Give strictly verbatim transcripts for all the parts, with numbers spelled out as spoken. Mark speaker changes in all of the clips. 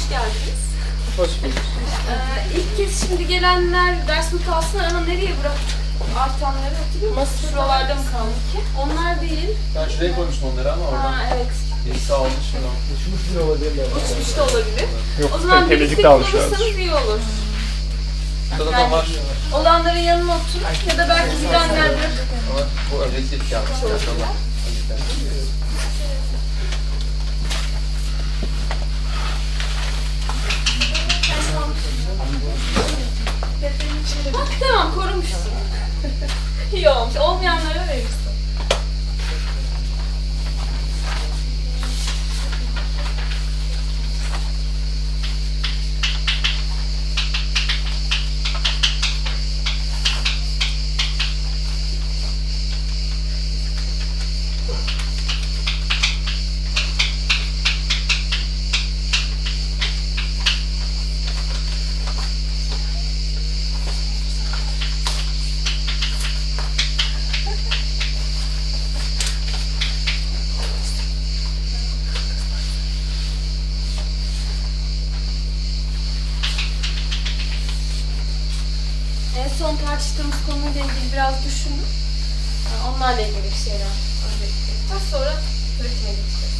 Speaker 1: geldiniz.
Speaker 2: Hoş bulduk.
Speaker 1: Ee, ilk kez şimdi gelenler ders notu alsınlar ama nereye bıraktık? Artanları hatırlıyor musun? Şuralarda mı kaldı ki? Onlar değil.
Speaker 2: Ben şuraya koymuştum onları ama oradan.
Speaker 1: Ha evet.
Speaker 2: Birisi almış şimdi.
Speaker 3: Uçmuş bile olabilirler.
Speaker 1: Uçmuş da olabilir.
Speaker 3: Yok,
Speaker 1: o zaman
Speaker 3: temizlik
Speaker 1: birlikte
Speaker 3: de almışlar.
Speaker 1: kullanırsanız iyi olur.
Speaker 2: Burada da
Speaker 1: Yani
Speaker 2: var.
Speaker 1: olanların yanına oturun ya da belki gidenler bırakın.
Speaker 2: Ama bu özellik gelmiş. Maşallah.
Speaker 1: Bak tamam korumuşsun. İyi olmuş. Olmayanlara verirsin. En son tartıştığımız konuyla ilgili biraz düşündüm. Yani onlarla ilgili bir şeyler öğreteceğiz. Sonra üretime geçeceğiz.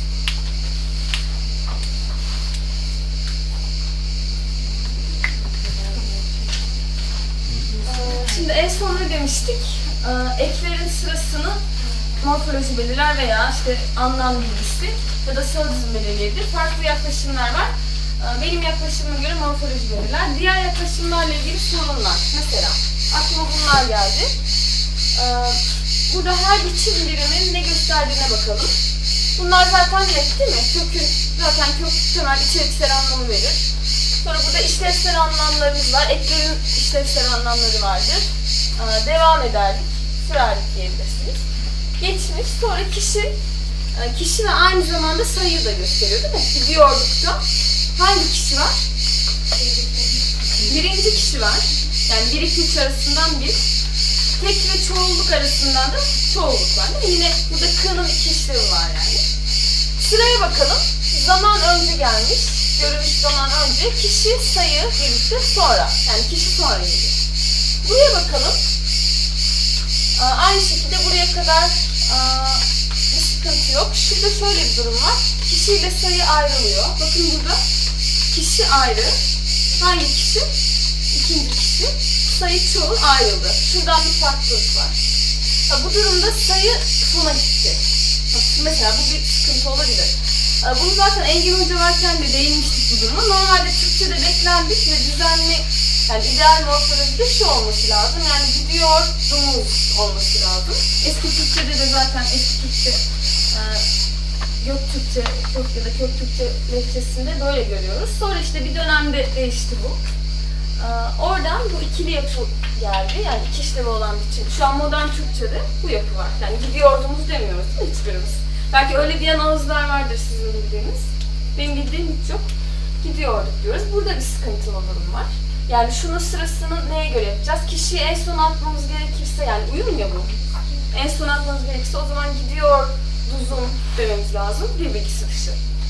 Speaker 1: Ee, Şimdi en son ne demiştik? Ee, Eklerin sırasını morfoloji belirler veya işte anlam bilgisi ya da söz dizimi belirleyebilir. Farklı yaklaşımlar var. Benim yaklaşımıma göre morfoloji belirler. Diğer yaklaşımlarla ilgili sorunlar. Mesela aklıma bunlar geldi. Burada her biçim birimin ne gösterdiğine bakalım. Bunlar zaten net değil mi? Kökün zaten kök temel içeriksel anlamı verir. Sonra burada işlevsel anlamlarımız var. Eklerin işlevsel anlamları vardır. Devam ederdik. Sürerdik diyebilirsiniz. Geçmiş. Sonra kişi kişi ve aynı zamanda sayıyı da gösteriyor değil mi? Gidiyorduk da. Hangi kişi var? Birinci kişi var. Yani bir iki üç arasından bir. Tek ve çoğulluk arasından da çoğulluk var değil mi? Yine burada k'nın iki işlevi var yani. Sıraya bakalım. Zaman önce gelmiş. Görülmüş zaman önce. Kişi, sayı birlikte sonra. Yani kişi sonra geliyor. Buraya bakalım. Aynı şekilde buraya kadar bir sıkıntı yok. Şurada şöyle bir durum var. Kişiyle sayı ayrılıyor. Bakın burada. Kişi ayrı. Hangi kişi? İkinci kişi. Sayı çoğul ayrıldı. Şuradan bir farklılık var. Ha, bu durumda sayı sona gitti. Ha, mesela bu bir sıkıntı olabilir. Ha, bunu zaten Engin Hoca varken de değinmiştik bu duruma. Normalde Türkçe'de beklendik ve düzenli, yani ideal morfolojide şu olması lazım. Yani gidiyordumuz olması lazım. Eski Türkçe'de de zaten eski Türkçe e, Göktürkçe, Kök ya da Köktürkçe lehçesinde böyle görüyoruz. Sonra işte bir dönemde değişti bu. Ee, oradan bu ikili yapı geldi. Yani iki işlevi olan biçim. Şu an modern Türkçe'de bu yapı var. Yani gidiyordumuz demiyoruz değil mi hiçbirimiz? Belki öyle diyen ağızlar vardır sizin bildiğiniz. Benim bildiğim hiç yok. Gidiyorduk diyoruz. Burada bir sıkıntılı durum var. Yani şunun sırasını neye göre yapacağız? Kişiyi en son atmamız gerekirse, yani uyum ya bu. En son atmamız gerekirse o zaman gidiyor uzun dememiz lazım. Bir bilgisi dışı.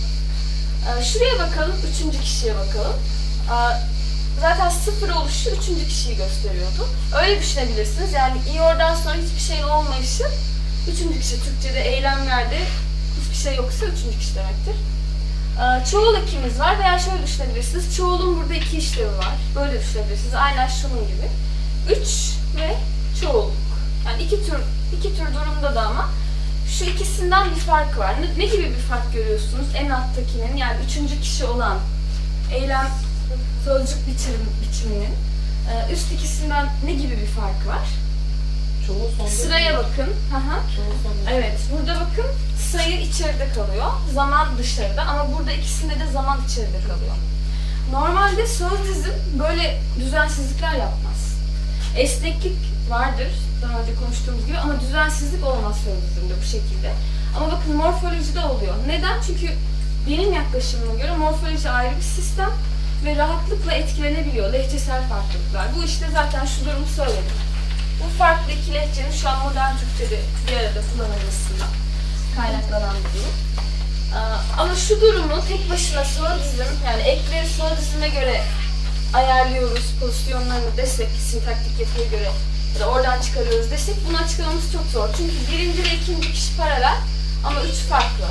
Speaker 1: Ee, şuraya bakalım. Üçüncü kişiye bakalım. Ee, zaten sıfır oluşu üçüncü kişiyi gösteriyordu. Öyle düşünebilirsiniz. Yani iyor'dan sonra hiçbir şeyin olmayışı üçüncü kişi. Türkçe'de eylemlerde hiçbir şey yoksa üçüncü kişi demektir. Ee, çoğul ekimiz var veya şöyle düşünebilirsiniz. Çoğulun burada iki işlevi var. Böyle düşünebilirsiniz. Aynen şunun gibi. Üç ve çoğulluk. Yani iki tür, iki tür durumda da ama şu ikisinden bir fark var. Ne, ne gibi bir fark görüyorsunuz? En alttakinin, yani üçüncü kişi olan eylem sözcük biçim, biçiminin e, üst ikisinden ne gibi bir fark var?
Speaker 3: Çoğu sonda.
Speaker 1: Sıraya bakın. Aha.
Speaker 3: Çoğu sonda.
Speaker 1: Evet, burada bakın sayı içeride kalıyor, zaman dışarıda ama burada ikisinde de zaman içeride kalıyor. Normalde söz dizim böyle düzensizlikler yapmaz. Esneklik vardır, daha önce konuştuğumuz gibi, ama düzensizlik olmaz söz dizimde bu şekilde. Ama bakın morfolojide oluyor. Neden? Çünkü benim yaklaşımıma göre morfoloji ayrı bir sistem ve rahatlıkla etkilenebiliyor lehçesel farklılıklar. Bu işte zaten şu durumu söyledim. Bu farklı iki lehçenin şu an modern Türkçe'de bir arada kullanılmasından kaynaklanan bir durum. Ama şu durumu tek başına sıra dizim, yani ekleri sıra dizime göre ayarlıyoruz, pozisyonlarını desek, sintaktik yapıya göre ya da oradan çıkarıyoruz desek bunu açıklamamız çok zor. Çünkü birinci ve ikinci kişi paralel ama üç farklı.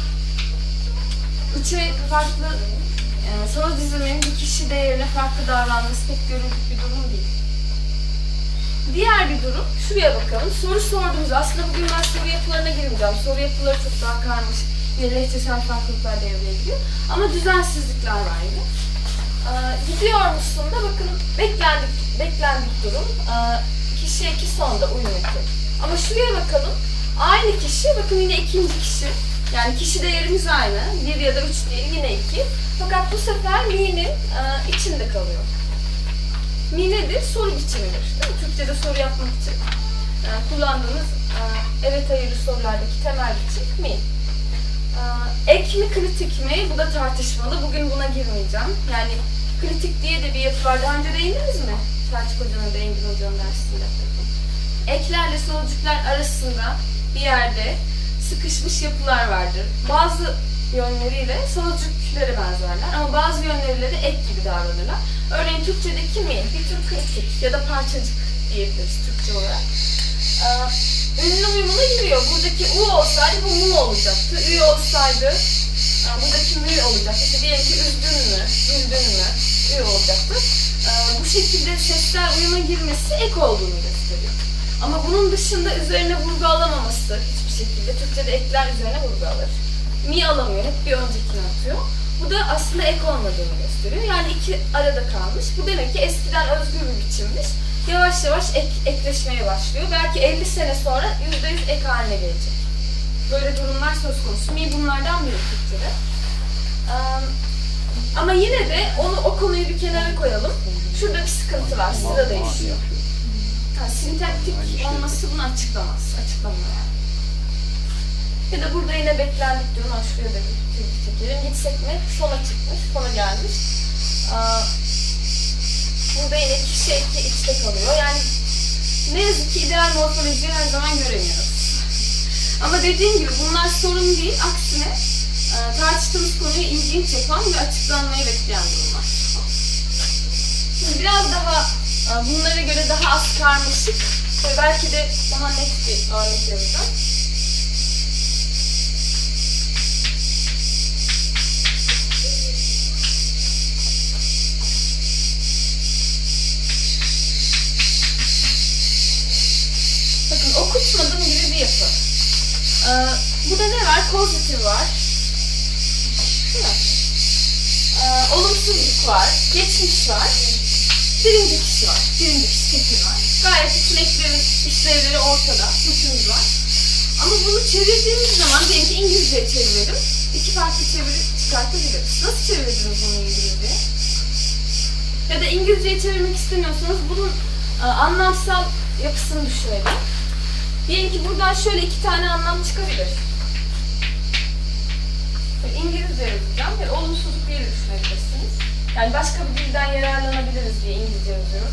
Speaker 1: Üçe farklı yani sıra dizimin bir kişi değerine farklı davranması pek görüldük bir durum değil. Diğer bir durum, şuraya bakalım. Soru sorduğumuz, aslında bugün ben soru yapılarına girmeyeceğim. Soru yapıları çok daha karmaşık ve lehçesel farklılıklar devreye giriyor. Ama düzensizlikler var yine. Ee, gidiyor musun da bakın beklendik, beklendik durum. Ee, kişi iki sonda uyum iki. Ama şuraya bakalım. Aynı kişi, bakın yine ikinci kişi. Yani kişi değerimiz aynı. Bir ya da üç değil, yine iki. Fakat bu sefer mi'nin e, içinde kalıyor. Mi nedir? Soru biçimidir. Değil mi? Türkçe'de soru yapmak için e, kullandığınız e, evet hayırlı sorulardaki temel biçim mi. E, ek mi kritik mi? Bu da tartışmalı. Bugün buna girmeyeceğim. Yani kritik diye de bir yapı var. Daha önce değindiniz mi? Selçuk Hoca'nın da Engin Hoca'nın dersinde. Eklerle sözcükler arasında bir yerde sıkışmış yapılar vardır. Bazı yönleriyle sözcüklere benzerler ama bazı yönleriyle de ek gibi davranırlar. Örneğin Türkçedeki mi, bir tür kritik ya da parçacık diyebiliriz Türkçe olarak. Ee, ünlü uyumuna giriyor. Buradaki u olsaydı bu mu olacaktı. Ü olsaydı e, buradaki mü olacaktı. İşte diyelim ki üzdün mü, güldün mü, ü olacaktı. Ee, bu şekilde sesler uyuma girmesi ek olduğunu gösteriyor. Ama bunun dışında üzerine vurgu alamaması hiçbir şekilde. Türkçe'de ekler üzerine vurgu alır. Mi alamıyor, hep bir öncekini atıyor. Bu da aslında ek olmadığını gösteriyor. Yani iki arada kalmış. Bu demek ki eskiden özgür bir biçimmiş. Yavaş yavaş ek, ekleşmeye başlıyor. Belki elli sene sonra yüzde yüz ek haline gelecek. Böyle durumlar söz konusu. Mi bunlardan biri Türkçe'de. Ama yine de onu, o konuyu bir kenara koyalım. Şurada bir sıkıntı var. Sıra değişiyor. Yani sintaktik olması bunu açıklamaz. Açıklamıyor yani. Ya da burada yine beklendik durum. Ha, şuraya da bir tilki çekelim. Gitsek mi? Sona çıkmış. Sona gelmiş. Aa, burada yine kişi eki içte kalıyor. Yani ne yazık ki ideal morfolojiyi her zaman göremiyoruz. Ama dediğim gibi bunlar sorun değil. Aksine e, tartıştığımız konuyu ilginç yapan ve açıklanmayı bekleyen durumlar. Şimdi biraz daha e, bunlara göre daha az karmaşık ve belki de daha net bir örnek vereceğim. Okutmadım gibi bir yapı. Ee, bu da ne var? Pozitif var. Değil mi? Ee, olumsuzluk var. Geçmiş var. Birinci kişi var. Birinci kişi tekil var. Gayet bütün eklerin işlevleri ortada. Bütünümüz var. Ama bunu çevirdiğimiz zaman, diyelim ki İngilizce'ye çevirelim. İki farklı çeviri çıkartabiliriz. Nasıl çevirdiniz bunu İngilizce'ye? Ya da İngilizce'ye çevirmek istemiyorsanız bunun e, anlamsal yapısını düşünelim. Diyelim ki buradan şöyle iki tane anlam çıkabilir. İngilizce yazacağım ve olumsuzluk diye düşünebilirsiniz. Yani başka bir dilden yararlanabiliriz diye İngilizce yazıyorum.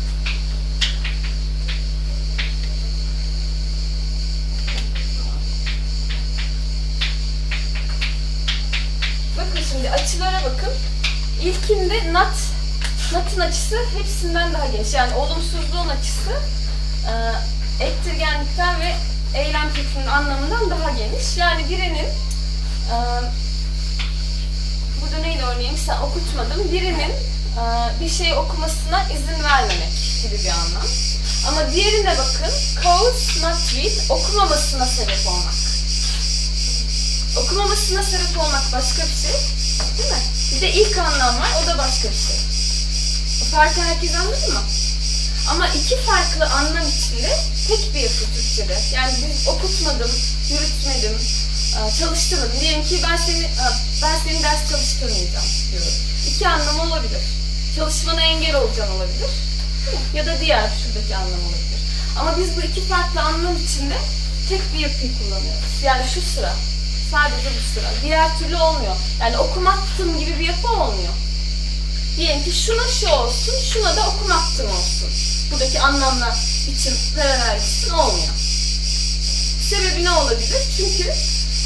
Speaker 1: Bakın şimdi açılara bakın. İlkinde not, not'ın açısı hepsinden daha geniş. Yani olumsuzluğun açısı e, ettirgenlikten ve eylem kökünün anlamından daha geniş. Yani birinin e, burada neydi örneğin? Sen okutmadım. Birinin e, bir şey okumasına izin vermemek gibi bir anlam. Ama diğerine bakın. Cause not read, okumamasına sebep olmak. Okumamasına sebep olmak başka bir şey. Değil mi? Bir de ilk anlam var. O da başka bir şey. O farkı herkes anladı mı? Ama iki farklı anlam içinde tek bir yapı Türkçe'de. Yani biz okutmadım, yürütmedim, çalıştırmadım. Diyelim ki ben seni ben senin ders çalıştırmayacağım diyorum. İki anlam olabilir. Çalışmana engel olacağım olabilir. Ya da diğer şuradaki anlam olabilir. Ama biz bu iki farklı anlam içinde tek bir yapıyı kullanıyoruz. Yani şu sıra, sadece bu sıra. Diğer türlü olmuyor. Yani okumaktım gibi bir yapı olmuyor. Diyelim ki şuna şu olsun, şuna da okumaktım olsun. Buradaki anlamla biçim, paralel biçim olmuyor. Sebebi ne olabilir? Çünkü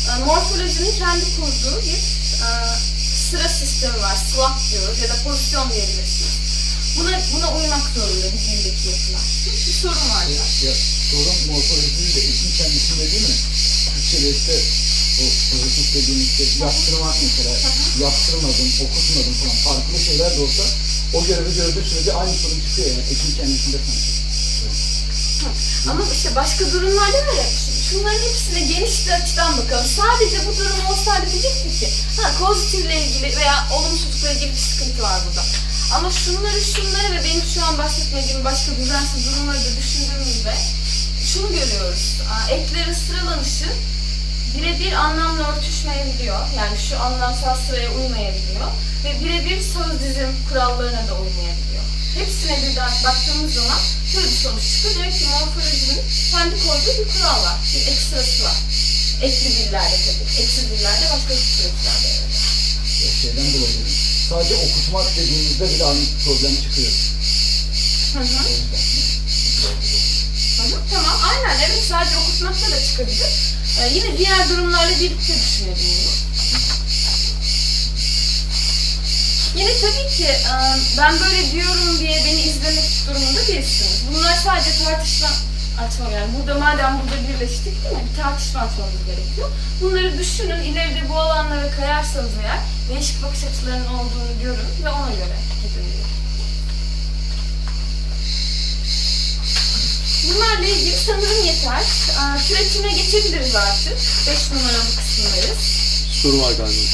Speaker 1: e, morfolojinin kendi kurduğu bir e, sıra sistemi var. Slot diyoruz ya da pozisyon diyebilirsiniz. Buna, buna uymak zorunda bir dildeki yapılar. Bir sorun var ya.
Speaker 3: Ya, sorun morfoloji değil de isim kendisinde değil mi? Türkçe'de işte o pozitif dediğimiz şey yaptırmak mesela, yaptırmadım, okutmadım falan farklı şeyler de olsa o görevi gördüğü sürece aynı sorun çıkıyor yani ekin kendisinde sanki.
Speaker 1: Ama işte başka durumlarda var ya, şunların hepsine geniş bir açıdan bakalım. Sadece bu durum olsaydı diyecektik ki, ha pozitifle ilgili veya olumsuzlukla ilgili bir sıkıntı var burada. Ama şunları şunları ve benim şu an bahsetmediğim başka düzensiz durumları da düşündüğümüzde şunu görüyoruz. Eklerin sıralanışı birebir anlamla örtüşmeyebiliyor. Yani şu anlamsal sıraya uymayabiliyor. Ve birebir söz dizim kurallarına da uymayabiliyor. Hepsine birden baktığımız zaman şöyle bir sonuç çıkıyor. Demek ki morfolojinin kendi koyduğu bir kural var. Bir ekstrası var. Ekli dillerde tabii. Eksiz dillerde başka ekstraslar da evet.
Speaker 3: Ya şeyden dolayı sadece okutmak dediğimizde bile aynı problem çıkıyor.
Speaker 1: Hı hı.
Speaker 3: O yüzden.
Speaker 1: Hı hı. Tamam, aynen. Evet, sadece okutmakta da çıkabilir. Ee, yine diğer durumlarla birlikte düşünelim bunu. Yine tabii ki e, ben böyle diyorum diye beni izlemek durumunda değilsiniz. Bunlar sadece tartışma açmam yani. Burada madem burada birleştik değil mi? Bir tartışma açmamız gerekiyor. Bunları düşünün. İleride bu alanlara kayarsanız eğer değişik bakış açılarının olduğunu görün ve ona göre gidin diyor. Bunlarla ilgili sanırım yeter. E, türetime geçebiliriz artık. Beş numaralı kısımdayız.
Speaker 2: Soru var galiba.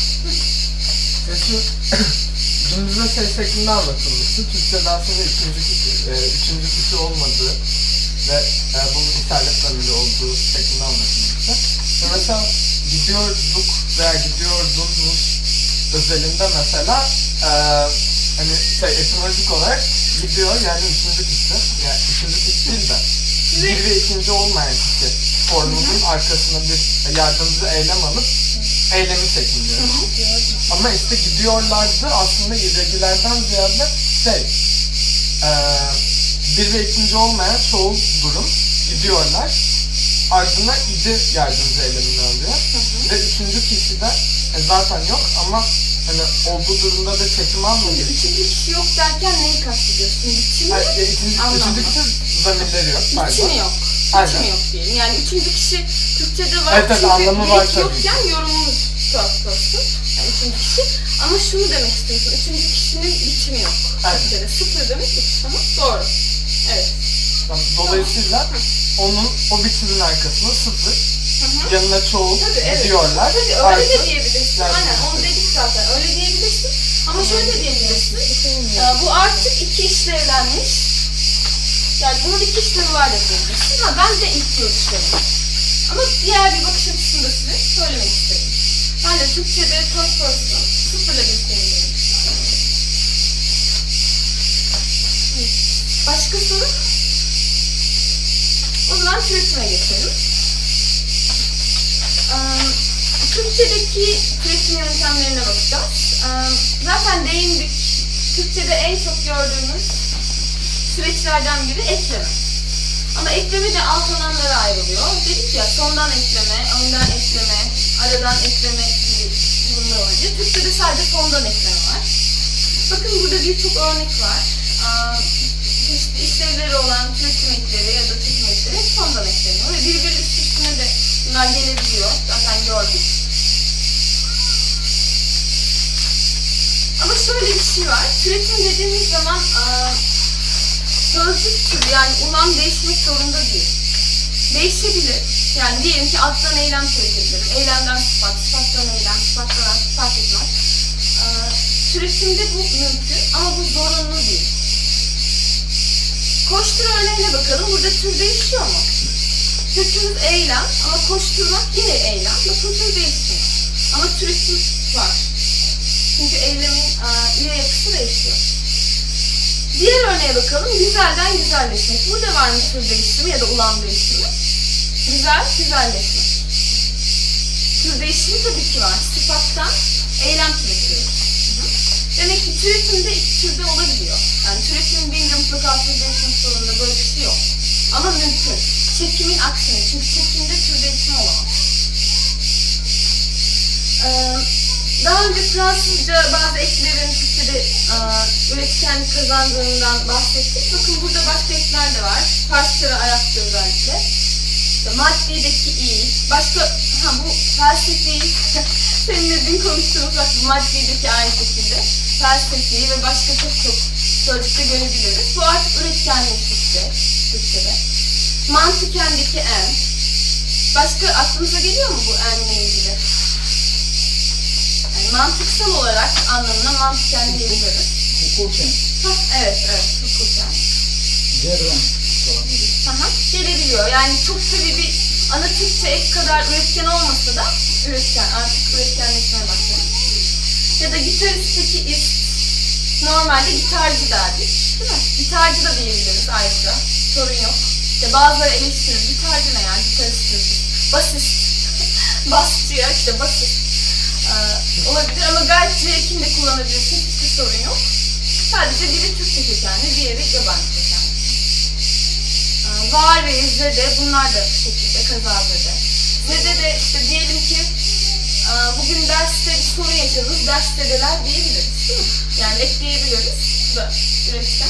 Speaker 4: Cümle şey şeklinde anlatılmıştı. Türkçe'de aslında üçüncü kişi, e, üçüncü kişi olmadığı ve e, bunun italet zamiri olduğu şeklinde anlatılmıştı. Ve mesela gidiyorduk veya gidiyordunuz özelinde mesela e, hani şey etimolojik olarak gidiyor yani üçüncü kişi. Yani üçüncü kişi değil de bir ve ikinci olmayan kişi formunun arkasına bir yardımcı eylem alıp eylemi çekiliyor. Ama işte gidiyorlardı aslında irregulardan ziyade şey e, bir ve ikinci olmayan çoğul durum gidiyorlar. Ardına idi yardımcı eylemini alıyor. Hı hı. Ve üçüncü kişi de e, zaten yok ama hani olduğu durumda da çekim almıyor.
Speaker 1: Üçüncü kişi yok derken neyi kastediyorsun? Biçimi
Speaker 4: yani, e, ikinci, üçüncü kişi zamirleri yok.
Speaker 1: Biçimi yok. Biçimi yok diyelim. Yani üçüncü kişi Türkçe'de var.
Speaker 4: Evet, evet, anlamı var tabii.
Speaker 1: Yokken yorumumuz söz konusu. Yani üçüncü kişi. Ama şunu demek istiyorsun. Üçüncü kişinin biçimi yok.
Speaker 4: Evet.
Speaker 1: Türkçe'de sıfır demek üç. Tamam. Doğru. Evet.
Speaker 4: Dolayısıyla tamam. Onun o biçimin arkasına sıfır.
Speaker 1: Hı hı.
Speaker 4: Yanına çoğul
Speaker 1: tabii,
Speaker 4: gidiyorlar.
Speaker 1: Evet. Tabii öyle
Speaker 4: Artı,
Speaker 1: de diyebilirsin.
Speaker 4: yani
Speaker 1: Aynen onu dedik zaten. Öyle diyebilirsin. Ama şöyle de diyebilirsin. Ee, bu artık iki işlevlenmiş. Yani bunun iki işlevi var da diyebilirsin. Ha ben de ilk görüşlerim. Ama diğer bir bakış açısında size söylemek istedim. Ben de Türkçe'de third person sıfırla birlikte. Başka soru? O zaman türetime geçelim. Ee, Türkçedeki türetim yöntemlerine bakacağız. Ee, zaten değindik. Türkçede en çok gördüğümüz süreçlerden biri ekleme. Ama ekleme de alt alanlara ayrılıyor. Dedik ya sondan ekleme, önden ekleme, aradan ekleme gibi durumlar olacak. Türkçede sadece sondan ekleme var. Bakın burada birçok örnek var. Ee, işte işlevleri olan türetim ekleri ya da türetim ekleri hep sondan ekleniyor. Ve birbiri üst üstüne de bunlar gelebiliyor. Zaten gördük. Ama şöyle bir şey var. Türetim dediğimiz zaman aa, sözcük türü yani ulan değişmek zorunda değil. Değişebilir. Yani diyelim ki addan eylem türetebilirim. Eylemden sıfat, sıfattan eylem, sıfattan fark etmez. Aa, türetimde bu mümkün ama bu zorunlu değil. Koştur örneğine bakalım. Burada tür değişiyor mu? Türkümüz eylem ama koşturmak yine eylem. Bakın tür değişmiyor. Ama türetim var. Çünkü eylemin üye yapısı değişiyor. Diğer örneğe bakalım. Güzelden güzelleşmek. Burada var mı tür değişimi ya da ulam değişimi? Güzel, güzelleşmek. Tür değişimi tabii ki var. Sıfattan eylem türetiyoruz. Demek ki türetimde iki türde olabiliyor. Yani türetimin birinci mutlaka tür değişmek zorunda böyle bir şey yok. Ama mümkün. Çekimin aksine. Çünkü çekimde tür değişimi olamaz. önce Fransızca bazı eklerin Türkçe'de e, üretkenlik kazandığından bahsettik. Bakın burada başka ekler de var. Farsça, Arapça özellikle. İşte maddedeki i. Başka, ha bu felsefi, seninle dün konuştuğumuz bak bu maddedeki aynı şekilde. Felsefi ve başka çok çok sözcükte görebiliriz. Bu artık üretkenlik Türkçe, Türkçe'de. Mantıkendeki en. Başka aklınıza geliyor mu bu enle ilgili? Yani mantıksal olarak anlamına mantıken diyebiliriz.
Speaker 3: Hukuken,
Speaker 1: Hah, evet, evet, hukuken.
Speaker 3: cerren falan gibi.
Speaker 1: Aha, gelebiliyor. Yani çok tabii bir ana Türkçe ek kadar üretken olmasa da üretken, artık üretkenleşmeye başladı. Ya da gitaristteki is, normalde gitarcı derdik, değil mi? Gitarcı da diyebiliriz ayrıca, sorun yok. İşte bazıları eleştirir, gitarcı ne yani, gitarist, basist, basçıya işte basist ee, olabilir ama gayet C2'ni de kullanabilirsiniz, hiçbir sorun yok. Sadece biri Türkçe kökenli, diğeri yabancı kökenli. Ee, var ve zede, bunlar da bu şekilde, kazazede. Zede de işte diyelim ki e, bugün derste bir sorun yaşadınız, derstedeler diyebiliriz, değil mi? Yani ekleyebiliriz, bu da üretken.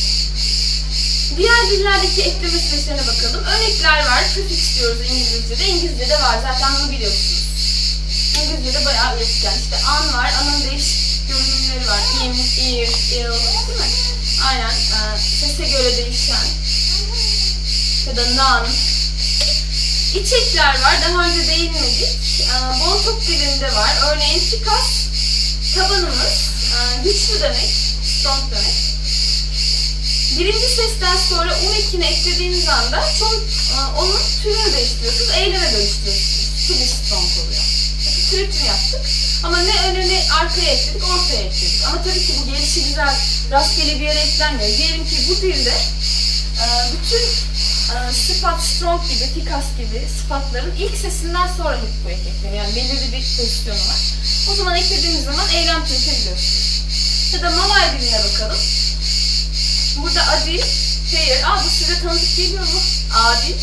Speaker 1: Diğer dillerdeki ekleme süreçlerine bakalım. Örnekler var, prefiks diyoruz İngilizce'de. İngilizce'de var, zaten bunu biliyorsunuz. İngilizce'de bayağı üretken. İşte an var, anın değişik görünümleri var. In, ear, ill, değil mi? Aynen, e, sese göre değişen. Ya da non. İç ekler var, daha önce değinmedik. E, Bontok dilinde var. Örneğin fikas, tabanımız, e, güçlü demek, strong demek. Birinci sesten sonra un ekini eklediğiniz anda son, onun türünü değiştiriyorsunuz, eyleme dönüştürüyorsunuz. To be strong oluyor. Türetini yaptık ama ne öne ne arkaya ekledik, ortaya ekledik. Ama tabii ki bu gelişi güzel, rastgele bir yere eklenmiyor. Diyelim ki bu dilde bütün sıfat strong gibi, fikas gibi sıfatların ilk sesinden sonra hep bu ek ekleniyor. Yani belirli bir pozisyonu var. O zaman eklediğimiz zaman eylem türetebiliyorsunuz. Ya da Malay diline bakalım. Burada adil, fair. Aa bu size tanıdık geliyor mu? Adil.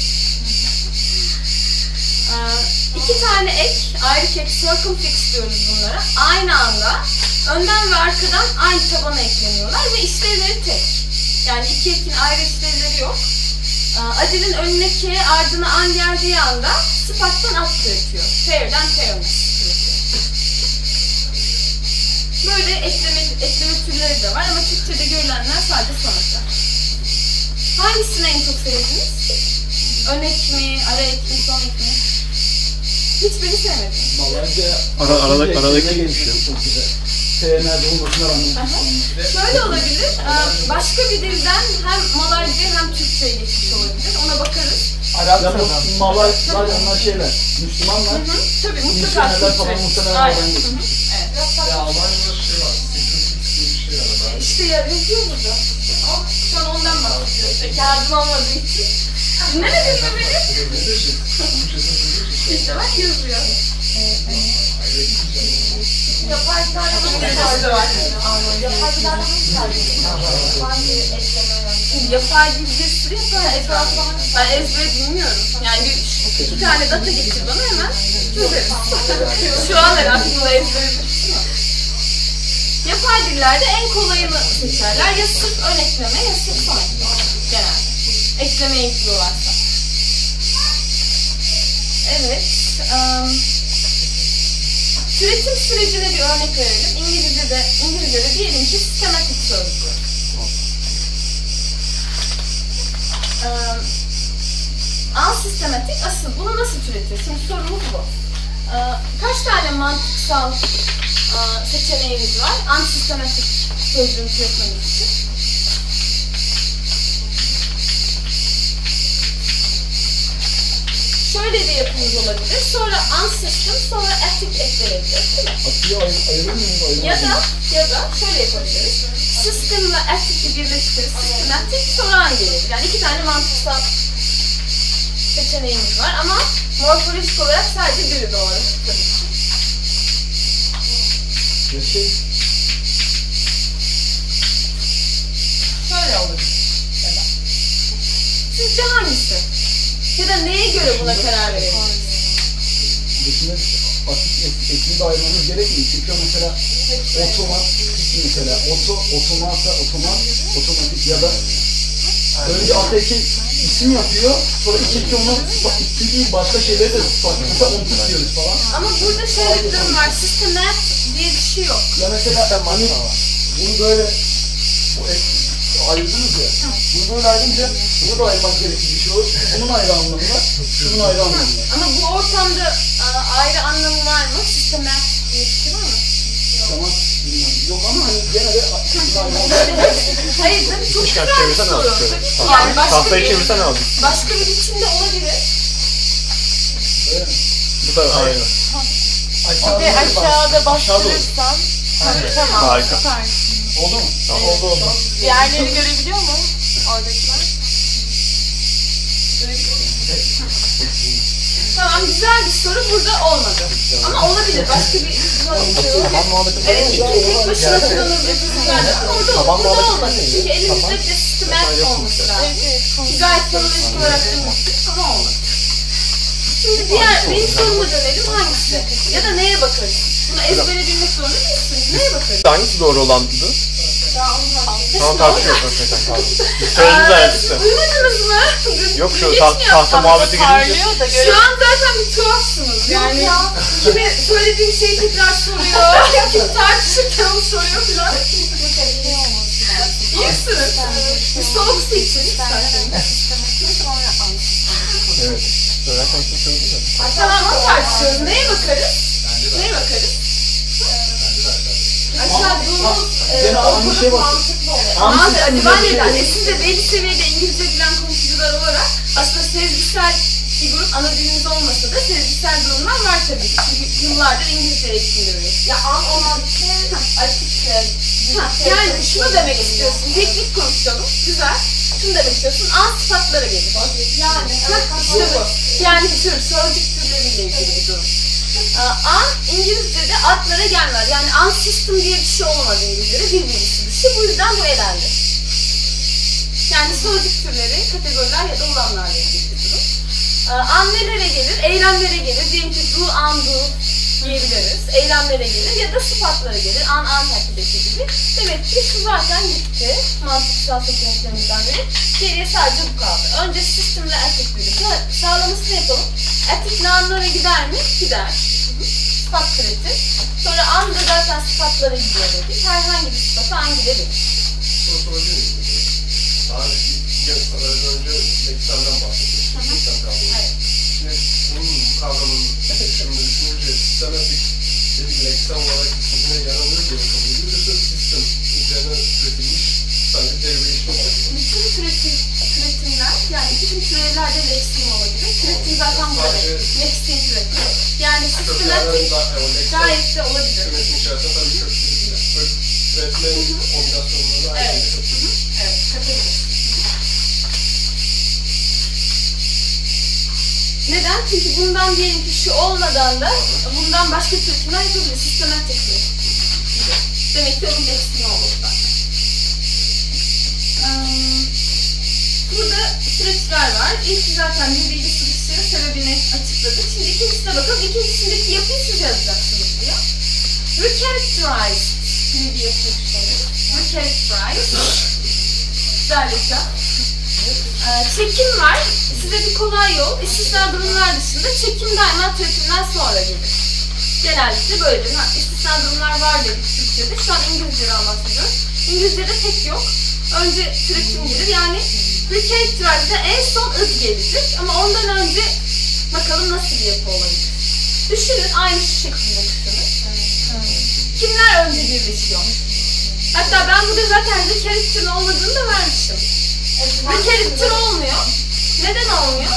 Speaker 1: Ee, iki tane ek, ayrı ek, circumfix diyoruz bunlara. Aynı anda önden ve arkadan aynı tabana ekleniyorlar ve işlevleri tek. Yani iki ekin ayrı işlevleri yok. Ee, adilin önüne K, ardına an geldiği anda sıfattan at türetiyor. Fair'den fairness türetiyor. Böyle ekleme, ekleme türleri de var ama Türkçe'de görülenler sadece sonraki. Hangisini en çok sevdiniz? Ön ek mi, ara ek mi, son ek mi? Hiçbirini sevmediniz.
Speaker 3: Malayca
Speaker 5: Ara, arada, aradaki
Speaker 3: ne
Speaker 5: neymiş ya?
Speaker 3: Çok güzel. T nerede olmasına rağmen.
Speaker 1: Şöyle olabilir, başka bir dilden hem Malayca hem Türkçe'ye geçmiş olabilir. Ona bakarız.
Speaker 3: Ya bu Malaylar onlar şeyler, Müslümanlar.
Speaker 1: Hı hı, tabii mutlaka
Speaker 3: Misyonerler falan
Speaker 1: Türkçe.
Speaker 3: muhtemelen
Speaker 1: Aynen.
Speaker 3: oradan
Speaker 1: Hı hı,
Speaker 3: geçmiş.
Speaker 1: evet.
Speaker 6: Ya Almanya'da şey var, Security diye bir şey var.
Speaker 1: İşte ya yazıyor burada. Ama şu an ondan bahsediyoruz. İşte kağıdım olmadığı için. Dinlemedin mi beni?
Speaker 6: Ne de şey, Türkçesini söylüyorsun.
Speaker 1: İşte bak yazıyor. Yapay gıdarlamanın da var. Yapay gıdarlamanın da yapay dil bir sürü yapay etrafı. Ben ezbere bilmiyorum. Yani bir, iki tane data getir bana hemen çözeriz. Şu an her aklımda ezbere. Yapay dillerde en kolayını seçerler. Ya sırf ön ekleme ya sırf son ekleme. Genelde. Eklemeye gidiyorlarsa. Evet. Um, Türetim sürecine bir örnek verelim. İngilizce'de, İngilizce'de diyelim ki sistematik sözcüğü. Um, Unsystematik asıl. Bunu nasıl türetir? Şimdi sorumuz bu. Uh, kaç tane mantıksal uh, seçeneğimiz var? Unsystematik sözcüğünü türetmemiz için. Şöyle bir yapımız olabilir. Sonra unsystem, sonra attic eklenebilir. Değil mi?
Speaker 3: Atıyı ayır, ayırır mıyız? Ayırır
Speaker 1: Ya da, ya da şöyle yapabiliriz. System ile attic'i birleştiririz. Systematic sonra an gelir. Yani iki tane mantıksal seçeneğimiz var ama morfolojik olarak sadece biri doğru. Tabii ki.
Speaker 3: Ya şey,
Speaker 1: Şöyle olur. Ya da. Sizce hangisi? Ya da neye göre buna karar verelim?
Speaker 3: dışında atık ek- ekini de ayırmamız gerekmiyor. Çünkü o mesela otomat ismi mesela. Oto, otomata, otomat, otomatik ya da önce ata eki isim yapıyor. Sonra iki eki onu istediği başka şeyleri de sıfatlıkta onu tutuyoruz falan.
Speaker 1: Ama burada şöyle bir durum var. Systemat diye bir şey yok.
Speaker 3: Ya mesela hani bunu böyle bu ek, ayırdınız ya. Bunu böyle ayırınca bunu da ayırmak gerekli bir şey olur. Bunun ayrı anlamı var. Şunun ayrı anlamı var.
Speaker 1: Ama bu ortamda e, ayrı anlamı var mı? Systemat diye bir şey var mı?
Speaker 3: Tamam. Bilmiyorum. Yok ama hani gene de şunun ayrı anlamı var.
Speaker 1: Hayır tabii çok güzel bir
Speaker 5: çevirsene
Speaker 1: soru.
Speaker 5: abi, şöyle.
Speaker 1: Tabii ki yani başka
Speaker 5: Tahtayı
Speaker 1: bir,
Speaker 5: çevirsene abi.
Speaker 1: başka bir biçimde olabilir.
Speaker 3: Öyle mi?
Speaker 5: Bu da aynı.
Speaker 4: Aşağıda
Speaker 7: Ve aşağıda
Speaker 3: Aşağı doğru.
Speaker 7: bastırırsan
Speaker 4: Aynen.
Speaker 7: tamam
Speaker 5: Harika.
Speaker 7: süper.
Speaker 3: Oldu mu?
Speaker 4: Tamam, oldu oldu.
Speaker 7: Diğerleri görebiliyor mu? Oradakiler.
Speaker 1: Tamam güzel bir soru burada olmadı. Ama olabilir. Başka bir soru.
Speaker 5: Taban muhabbeti
Speaker 1: Evet, iki tek başına kullanıldığı bir güzeldi ama orada,
Speaker 5: Taban
Speaker 1: burada
Speaker 5: muhabbeti
Speaker 1: olmadı.
Speaker 5: değil mi?
Speaker 1: Çünkü elimizde
Speaker 5: Taban-
Speaker 1: bir de sistemat olması lazım.
Speaker 7: Evet evet.
Speaker 1: Ki gayet kronolojik olarak bulmuştuk ama olmadı. Şimdi diğer, benim soruma dönelim hangisi? Ya da neye bakarız? Bunu ezbere bilmek zorunda değilsiniz. Neye bakarız?
Speaker 5: Hangisi doğru olandı? Tamam tartışıyoruz. Okey tamam pardon. Biz söylediğimiz
Speaker 1: Aa,
Speaker 5: ayet
Speaker 1: siz
Speaker 5: işte.
Speaker 1: duymadınız mı?
Speaker 5: Yok şu
Speaker 1: Hiç
Speaker 5: ta-
Speaker 1: mi
Speaker 5: tahta
Speaker 1: yapmadınız?
Speaker 5: muhabbeti girince.
Speaker 7: Parlıyor da
Speaker 1: Şu
Speaker 7: göre.
Speaker 1: an zaten bir tuhafsınız. Yani kime söylediğim şeyi tekrar soruyor. Kim tartışırken onu soruyor falan. İyi misiniz? Bir soğuk su için isterseniz.
Speaker 5: Evet. Söylerken kim söyledi mi?
Speaker 1: Tamam onu tartışıyoruz. Neye bakarız? Neye bakarız? Aşağıduğumuz
Speaker 3: Gene aynı şey var.
Speaker 1: Ama acaba neden? E siz de belli seviyede İngilizce bilen konuşucular olarak aslında sezgisel bir grup ana diliniz olmasa da sezgisel durumlar var tabii ki. Çünkü yıllardır İngilizce eğitim görüyoruz. Ya an olan açık yani şunu demek istiyorsun. Teknik konuşalım. Güzel. Şunu demek istiyorsun. An sıfatlara gelir. Yani işte bu. Yani tür, sözcük türleriyle ilgili bir durum. An İngilizce'de adlara gelmez. Yani an system diye bir şey olmaz İngilizce'de. Bir bilgisi dışı. Bu yüzden bu elendi. Yani sözcük türleri, kategoriler ya da olanlarla ilgili bir durum. An nelere gelir? Eylemlere gelir. Diyelim ki do, undo diyebiliriz. Eylemlere gelir ya da sıfatlara gelir. An, an hakideki gibi. Demek ki şu zaten gitti. Mantıksal seçeneklerimizden biri. Geriye sadece bu kaldı. Önce sistemle etik birlikte sağlamasını yapalım. Etik anlara gider mi? Gider. Sıfat türeti. Sonra an da zaten sıfatlara gidiyor dedik. Herhangi bir sıfata an gidebilir.
Speaker 6: Soru sorabilir miyim? Daha önce Leksan'dan bahsediyoruz. Leksan kavramı.
Speaker 1: Evet.
Speaker 6: Şimdi bunun kavramının şimdi düşününce sistematik dedik Leksan olarak içine yer alıyor diye kabul ediyoruz. Yoksa sistem üzerine üretilmiş sadece derivation olarak.
Speaker 1: Bütün türetim, türetimler, yani bütün türevlerde leksin olabilir. Türetim zaten bu demek. Leksin türetim. Yani sistematik gayet de olabilir.
Speaker 6: Türetim içerisinde tabii çok değil de. Böyle türetmenin kombinasyonları aynı
Speaker 1: Evet.
Speaker 6: şekilde katılıyor.
Speaker 1: Evet, katılırız. Neden? Çünkü bundan diyelim ki şu olmadan da bundan başka türetimler yapabilir. Sistematik bir. Demek ki onun leksini olur zaten. Um, burada türetimler var. İlk zaten bir bilgi sıkıştırı sebebini açıkladık. Şimdi ikincisine bakalım. İkincisindeki yapıyı siz yazacaksınız diyor. Recharacterize gibi bir yapı düşünelim. Recharacterize. Güzellikle. Ee, çekim var. Size bir kolay yol. İstisna durumlar dışında çekim daima türetimden sonra gelir. Genellikle böyledir. Ha, istisna durumlar var dedik Türkçe'de. Şu an İngilizce'den bahsediyoruz. İngilizce'de tek yok. Önce türetim gelir. Yani recharacterize'da en son ıd gelecek. Ama ondan önce bakalım nasıl bir yapı olabilir. Düşünün. Aynı şu şekilde düşünün. Kimler önce birleşiyor? Hatta ben burada zaten recharacter'ın olmadığını da vermiştim. Recharacter olmuyor. Neden olmuyor?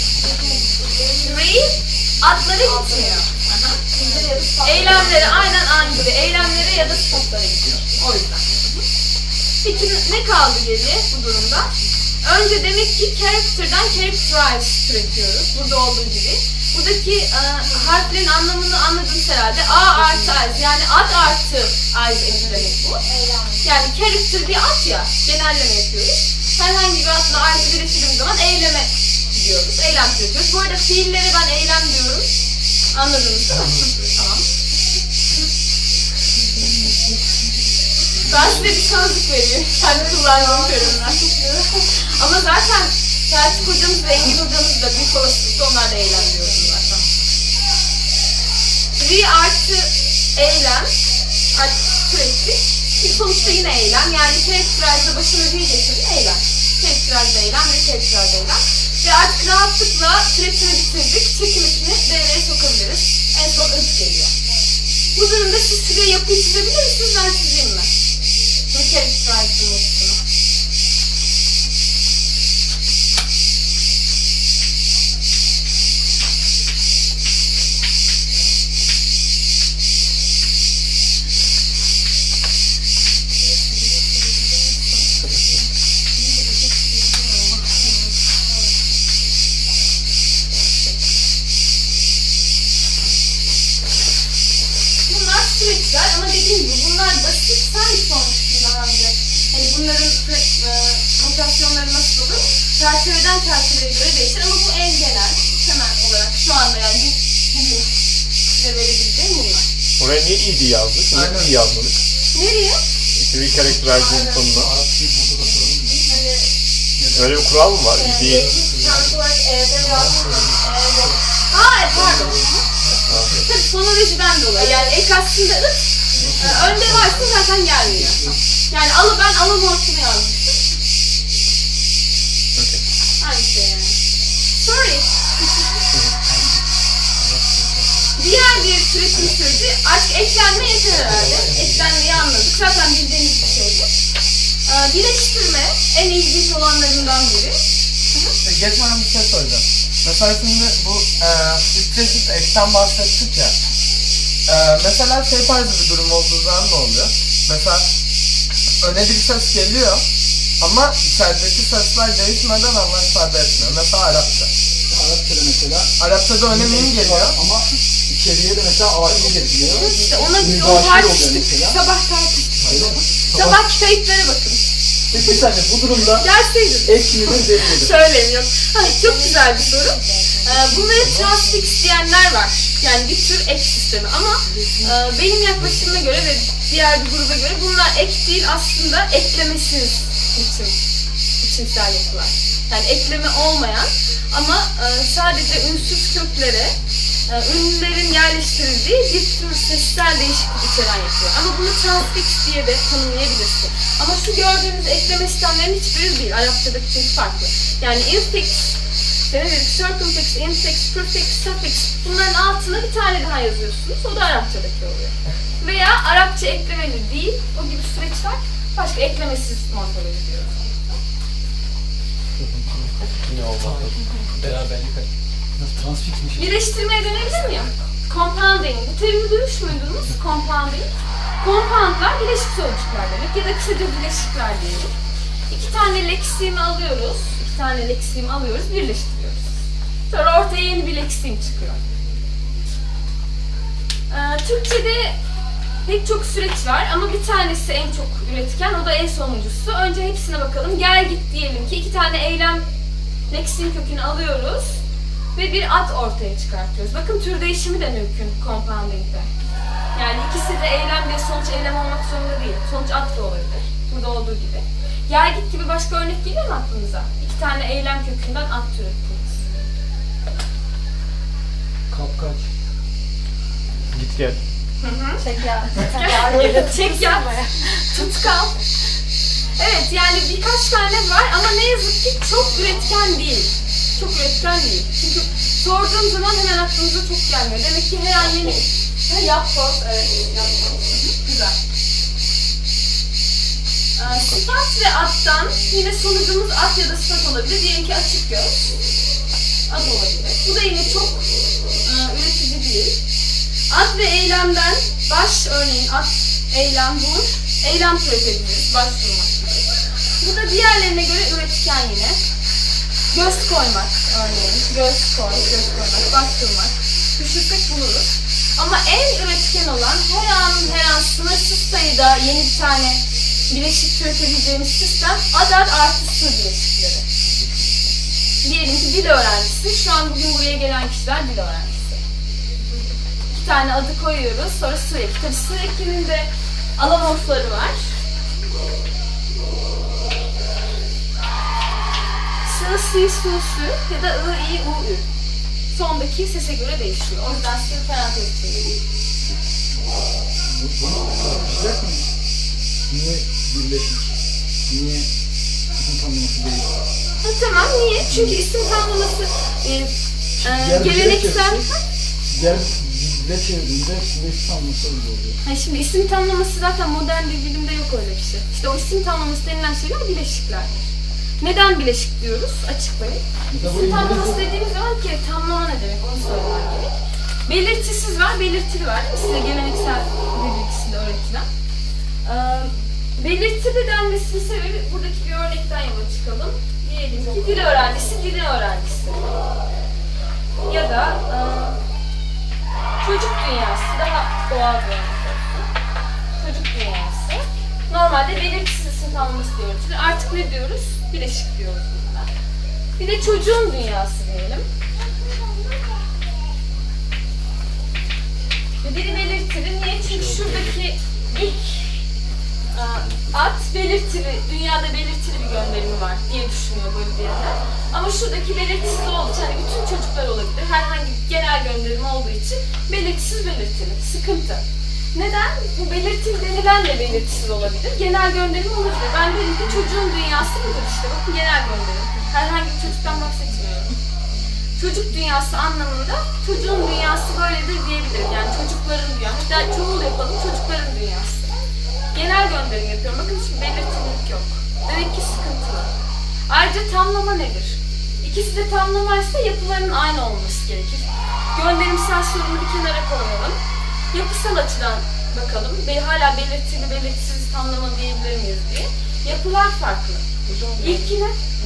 Speaker 1: Re adlara gitmiyor. Eylemlere aynen aynı gibi. Eylemlere ya da sıfatlara gidiyor. O yüzden. Peki ne kaldı geriye bu durumda? Önce demek ki character'dan characterize türetiyoruz. Burada olduğu gibi. Buradaki e, harflerin anlamını anladığınız herhalde. A artı eyes. Yani ad artı eyes eklemek bu. Yani character bir ad ya. Genelleme yapıyoruz. Herhangi bir adla eyes'i birleştirdiğimiz zaman eyleme diyoruz. Eylem türetiyoruz. Bu arada fiillere ben eylem diyorum. Anladınız mı? Tamam. Ben size bir sözlük vereyim. Kendi kullandığım terimler. Ama zaten Selçuk hocamız ve Engin hocamız da büyük olasılıkla onlar da eylem diyoruz zaten. Re artı eylem artı sürekli. Sonuçta yine eylem. Yani characterize'da başına re getirin eylem. Characterize eylem ve characterize eylem. Ve artık rahatlıkla türetimi bitirdik. Çekimitini devreye sokabiliriz. En son ıs geliyor. Bu durumda siz şuraya yapıyı çizebilir misiniz? Ben çizeyim mi? Bu characterize'ın yapısını. Süreçler ama dediğim gibi bunlar basit sanki sonuçta daha önce. Hani bunların e, notasyonları nasıl olur? Çerçeveden çerçeveye göre değişir ama bu en genel, temel olarak şu anda yani bugün size verebileceğim bunlar.
Speaker 5: Oraya niye iyiydi yazdık? Niye iyi yazmadık?
Speaker 1: Nereye?
Speaker 5: Re characterize'ın sonuna.
Speaker 1: Hani,
Speaker 5: Öyle bir kural mı var?
Speaker 1: e,
Speaker 5: İyi değil.
Speaker 1: Şarkı olarak E'de yazdım. E'de. Aa pardon. Tabii fonolojiden dolayı. Yani ek aslında ıt, e, önde varsa zaten gelmiyor. Yani alı ben alımortunu yazmıştım.
Speaker 5: Okay.
Speaker 1: Aynı şey yani. Sorry. Diğer bir türetim süreci artık eklenme yeter herhalde. Eklenmeyi anladık. Zaten bildiğiniz bir şey bu. Ee, birleştirme en ilginç olanlarından biri.
Speaker 4: E, geçmeden bir şey soracağım. Mesela şimdi bu e, üç çeşit ekten bahsettik ya. E, mesela şey tarzı bir durum olduğu zaman ne oluyor? Mesela öne bir ses geliyor ama içerideki sesler değişmeden anlam ifade etmiyor. Mesela Arapça.
Speaker 3: Arapçada mesela
Speaker 4: Arapçada öne min geliyor.
Speaker 3: ama içeriye de mesela A'yı getiriyor.
Speaker 1: Evet işte ona biz
Speaker 3: Mübaşir
Speaker 1: o
Speaker 3: oluyor
Speaker 1: tartıştık.
Speaker 3: mesela.
Speaker 1: Sabah tartıştık.
Speaker 3: Hayır.
Speaker 1: Sabah kayıtlara bakın.
Speaker 3: Peki bir saniye bu durumda
Speaker 1: Gelseydiniz.
Speaker 3: ek midir değil midir?
Speaker 1: Söyleyeyim yok. Hayır, çok güzel bir soru. Ee, bunlara transfix diyenler var. Yani bir tür ek sistemi ama e, benim yaklaşımıma göre ve diğer bir gruba göre bunlar ek değil aslında eklemesiz biçim, biçimsel yapılar. Yani ekleme olmayan ama e, sadece ünsüz köklere e, ünlülerin yerleştirildiği bir tür sessel değişiklik içeren yapılar. Ama bunu transfix diye de tanımlayabilirsin. Ama şu gördüğünüz ekleme sistemlerin hiçbiri değil. Arapçadaki çünkü farklı. Yani infix, circumfix, infix, prefix, suffix bunların altına bir tane daha yazıyorsunuz. O da Arapçadaki oluyor. Veya Arapça eklemeli değil, o gibi süreçler başka eklemesiz morfoloji diyoruz.
Speaker 2: Yine olmadı. Beraberlik.
Speaker 3: Transfixmiş.
Speaker 1: Birleştirmeye dönebilir miyim? Compounding. Bu terimi duymuş muydunuz? Compounding. Compoundlar bileşik sözcükler demek ya da kısaca bileşikler diyelim. İki tane leksimi alıyoruz. İki tane leksimi alıyoruz, birleştiriyoruz. Sonra ortaya yeni bir leksim çıkıyor. Ee, Türkçe'de pek çok süreç var ama bir tanesi en çok üretken, o da en sonuncusu. Önce hepsine bakalım. Gel git diyelim ki iki tane eylem leksim kökünü alıyoruz ve bir ad ortaya çıkartıyoruz. Bakın tür değişimi de mümkün compounding'de. Yani ikisi de eylem diye sonuç eylem olmak zorunda değil. Sonuç ad da olabilir. Burada olduğu gibi. Gel git gibi başka örnek geliyor mu aklınıza? İki tane eylem kökünden ad türettiniz.
Speaker 3: Kapkaç.
Speaker 5: Git gel.
Speaker 7: Çek ya.
Speaker 1: Çek ya. Tutkal. Evet yani birkaç tane var ama ne yazık ki çok üretken değil. Çok üretken değil. Çünkü sorduğum zaman hemen aklınıza çok gelmiyor. Demek ki her an yeni... Ha, yapboz, evet. Yapboz. Güzel. Ee, sıfat ve addan yine sonucumuz ad ya da sıfat olabilir. Diyelim ki açık göz. Ad olabilir. Bu da yine çok e, üretici değil. Ad ve eylemden baş, örneğin ad, eylem, vur, eylem türetebiliriz. Başvurmak gibi. Bu da diğerlerine göre üretken yine. Göz koymak örneğin. Göz koy, göz koymak, başvurmak. Düşünsek buluruz. Ama en üretken olan her an her an sınırsız sayıda yeni bir tane bileşik türetebileceğimiz sistem ad-ad artı sı bileşikleri. Diyelim ki dil öğrencisi. Şu an bugün buraya gelen kişiler dil öğrencisi. tane adı koyuyoruz. Sonra sıra eki. Tabii sıra ekinin de alamorfları var. Sı, si, su, sü ya da ı, i, u, ü. Sondaki sese göre değişiyor. O yüzden size parantez içinde.
Speaker 3: Bunu tartışacak mıyız? Niye birleşik? Niye isim tamlaması değil?
Speaker 1: Ha, tamam, niye? Çünkü isim tamlaması e, e,
Speaker 3: Gel bize
Speaker 1: geleneksel...
Speaker 3: çevirsek, Gel bize çevirdiğinde size isim tamlaması oluyor.
Speaker 1: Ha, şimdi isim tamlaması zaten modern bir bilimde yok öyle bir şey. İşte o isim tamlaması denilen şeyler bileşiklerdir. Neden bileşik diyoruz? Açıklayayım.
Speaker 3: Mesela bu
Speaker 1: İsim tamlaması
Speaker 3: İngilizce-
Speaker 1: dediğimiz zaman ki tamlama ne demek onu söylemem gerek. Belirtisiz var, belirtili var değil mi? Size geleneksel dil bilgisinde öğretilen. Ee, belirtili denmesinin sebebi buradaki bir örnekten yola çıkalım. Diyelim ki dil öğrencisi, dilin öğrencisi. Ya da e, çocuk dünyası, daha doğal bir örnek olsun. Çocuk dünyası. Normalde belirtisiz isim tamlaması diye öğretilir. Artık ne diyoruz? Bileşik diyoruz bunlara. Bir de çocuğun dünyası diyelim. Ve biri belirtili. Niye? Çünkü şuradaki ilk e, at belirtili, dünyada belirtili bir gönderimi var diye düşünüyor böyle diyenler. Ama şuradaki belirtisiz olduğu için, hani bütün çocuklar olabilir, herhangi bir genel gönderim olduğu için belirtisiz belirtili. Sıkıntı. Neden? Bu belirtili denilen de belirtisiz olabilir. Genel gönderim olabilir. Ben dedim ki çocuğun dünyası mıdır işte? Bakın genel gönderim. Herhangi bir çocuktan bahsetmiyorum. Çocuk dünyası anlamında çocuğun dünyası böyledir diyebilirim. Yani çocukların dünyası. Hatta çoğul yapalım, çocukların dünyası. Genel gönderim yapıyorum. Bakın şimdi belirtilik yok. Demek ki sıkıntılı. Ayrıca tamlama nedir? İkisi de tamlamaysa yapılarının aynı olması gerekir. Gönderimsel sorunu bir kenara koyalım. Yapısal açıdan bakalım. Be hala belirtili, belirtisiz tamlama diyebilir miyiz diye. Yapılar farklı. İlkine...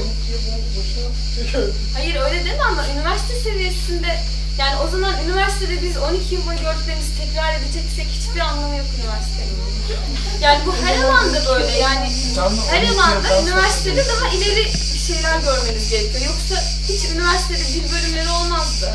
Speaker 1: Hayır öyle deme ama üniversite seviyesinde, yani o zaman üniversitede biz on iki yıl boyu gördüklerimizi tekrar edeceksek hiçbir anlamı yok üniversitenin. Yani bu her alanda böyle, yani her alanda üniversitede daha ileri bir şeyler görmeniz gerekiyor. Yoksa hiç üniversitede dil bölümleri olmazdı.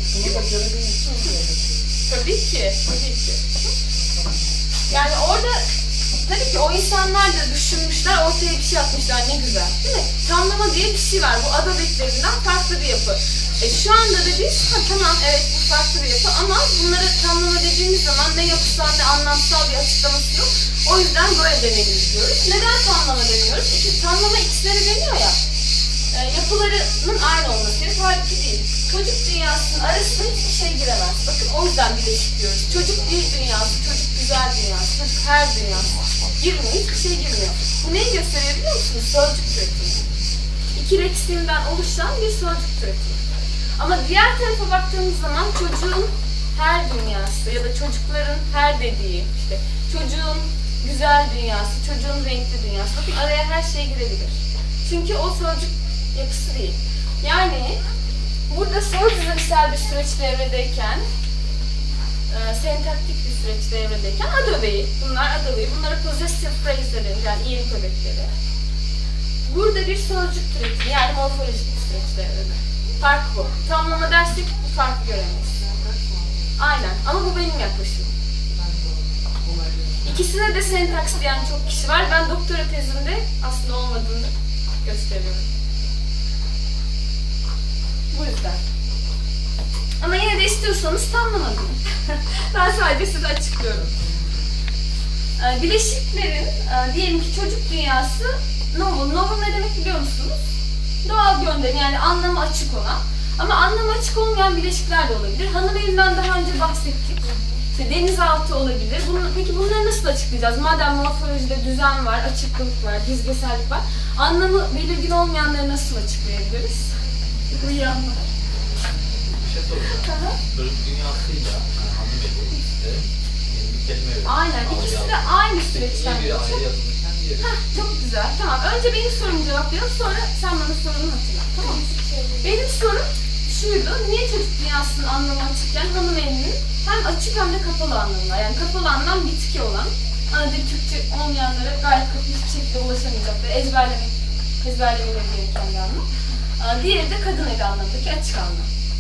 Speaker 1: Tabii ki, tabii ki. Yani orada tabii ki o insanlar da düşünmüşler, ortaya bir şey atmışlar, ne güzel. Değil mi? Tamlama diye bir şey var. Bu ada beklerinden farklı bir yapı. E şu anda da biz, ha, tamam evet bu farklı bir yapı ama bunları tamlama dediğimiz zaman ne yapısal ne anlamsal bir açıklaması yok. O yüzden böyle demeliyiz diyoruz. Neden tamlama demiyoruz? Çünkü tamlama ikisine de deniyor ya. E, yapılarının aynı olması gerekir. Halbuki değil. Çocuk dünyasının arasına hiçbir şey giremez. Bakın o yüzden bileşik diyoruz. Çocuk bir dünyası, çocuk güzel dünyası, çocuk her dünyası. Girmiyor, hiçbir şey girmiyor. Bu neyi gösteriyor biliyor musunuz? Sözcük türetimi. İki leksimden oluşan bir sözcük türetimi. Ama diğer tarafa baktığımız zaman çocuğun her dünyası ya da çocukların her dediği, işte çocuğun güzel dünyası, çocuğun renkli dünyası. Bakın araya her şey girebilir. Çünkü o sözcük yapısı değil. Yani burada söz dizilimsel bir süreç devredeyken, e, sentaktik bir süreç devredeyken ad öbeği, bunlar ad öbeği, bunlara possessive phrase'leri, yani iyilik öbekleri. Burada bir sözcük türetimi, yani morfolojik bir süreç devrede. Fark bu. Tamlama dersek bu farkı göremeyiz. Aynen, ama bu benim yaklaşımım. İkisine de sentaks diyen çok kişi var. Ben doktora tezimde aslında olmadığını gösteriyorum. Bu yüzden. Ama yine de istiyorsanız tamlama deyin. Ben sadece size açıklıyorum. Ee, bileşiklerin, e, diyelim ki çocuk dünyası novel. Novel ne demek biliyor musunuz? Doğal gönderim, yani anlamı açık olan. Ama anlamı açık olmayan bileşikler de olabilir. Hanım evinden daha önce bahsettik. İşte denizaltı olabilir. Bunu, peki bunları nasıl açıklayacağız? Madem morfolojide düzen var, açıklık var, dizgesellik var. Anlamı belirgin olmayanları nasıl açıklayabiliriz? Uyuyanlar.
Speaker 5: Bir şey soracağım. Çocuk dünyasıyla yani hanım evi işte yeni bir kelime veriyor.
Speaker 1: Aynen. İkisi de aynı süreçten
Speaker 5: Biri ayrı
Speaker 1: geçiyor.
Speaker 5: yazılırken diğeri.
Speaker 1: Heh, çok güzel. Tamam. Önce benim sorumu cevaplayalım. Sonra sen bana sorunu hatırla. Tamam mı? Benim sorum şuydu. Niye çocuk dünyasının anlamı açıkken hanım evinin hem açık hem de kapalı anlamına. Yani kapalı anlam bitki olan, ana dil Türkçe olmayanlara gayet kapı hiçbir şekilde ulaşamayacakları, ezberlemek, ezberlemeleri gereken bir anlam. Diğeri de kadın evi anlamındaki açık anlam.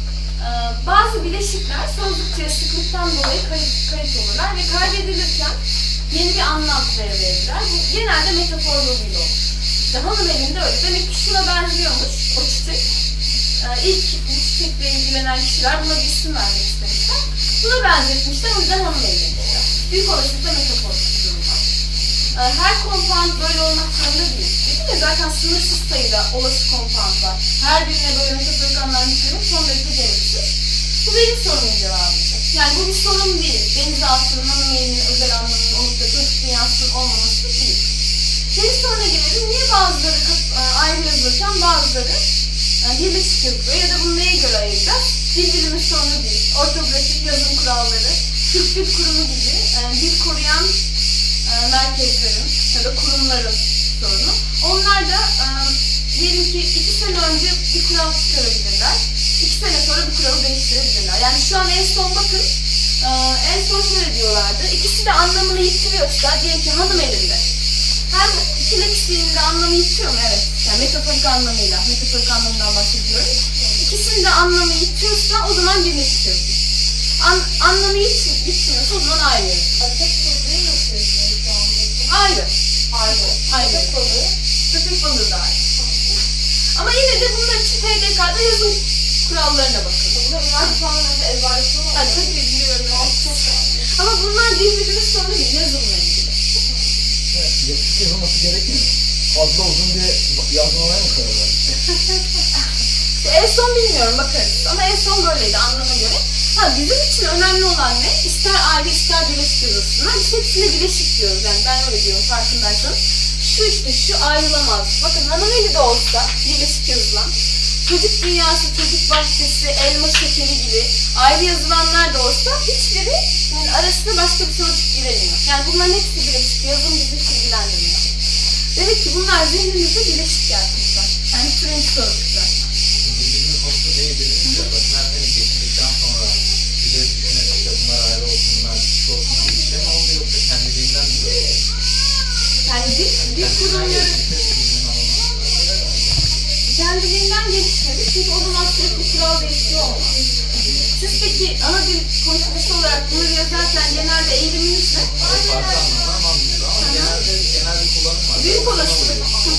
Speaker 1: Ee, bazı bileşikler sözlükçeye sıklıktan dolayı kayıp, kayıp olurlar ve kaybedilirken yeni bir anlam devreye girer. Bu genelde metafor yoluyla olur. İşte hanım elinde öyle. Demek ki şuna benziyormuş o çiçek. Ee, ilk bu çiçekle ilgilenen kişiler buna bir isim vermek istemişler. Buna benzetmişler, o yüzden hanım elinde demişler. Büyük olasılıkla metafor bir durum var. Ee, her compound böyle olmak zorunda değil. Dedim ya zaten sınırsız sayıda olası compound var. Her birine böyle metaforik anlam yüklemek son derece gereksiz. Bu benim sorumun cevabıydı. Yani bu bir sorun değil. Denizaltının, hanım elinin özel anlamının olup da çocuk dünyasının olmaması değil. Senin soruna gelelim. Niye bazıları ayrı yazılırken bazıları yani birleşik yazılıyor ya da bunu neye göre ayıracağız? Dil bilimi sorunu değil. Ortografik yazım kuralları, Türk Dil Kurumu gibi yani dil koruyan e, merkezlerin ya da kurumların sorunu. Onlar da e, diyelim ki iki sene önce bir kural çıkarabilirler. İki sene sonra bu kuralı değiştirebilirler. Yani şu an en son bakın, e, en son şöyle diyorlardı. İkisi de anlamını yitiriyorsa, diyelim ki hanım elinde. Hem ikileksinin de anlamı yitiyor mu? Evet. Yani metaforik anlamıyla, metaforik anlamından bahsediyorum. İkisinin de anlamı yitiyorsa o zaman birleşik yazılır. An, anlamı yit, yitmiyorsa o zaman ayrı yazılır. Ayrı. Ayrı. Ayrı. Trafik balığı da ayrı. Ama yine de bunlar için T D K'da yazım kurallarına bakın. Bunlar üniversite falan önce ezberletiyor mu? Evet, tabii biliyorum. Ama bunlar dil bilimi sorunu değil, yazımla ilgili.
Speaker 3: Yapışık yazılması gerekmiyor mu? Fazla uzun diye yazmamaya mı karar vermiş?
Speaker 1: İşte en son bilmiyorum, bakarız. Ama en son böyleydi anlama göre. Ha, bizim için önemli olan ne? İster ayrı ister birleşik yazılsınlar. Biz hepsine birleşik diyoruz. Yani ben öyle diyorum farkındaysanız. Şu işte şu ayrılamaz. Bakın hanımeli de olsa birleşik yazılan, çocuk dünyası, çocuk bahçesi, elma şekeri gibi ayrı yazılanlar da olsa hiçbiri yani arasında başka bir sonuç giremiyor. Yani bunların hepsi birleşik. Yazım bizi hiç ilgilendirmiyor. Demek ki bunlar zihnimizde birleşik gerçekten. Yani French sözcükler.
Speaker 5: Bizim konusu değil dediniz ya, bakın her sene geçirdikten sonra bize düşünerek işte bunlar ayrı olsun, bunlar şu olsun gibi bir şey mi oldu yoksa kendiliğinden mi böyle?
Speaker 1: Yani dil, dil kurumları kendiliğinden gelişmedi çünkü o zaman sürekli kural değişiyor olmaz. Siz peki ana dil konuşması olarak bunu yazarken genelde eğiliminiz ne?
Speaker 5: Farklı anlamda ama ama genelde genel bir kullanım var.
Speaker 1: Büyük olasılık.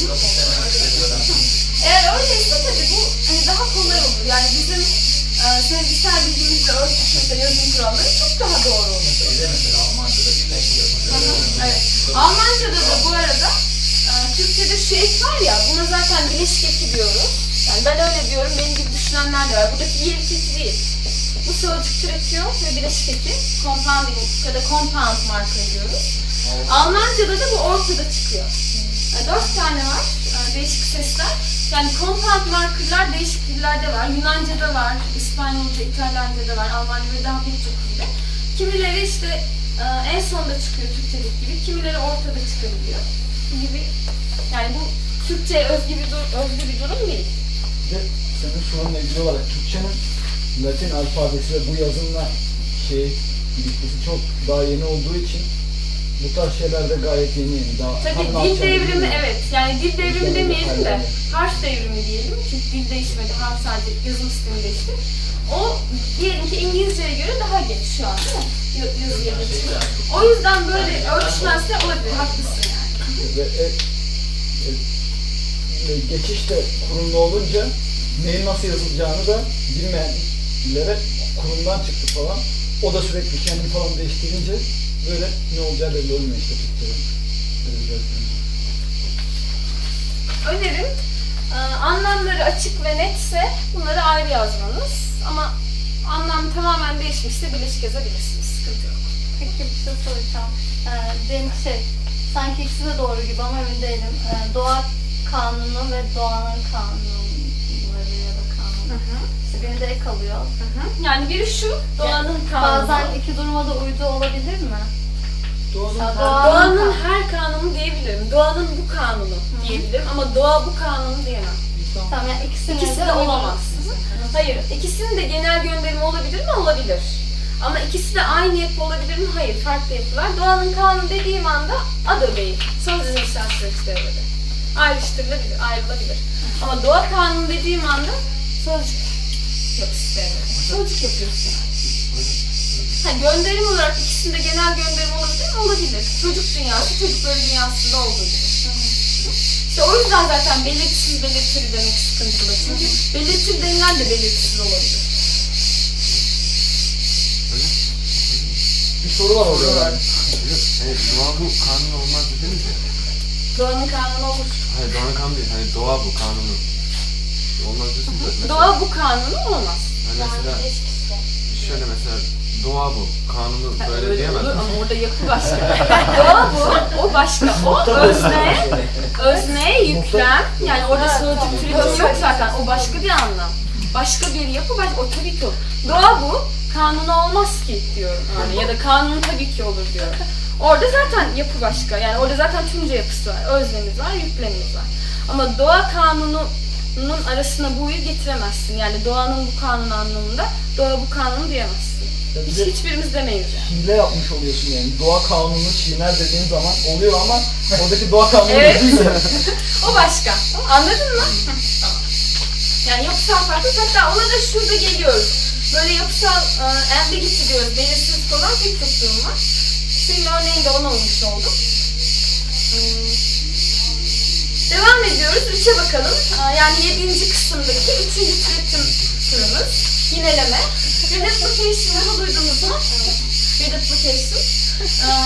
Speaker 1: Eğer öyleyse tabii bu hani daha kolay olur. Yani bizim e, sezgisel bilgimizle örtüşürse yazım kuralları çok daha doğru olur.
Speaker 5: Bize mesela Almanca'da bir tek yazılıyor.
Speaker 1: Evet. Almanca'da da bu arada e, Türkçe'de şu ek var ya, buna zaten bileşik eki diyoruz. Yani ben öyle diyorum, benim gibi düşünenler de var. Buradaki yer ikisi değil. Bu sözcük türetiyor ve bileşik eki compounding ya da compound marker diyoruz. Almanca'da da bu ortada çıkıyor. Yani dört tane var e, değişik sesler. Yani compound markerlar değişik dillerde var. Yunanca'da var, İspanyolca, İtalyanca'da var, Almanca'da daha pek çok dilde. Kimileri işte e, en sonda çıkıyor Türkçedeki gibi, kimileri ortada çıkabiliyor gibi. Yani bu Türkçe'ye özgü bir, dur özgü bir durum değil.
Speaker 3: Bir de senin sorunla ilgili olarak Türkçenin Latin alfabesi ve bu yazımla şey ilişkisi çok daha yeni olduğu için bu tarz şeyler de gayet yeni yeni. Daha
Speaker 1: tabii dil devrimi evet. Yani dil devrimi demeyelim de harf devrimi diyelim. Çünkü dil değişmedi, harf sadece yazım sistemi değişti. O diyelim ki İngilizce'ye göre daha geç şu an değil mi? Yazı yazı. O yüzden böyle örtüşmezse olabilir, haklısın yani.
Speaker 3: Ve e, e, e, geçiş de kurumlu olunca neyin nasıl yazılacağını da bilmeyenlere kurumdan çıktı falan. O da sürekli kendini falan değiştirince böyle ne olacağı belli olmuyor işte Türkçe'de.
Speaker 1: Önerim, e, anlamları açık ve netse bunları ayrı yazmanız. Ama anlam tamamen değişmişse birleşik yazabilirsiniz. Sıkıntı yok.
Speaker 8: Peki bir şey soracağım. Ee, benim şey, sanki ikisi de doğru gibi ama emin değilim. Ee, doğa kanunu ve doğanın kanunları ya da kanunu.
Speaker 1: Hı hı.
Speaker 8: İşte birinde ek alıyor.
Speaker 1: Hı hı. Yani biri şu, doğanın
Speaker 8: yani
Speaker 1: kanunu.
Speaker 8: bazen iki duruma da uydu olabilir mi?
Speaker 1: Doğanın,
Speaker 8: Ya,
Speaker 1: doğanın,
Speaker 8: doğanın
Speaker 1: her kanunu diyebilirim. Doğanın bu kanunu Hı. diyebilirim ama doğa bu kanunu diyemem.
Speaker 8: Tamam, yani ikisine
Speaker 1: İkisi de,
Speaker 8: de
Speaker 1: olamaz. Hayır, ikisinin de genel gönderimi olabilir mi? Olabilir. Ama ikisi de aynı yapı olabilir mi? Hayır, farklı yapılar. Doğanın kanunu dediğim anda ad öbeği, son dizimsel süreç devrede. Ayrıştırılabilir, ayrılabilir. Ama doğa kanunu dediğim anda sözcük yapısı sevmedi. Sözcük yapıyorsun. Ha, gönderim olarak ikisinde genel gönderim olabilir mi? Olabilir. Çocuk dünyası, çocukları dünyasında olduğu gibi. İşte o yüzden zaten belirtisiz belirtili demek sıkıntılı. Çünkü belirtili denilen de belirtisiz olabilir.
Speaker 3: Bir soru var orada.
Speaker 4: Evet, doğa bu kanun olmaz dediniz ya.
Speaker 1: Doğanın kanunu olur.
Speaker 4: Hayır, doğanın kanunu değil. Hani doğa bu kanunu. Olmaz diyorsunuz da. Mesela,
Speaker 1: Doğa bu kanunu olmaz.
Speaker 4: hani mesela şöyle mesela doğa bu kanunu
Speaker 1: Ha,
Speaker 4: böyle
Speaker 1: öyle
Speaker 4: diyemez.
Speaker 1: olur ama orada yapı başka. Doğa bu, o başka. O özne, özneye yüklem. Yani orada sözcük türetim yok zaten. O başka bir anlam. Başka bir yapı, başka, o tabii ki olur. Doğa bu, kanunu olmaz ki diyorum yani. Ya da kanunu tabii ki olur diyorum. Orada zaten yapı başka. Yani orada zaten tümce yapısı var. Öznemiz var, yüklemimiz var. Ama doğa kanununun arasına bu'yu getiremezsin. Yani doğanın bu kanunu anlamında doğa bu kanunu diyemezsin. Hiç, hiçbirimiz demeyiz yani.
Speaker 3: Hile yapmış oluyorsun yani. Doğa kanunu çiğner dediğin zaman oluyor ama oradaki doğa kanunu
Speaker 1: Evet.
Speaker 3: değil mi?
Speaker 1: O başka. Anladın mı? Tamam. Yani yapısal farklılık, hatta ona da şurada geliyoruz. Böyle yapısal e, ambiguity diyoruz. Belirsiz falan pek çok durum var. Senin örneğinde ona olmuş oldum. Hmm. Devam ediyoruz. Üçe bakalım. Aa, yani yedinci kısımdaki üçüncü türetim türümüz. Yineleme. Reduplication'ı duydunuz mu? Reduplication. Aa,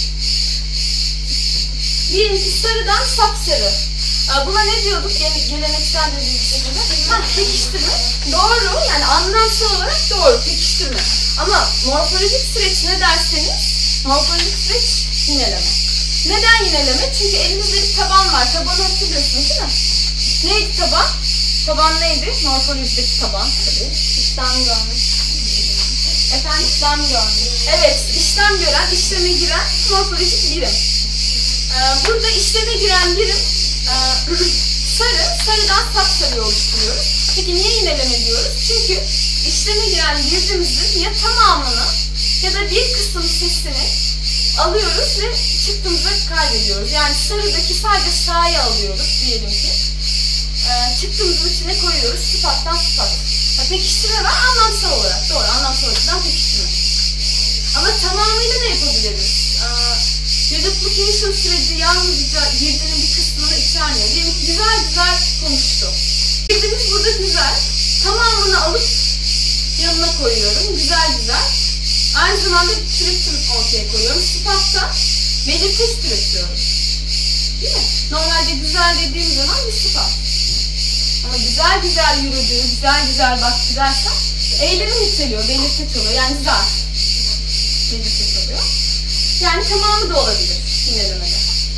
Speaker 1: birincisi sarıdan sapsarı. Aa, buna ne diyorduk Gele- geleneksel dediğimiz şekilde? Ha, pekiştirme. Doğru, yani anlamsal olarak doğru, pekiştirme. Ama morfolojik süreç ne derseniz, morfolojik süreç yineleme. Neden yineleme? Çünkü elimizde bir taban var. Tabanı hatırlıyorsunuz değil mi? Neydi taban? Taban neydi? Morfolojideki taban tabii.
Speaker 8: İşlem görmüş.
Speaker 1: Efendim?
Speaker 8: İşlem görmüş.
Speaker 1: Evet, işlem gören, işleme giren morfolojik birim. Ee, burada işleme giren birim e, sarı, sarıdan sapsarıyı oluşturuyoruz. Peki niye yineleme diyoruz? Çünkü işleme giren girdimizin ya tamamını ya da bir kısım sesini alıyoruz ve çıktığımıza kaydediyoruz. Yani sarıdaki sadece sa'yı alıyoruz diyelim ki. Ee, çıktığımızın içine koyuyoruz sıfattan sıfat. Ya, pekiştirme var anlamsal olarak. Doğru, anlamsal açıdan pekiştirme. Ama tamamıyla da yapabiliriz. Ee, reduplication süreci yalnızca girdinin bir kısmını içermiyor. Diyelim ki güzel güzel konuştu. Girdimiz burada güzel. Tamamını alıp yanına koyuyorum. Güzel güzel. Aynı zamanda bir türetim ortaya koyuyorum. Sıfattan belirteç türetiyorum. Değil mi? Normalde güzel dediğim zaman bir sıfat. Ama güzel güzel yürüdü, güzel güzel baktı dersen eylemi niteliyor, belirteç oluyor. Yani zar. Belirteç oluyor. Yani tamamı da olabilir yinelemede.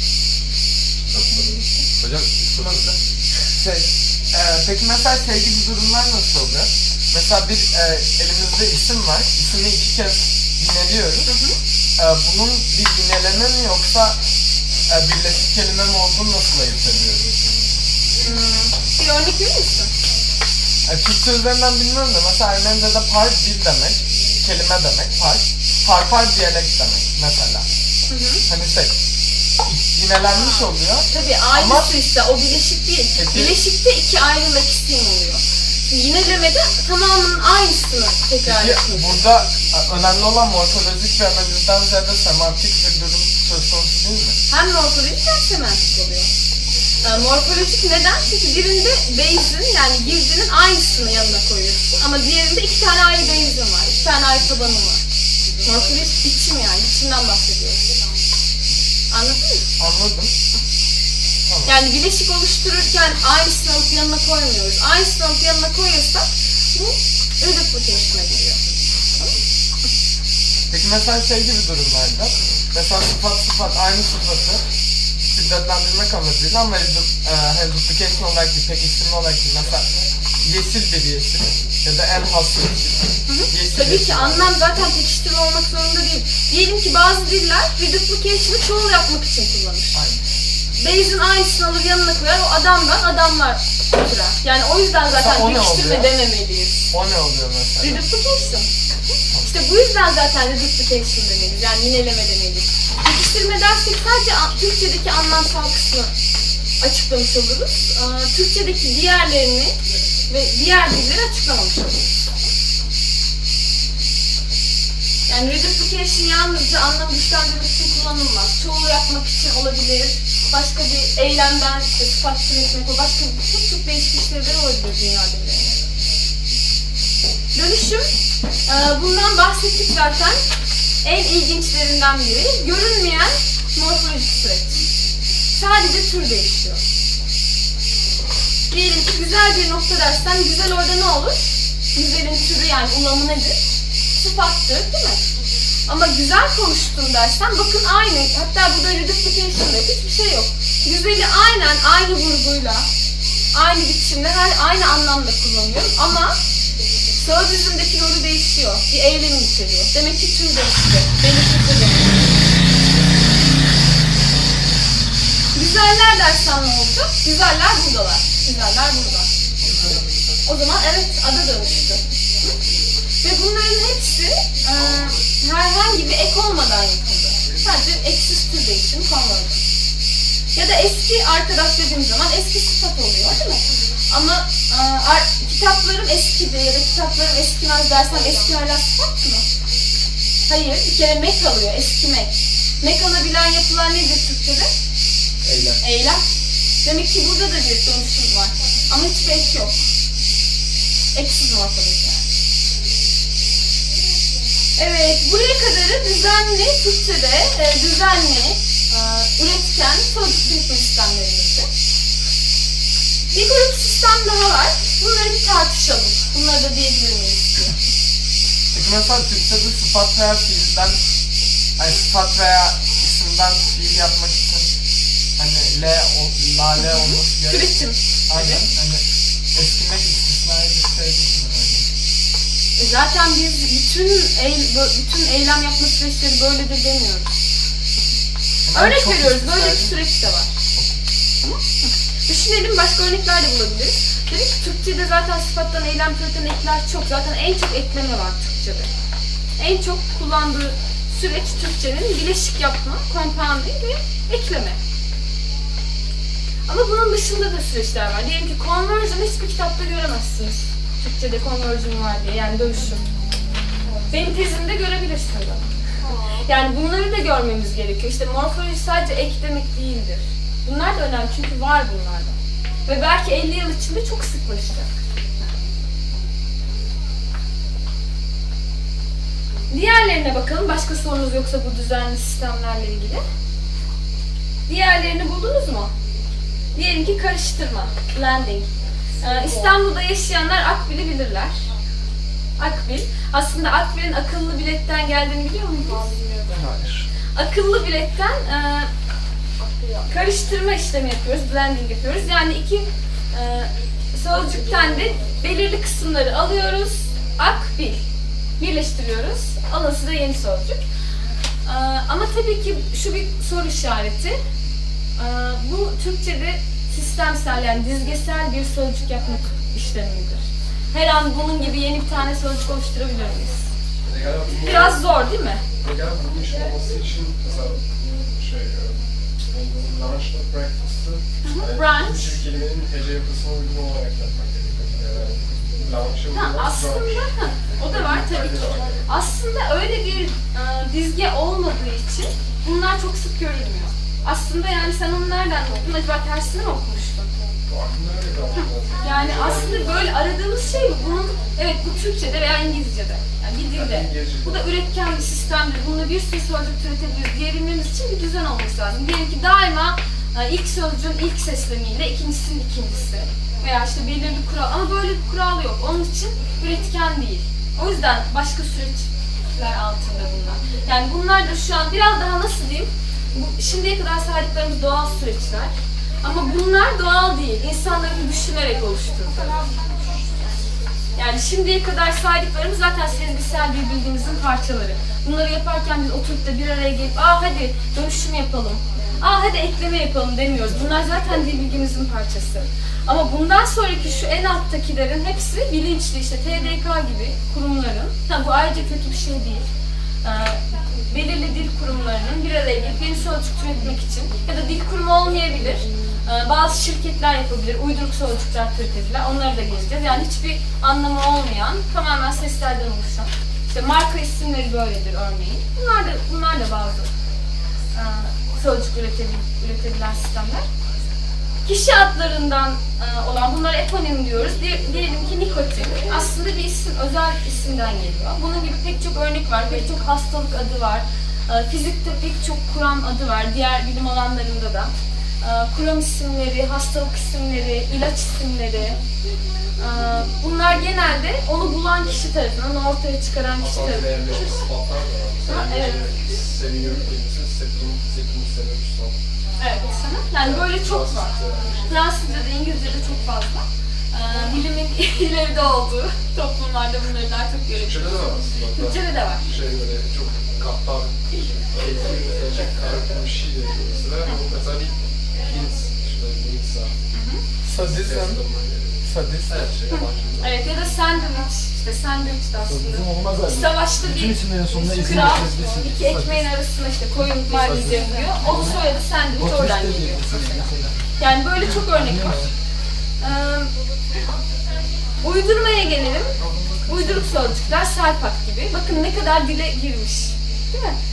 Speaker 4: Hocam şu nasıl? Şey, e, peki mesela şey gibi durumlar nasıl oluyor? Mesela bir e, elimizde isim var. İsmi iki kez yineliyoruz.
Speaker 1: Hı hı.
Speaker 4: E, bunun bir yineleme mi yoksa e, birleşik kelime mi olduğunu nasıl ayırt ediyoruz?
Speaker 1: Hmm. Bir örnek verir misin?
Speaker 4: E, Türkçe üzerinden bilmiyorum da mesela Ermenice'de par dil demek, kelime demek, par. Par par diyalekt demek mesela.
Speaker 1: Hı hı.
Speaker 4: Hani şey, yinelenmiş oluyor.
Speaker 1: Tabii aynısı
Speaker 4: Ama-
Speaker 1: işte, o bileşik değil.
Speaker 4: Peki-
Speaker 1: Bileşikte iki ayrı isim oluyor. Şimdi yinelemede tamamının aynısını tekrar
Speaker 4: Peki
Speaker 1: etmek.
Speaker 4: burada e, önemli olan morfolojik ve analizden ziyade semantik bir durum söz konusu değil mi?
Speaker 1: Hem morfolojik hem semantik oluyor. Ee, morfolojik neden? Çünkü birinde base'in yani girdinin aynısını yanına koyuyorsun. Ama diğerinde iki tane ayrı base'in var. İki tane ayrı tabanın var. Morfolojik biçim yani. Biçimden bahsediyoruz. Anladın mı?
Speaker 4: Anladım. Tamam.
Speaker 1: Yani bileşik oluştururken aynısını alıp yanına koymuyoruz. Aynısını alıp yanına koyuyorsak bu reduplication'a giriyor.
Speaker 4: Peki mesela şey gibi durumlarda, mesela sıfat sıfat aynı sıfatı şiddetlendirmek amacıyla ama e, duplication olarak değil, pekiştirme olarak değil. Mesela yeşil bir yeşil ya da en has yeşil. Yeşil
Speaker 1: Tabii
Speaker 4: yeşil.
Speaker 1: ki anlam zaten pekiştirme olmak zorunda değil. Diyelim ki bazı diller reduplication'ı çoğul yapmak için kullanır.
Speaker 4: Aynen.
Speaker 1: Base'in aynısını alır yanına koyar, o adamdan adamlar türer. Yani o yüzden
Speaker 4: Mesela
Speaker 1: zaten
Speaker 4: o ne
Speaker 1: pekiştirme
Speaker 4: oluyor?
Speaker 1: dememeliyiz.
Speaker 4: O ne oluyor mesela?
Speaker 1: Reduplication. İşte bu yüzden zaten reduplication demeliyiz. Yani yineleme demeliyiz. Pekiştirme dersek sadece a- Türkçedeki anlamsal kısmı açıklamış oluruz. Ee, Türkçedeki diğerlerini ve diğer dilleri açıklamamış oluyoruz. Yani reduplication yalnızca anlamı güçlendirmek için kullanılmaz. Çoğulu yapmak için olabilir. Başka bir eylemden işte sıfat türetmek o başka bir çok çok değişik işlevleri olabilir dünya dillerine. Dönüşüm, bundan bahsettik zaten. En ilginçlerinden biri. Görünmeyen morfolojik süreç. Sadece tür değişiyor. Diyelim ki güzel bir nokta dersen, güzel orada ne olur? Güzelin türü yani ulamı nedir? Sıfattır, değil mi? Ama güzel konuştum dersen, bakın aynı, hatta burada reduplication'da hiçbir şey yok. Güzeli aynen aynı vurguyla, aynı biçimde, her aynı anlamda kullanıyorum ama sözcüğümdeki rolü değişiyor, bir eylemi içeriyor. Demek ki tür değişti, belirti demek. Güzeller dersen ne olacak? Güzeller buradalar, güzeller burada. O zaman evet, ada dönüştü. Ve bunların hepsi e, herhangi bir ek olmadan yapıldı. Sadece eksiz tür değişimi konverdi. Ya da eski arkadaş dediğim zaman eski sıfat oluyor değil mi? Ama e, kitaplarım eskidi ya da kitaplarım eskimez dersen eski hala sıfat mı? Hayır, bir kere mek alıyor, eskimek. Mek alabilen yapılar nedir Türkçe'de?
Speaker 3: Eylem.
Speaker 1: Eylem. Demek ki burada da bir dönüşüm var. Ama hiçbir ek yok. Eksiz morfolojik yani. Evet, buraya kadarı düzenli, Türkçe'de e, düzenli, e, üretken sözcük türetme sistemlerimizdi. Bir grup sistem daha var. Bunları bir tartışalım. Bunları da diyebilir miyiz diye.
Speaker 4: Peki mesela Türkçe'de sıfat veya fiilden, hani sıfat veya isimden fiil yapmak için hani L, o, la, L olması gerekiyor.
Speaker 1: Türetim.
Speaker 4: Aynen, hani eskimek istisnai bir şey değil mi?
Speaker 1: E zaten biz bütün eylem, bütün eylem yapma süreçleri böyledir demiyoruz.
Speaker 4: Ama
Speaker 1: Örnek
Speaker 4: çok
Speaker 1: veriyoruz, böyle bir
Speaker 4: istisnai-
Speaker 1: süreç de var. Tamam mı? Düşünelim, başka örnekler de bulabiliriz. Dedik ki Türkçe'de zaten sıfattan eylem türeten ekler çok. Zaten en çok ekleme var Türkçe'de. En çok kullandığı süreç Türkçenin bileşik yapma, compounding ve ekleme. Ama bunun dışında da süreçler var. Diyelim ki conversion hiçbir kitapta göremezsiniz. Türkçe'de conversion var diye, yani dönüşüm. Benim tezimde görebilirsiniz ama. Yani bunları da görmemiz gerekiyor. İşte morfoloji sadece ek demek değildir. Bunlar da önemli çünkü var bunlarda. Ve belki elli yıl içinde çok sıklaşacak. Diğerlerine bakalım. Başka sorunuz yoksa bu düzenli sistemlerle ilgili. Diğerlerini buldunuz mu? Diyelim ki karıştırma, blending. Ee, İstanbul'da yaşayanlar Akbil'i bilirler. Akbil. Aslında Akbil'in akıllı biletten geldiğini biliyor musunuz?
Speaker 4: Hayır.
Speaker 1: Akıllı biletten e, karıştırma işlemi yapıyoruz, blending yapıyoruz. Yani iki e, sözcükten de belirli kısımları alıyoruz, Akbil. Birleştiriyoruz, alası da yeni sözcük. E, ama tabii ki şu bir soru işareti. E, bu Türkçe'de sistemsel, yani dizgesel bir sözcük yapmak işlemidir. Her an bunun gibi yeni bir tane sözcük oluşturabilir miyiz? Biraz zor değil mi?
Speaker 6: Gel bunun iş olması için mesela şey, launch da practice'ı
Speaker 1: Branch.
Speaker 6: Türkçe kelimenin hece yapısına uygun olarak yapmak gerekiyor. Launch'ın
Speaker 1: Ha, aslında ha, o da var tabii ki. Aslında öyle bir e, dizge olmadığı için bunlar çok sık görülmüyor. Aslında yani sen onu nereden okudun? Acaba tersini mi okumuştun? Yani aslında böyle aradığımız şey bu. Bunun, evet bu Türkçe'de veya İngilizce'de. Yani bir dilde. Bu da üretken bir sistemdir. Bununla bir sürü sözcük türetebiliriz diyebilmemiz için bir düzen olması lazım. Diyelim ki daima ilk sözcüğün ilk seslemiyle ikincisinin ikincisi. Veya işte belirli bir kural. Ama böyle bir kural yok. Onun için üretken değil. O yüzden başka süreçler altında bunlar. Yani bunlar da şu an biraz daha nasıl diyeyim? Bu, şimdiye kadar saydıklarımız doğal süreçler. Ama bunlar doğal değil. İnsanların düşünerek oluşturduğu. Yani şimdiye kadar saydıklarımız zaten sezgisel bir bilgimizin parçaları. Bunları yaparken biz oturup da bir araya gelip aa hadi dönüşüm yapalım, aa hadi ekleme yapalım demiyoruz. Bunlar zaten dil bilgimizin parçası. Ama bundan sonraki şu en alttakilerin hepsi bilinçli, işte T D K gibi kurumların, ha, bu ayrıca kötü bir şey değil. Ee, belirli dil kurumlarının bir araya gelip yeni sözcük türetmek için ya da dil kurumu olmayabilir Ee, bazı şirketler yapabilir, uyduruk sözcükler türetebilirler, onları da gezeceğiz. Yani hiçbir anlamı olmayan, tamamen seslerden oluşan, işte marka isimleri böyledir örneğin. Bunlar da, bunlar da bazı e, sözcük üretebil, üretebilen sistemler. Kişi adlarından e, olan, bunlara eponim diyoruz. Diye, diyelim ki nikotin. Aslında bir isim, özel isimden geliyor. Bunun gibi pek çok örnek var, pek çok hastalık adı var. E, fizikte pek çok kuram adı var, diğer bilim alanlarında da. Kuram isimleri, hastalık isimleri, ilaç isimleri, bunlar genelde onu bulan kişi tarafından, onu ortaya çıkaran kişi tarafından. Ha, evet. Evet. Yani böyle çok var. Fransızca'da, İngilizce'de çok fazla. Bilimin ileride olduğu toplumlarda bunları daha çok görebiliyoruz.
Speaker 6: Türkçe'de de var aslında.
Speaker 1: Türkçe'de de var.
Speaker 6: Şey böyle çok kaptan, keyifli mesela karakter bir şey de mesela. Mesela bir hint, işte neyse.
Speaker 4: Sadizm. Sadizm.
Speaker 6: Her şey yabancı.
Speaker 1: Evet, ya da sandwich, işte sandwich de aslında.
Speaker 3: Bizim olmaz abi.
Speaker 1: Savaşta
Speaker 3: Bütün
Speaker 1: bir
Speaker 3: isimlerin sonuna izin
Speaker 1: kral
Speaker 3: verebilirsin.
Speaker 1: iki ekmeğin arasına işte koyun margizem diyor. Onun soyadı sandwich oradan geliyor. Yani böyle çok örnek var. Ee, uydurmaya gelelim. Uyduruk sözcükler, Selpak gibi. Bakın ne kadar dile girmiş. Değil mi?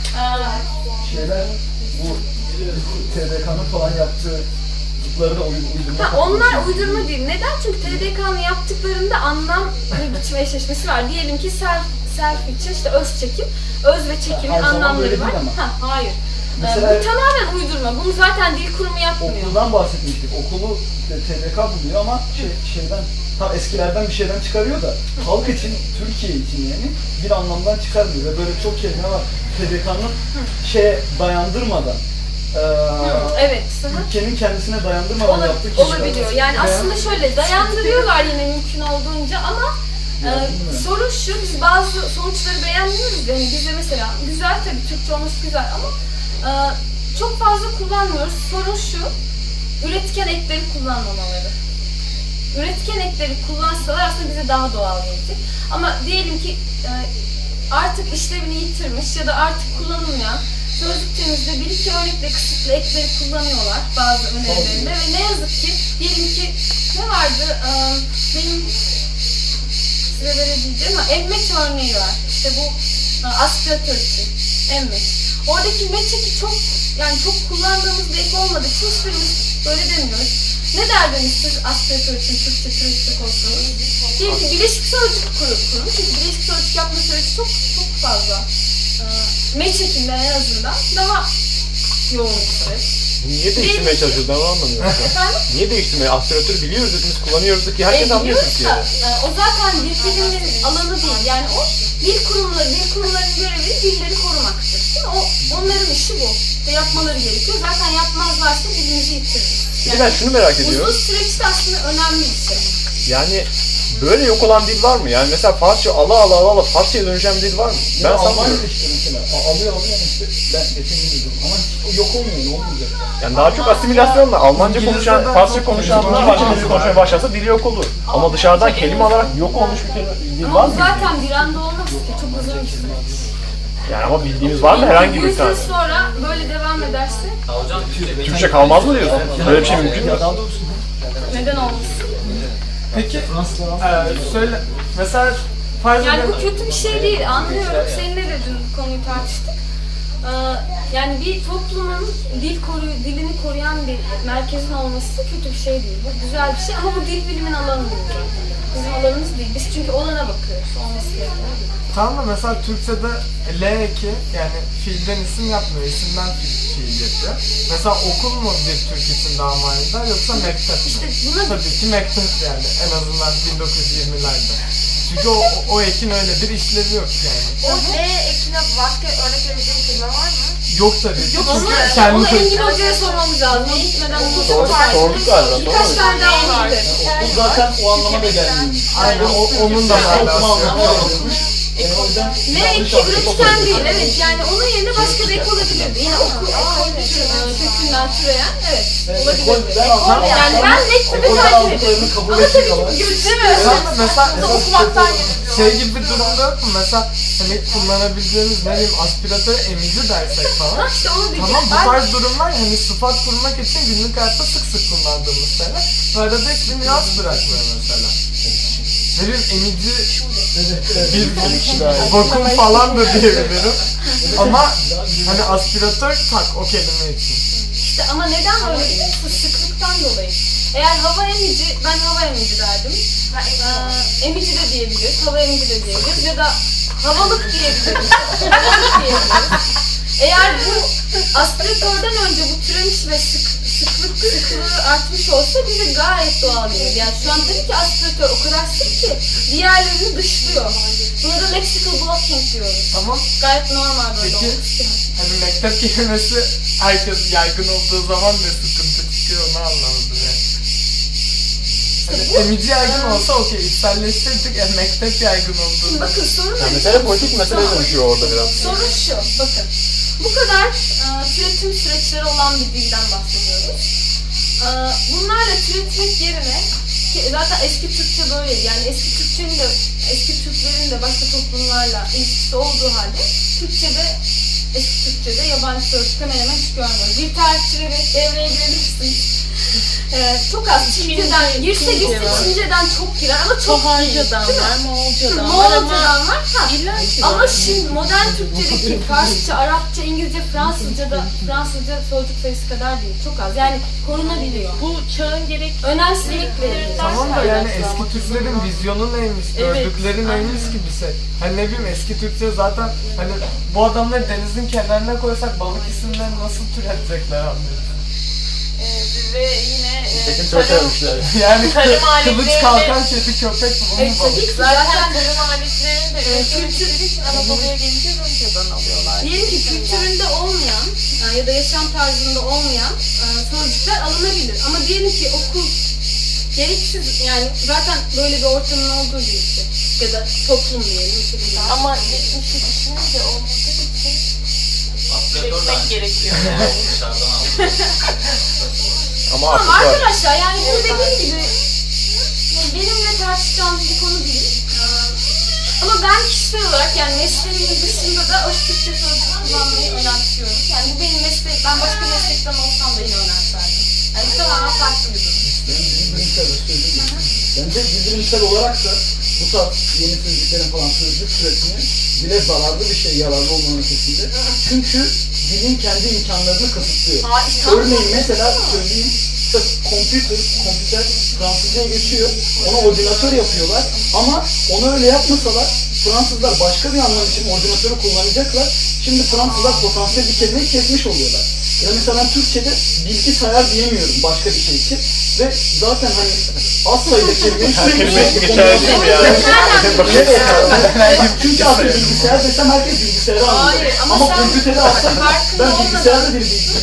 Speaker 1: Ee,
Speaker 3: Şeyler bu T D K'nın falan yaptığı da uydurma.
Speaker 1: Ha, onlar uydurma değil. Neden? Çünkü T D K'nın yaptıklarında anlam biçim eşleşmesi var. Diyelim ki self, self için işte öz çekim, öz ve çekimin
Speaker 3: Her zaman
Speaker 1: anlamları
Speaker 3: böyle
Speaker 1: var.
Speaker 3: değil ama.
Speaker 1: Ha, hayır.
Speaker 3: Mesela-
Speaker 1: Ee, bu tamamen uydurma. Bunu zaten dil kurumu yapmıyor.
Speaker 3: Okuldan bahsetmiştik. Okulu T D K buluyor ama şey, şeyden tam eskilerden bir şeyden çıkarıyor da halk için, Türkiye için yani bir anlamdan çıkarmıyor ve böyle çok kelime var. T D K'nın şeye dayandırmadan Ee,
Speaker 1: Hı, evet.
Speaker 3: ülkenin kendisine dayandırmadan
Speaker 1: Ola,
Speaker 3: yaptığı kişiler.
Speaker 1: olabiliyor. Yani aslında şöyle dayandırıyorlar yine mümkün olduğunca ama e, sorun şu, biz bazı sonuçları beğenmiyoruz. Yani bize mesela güzel tabii Türkçe olması güzel ama e, çok fazla kullanmıyoruz. Sorun şu, üretken ekleri kullanmamaları. Üretken ekleri kullansalar aslında bize daha doğal gelecek. Ama diyelim ki e, artık işlevini yitirmiş ya da artık kullanılmayan sözlükçemizde bir iki örnekle kısıtlı ekleri kullanıyorlar bazı önerilerinde ve ne yazık ki diyelim ki ne vardı ee, benim size vereceğim ama emmeç örneği var. İşte bu e, aspiratör için emmeç. Oradaki meç eki çok yani çok kullandığımız bir ek olmadığı için hiçbirimiz böyle demiyoruz. Ne derdiniz siz aspiratör için Türkçe türetecek olsanız? Diyelim ki bileşik sözcük kurun. Çünkü bileşik sözcük yapma süreci çok çok fazla. Meç ekinden en azından daha yoğun bir süreç.
Speaker 2: Niye değiştirmeye çalışıyoruz ben onu anlamıyorum.
Speaker 1: Efendim?
Speaker 2: Niye değiştirmeye? Aspiratörü biliyoruz hepimiz kullanıyoruz ki herkes
Speaker 1: E,
Speaker 2: anlıyor
Speaker 1: biliyoruz
Speaker 2: Türkiye'de.
Speaker 1: da, e, o zaten dil biliminin alanı değil. Yani o dil kurumları, dil kurumlarının görevi dilleri korumaktır. Değil mi? O, onların işi bu. Ve yapmaları gerekiyor. Zaten yapmazlarsa dilimizi yitiririz.
Speaker 2: Şimdi ben şunu merak ediyorum.
Speaker 1: Uzun süreçte aslında önemli bir şey.
Speaker 2: Yani böyle yok olan dil var mı? Yani mesela Farsça ala ala ala ala Farsça'ya dönüşen bir dil var mı? Ben
Speaker 3: Almanya
Speaker 2: sanmıyorum.
Speaker 3: işte mesela A- alıyor alıyor işte ben geçen gün dedim ama hiç yok olmuyor ne olmayacak.
Speaker 2: Yani daha çok asimilasyonla Almanca konuşan,
Speaker 4: İngilizce'den
Speaker 2: Farsça
Speaker 4: çok
Speaker 2: konuşanlar
Speaker 4: konuşuyor.
Speaker 2: başka dil konuşmaya başlarsa dili yok olur. Ama dışarıdan kelime olarak yok olmuş bir kelime dil var
Speaker 1: Ama
Speaker 2: mı?
Speaker 1: zaten bir anda olmaz ki. Çok uzun bir süreç.
Speaker 2: Yani ama bildiğimiz var mı herhangi bir
Speaker 1: yüz
Speaker 2: tane?
Speaker 1: yıl sonra böyle devam ederse
Speaker 5: Hocam Türkçe
Speaker 2: Türkçe kalmaz mı diyorsun? Böyle bir şey mümkün mü?
Speaker 3: Ya daha doğrusu
Speaker 1: neden olmasın?
Speaker 4: Peki,
Speaker 3: Fransızlar
Speaker 4: e, söyle, mesela farz
Speaker 1: Yani
Speaker 4: edelim-
Speaker 1: bu kötü bir şey değil, anlıyorum. Senin ne dedin, bu konuyu tartıştık. Ee, yani bir toplumun dil koruyu, dilini koruyan bir merkezin olması kötü bir şey değil. Bu güzel bir şey ama bu dil bilimin alanı değil zaten. Bizim alanımız değil. Biz çünkü olana bakıyoruz. Olması gerekiyor.
Speaker 4: Tamam da mesela Türkçe'de L eki yani fiilden isim yapmıyor, isimden fiil, fiil yapıyor. Mesela okul mu bir Türk için daha manidar yoksa mektep mi?
Speaker 1: İşte buna
Speaker 4: Tabii ki mektep yani en azından bin dokuz yüz yirmilerde. Çünkü o, o, o ekin öyle bir işlevi yok yani.
Speaker 7: O L ekine başka örnek verebileceğin kelime var mı?
Speaker 4: Yok tabii.
Speaker 1: Yok,
Speaker 4: Çünkü
Speaker 1: onu,
Speaker 4: kendi
Speaker 1: onu
Speaker 4: Türk-
Speaker 1: Engin Hoca'ya sormamız lazım. O gitmeden bunu
Speaker 2: Sorduk, sorduk galiba.
Speaker 1: Birkaç
Speaker 2: Sonra
Speaker 1: tane daha var.
Speaker 3: okul zaten o anlama da gelmiyor.
Speaker 4: Aynen o, onun da
Speaker 3: Okuma
Speaker 4: manası
Speaker 3: anlamına
Speaker 4: yok.
Speaker 3: gelmiş. E, o yüzden
Speaker 1: Ne eki üretken değil, evet. Yani onun yerine başka bir ek olabilirdi. Yine oku, eko, kökünden türeyen, evet.
Speaker 3: Evet,
Speaker 1: Olabilir. olabilir.
Speaker 3: Ben anlamam.
Speaker 1: Yani ben mektubu
Speaker 3: Okulda
Speaker 1: takip ederim.
Speaker 3: aldıklarını kabul
Speaker 1: Ama tabii
Speaker 3: ediyorlar.
Speaker 1: ki gözleme.
Speaker 4: Tamam da mesela
Speaker 1: Okumaktan geliyor.
Speaker 4: şey gibi bir durumda yok mu? Mesela hani kullanabileceğimiz ne bileyim aspiratör emici dersek falan.
Speaker 1: İşte onu diyeceğim.
Speaker 4: Tamam bu
Speaker 1: Ben-
Speaker 4: tarz durumlar hani sıfat kurmak için günlük hayatta sık sık kullandığımız şeyler. Ve arada hiçbir nüans bırakmıyor mesela. Ne bileyim emici bir vakum falan da diyebilirim. Ama hani aspiratör tak o kelime için.
Speaker 1: İşte ama neden öyle biliyor musun? Sıklıktan dolayı. Eğer hava emici, ben hava emici derdim. Ee, emici de diyebiliriz, hava emici de diyebiliriz ya da havalık diyebiliriz. Havalık diyebiliriz. Eğer bu aspiratörden önce bu türemiş ve sık, sıklık sıklığı artmış olsa bize gayet doğal gelir. Yani şu an tabii ki aspiratör o kadar sık ki diğerlerini dışlıyor. Buna da lexical blocking diyoruz.
Speaker 4: Tamam.
Speaker 1: Gayet normal böyle
Speaker 4: Peki.
Speaker 1: olmak istiyor.
Speaker 4: Hani mektep kelimesi herkes yaygın olduğu zaman ne sıkıntı çıkıyor onu anlamadım yani. Hani emici yaygın olsa okey içselleştirdik, e, mektep yaygın
Speaker 1: Şimdi
Speaker 4: olduğunda.
Speaker 1: bakın sorun
Speaker 2: Yani
Speaker 1: ne?
Speaker 2: mesele politik meseleye dönüşüyor orada biraz.
Speaker 1: Sorun şu, bakın. Bu kadar e, türetim süreçleri olan bir dilden bahsediyoruz. E, bunlarla türetmek yerine, ki zaten eski Türkçe böyleydi. Yani eski Türkçenin de, eski Türklerin de başka toplumlarla ilişkisi olduğu halde Türkçe'de, eski Türkçe'de yabancı sözcük hemen hemen hiç görmüyoruz. Bir tarihçileri devreye girebilirsiniz. Ee, çok az Çince'den, girse girse Çince'den çok girer ama çok
Speaker 9: Toharca'dan
Speaker 1: değil mi?
Speaker 9: var, Moğolca'dan var ama
Speaker 1: Moğolca'dan var. Ha.
Speaker 9: illa ki
Speaker 1: Ama
Speaker 9: var.
Speaker 1: şimdi modern Türkçedeki Farsça, Arapça, İngilizce, Fransızca'da Fransızca sözcük sayısı kadar değil. Çok az. Yani korunabiliyor.
Speaker 9: Bu çağın gerek
Speaker 1: Önemsizlikle ilgili.
Speaker 4: Tamam da yani eski Türklerin vizyonu neymiş,
Speaker 9: Evet,
Speaker 4: gördükleri neymiş gibi bir şey. Hani ne bileyim eski Türkçe zaten hani bu adamları denizin kenarına koysak balık isimlerini nasıl türetecekler anlıyorsun.
Speaker 9: Ee, ve yine e,
Speaker 2: Tekin
Speaker 9: tarım,
Speaker 2: türetememişler.
Speaker 4: Yani
Speaker 9: Tarım
Speaker 4: kılıç
Speaker 9: aletlerinde-
Speaker 4: kalkan kedi köpek bu
Speaker 1: Evet,
Speaker 4: mu
Speaker 1: tabii
Speaker 4: balık?
Speaker 1: ki
Speaker 9: zaten
Speaker 1: zaten
Speaker 9: tarım aletlerini de
Speaker 1: Evet,
Speaker 9: ürettikleri için Anadolu'ya gelince Rumca'dan alıyorlar.
Speaker 1: diyelim ki kültüründe olmayan e, ya da yaşam tarzında olmayan e, sözcükler alınabilir. Ama diyelim ki okul gereksiz, yani zaten böyle bir ortamın olduğu bir ülke ya da toplum diyelim. iki bin daha.
Speaker 9: Ama geçmişi düşününce olmadığı için
Speaker 5: Aspiratör de
Speaker 9: üretmek
Speaker 5: aynı.
Speaker 9: gerekiyor.
Speaker 5: Dışarıdan aldım.
Speaker 2: Ama
Speaker 1: Ama
Speaker 2: artık var.
Speaker 1: arkadaşlar yani bu dediğim gibi benimle tartışacağımız bir konu değil. Ee, Ama ben kişisel olarak yani mesleğimin dışında da o Türkçe sözcük kullanmayı önemsiyorum. Yani bu benim mesleğim, ben başka meslekten olsam da yine önemserdim. Yani bu tamamen farklı bir durum.
Speaker 3: Benim bildirimsel bir söyleyeyim. Bence bildirimsel olarak da bu tarz yeni sözcüklerin falan sözcük türetimi dile zararlı bir şey, yararlı olmanın ötesinde. Çünkü dilin kendi imkanlarını kısıtlıyor.
Speaker 1: Ha, işte
Speaker 3: Örneğin mesela söyleyeyim, işte computer, computer Fransızca'ya geçiyor. Ona ordinatör yapıyorlar ama onu öyle yapmasalar Fransızlar başka bir anlam için ordinatörü kullanacaklar. Şimdi Fransızlar potansiyel bir kelimeyi kesmiş oluyorlar. Ya mesela ben Türkçe'de bilgisayar diyemiyorum başka bir şey için. Ve zaten hani az sayıda kelimeyi
Speaker 2: Herkes
Speaker 3: sürekli
Speaker 2: geçer değil mi yani?
Speaker 3: Evet. Çünkü aslında bilgisayar desem herkes bilgisayarı anlıyor.
Speaker 1: Hayır, ama
Speaker 3: Ama
Speaker 1: sen
Speaker 3: kompüteri alsam
Speaker 1: farkında
Speaker 3: ben
Speaker 1: olmadan-
Speaker 3: bilgisayarda bir bilgisayar.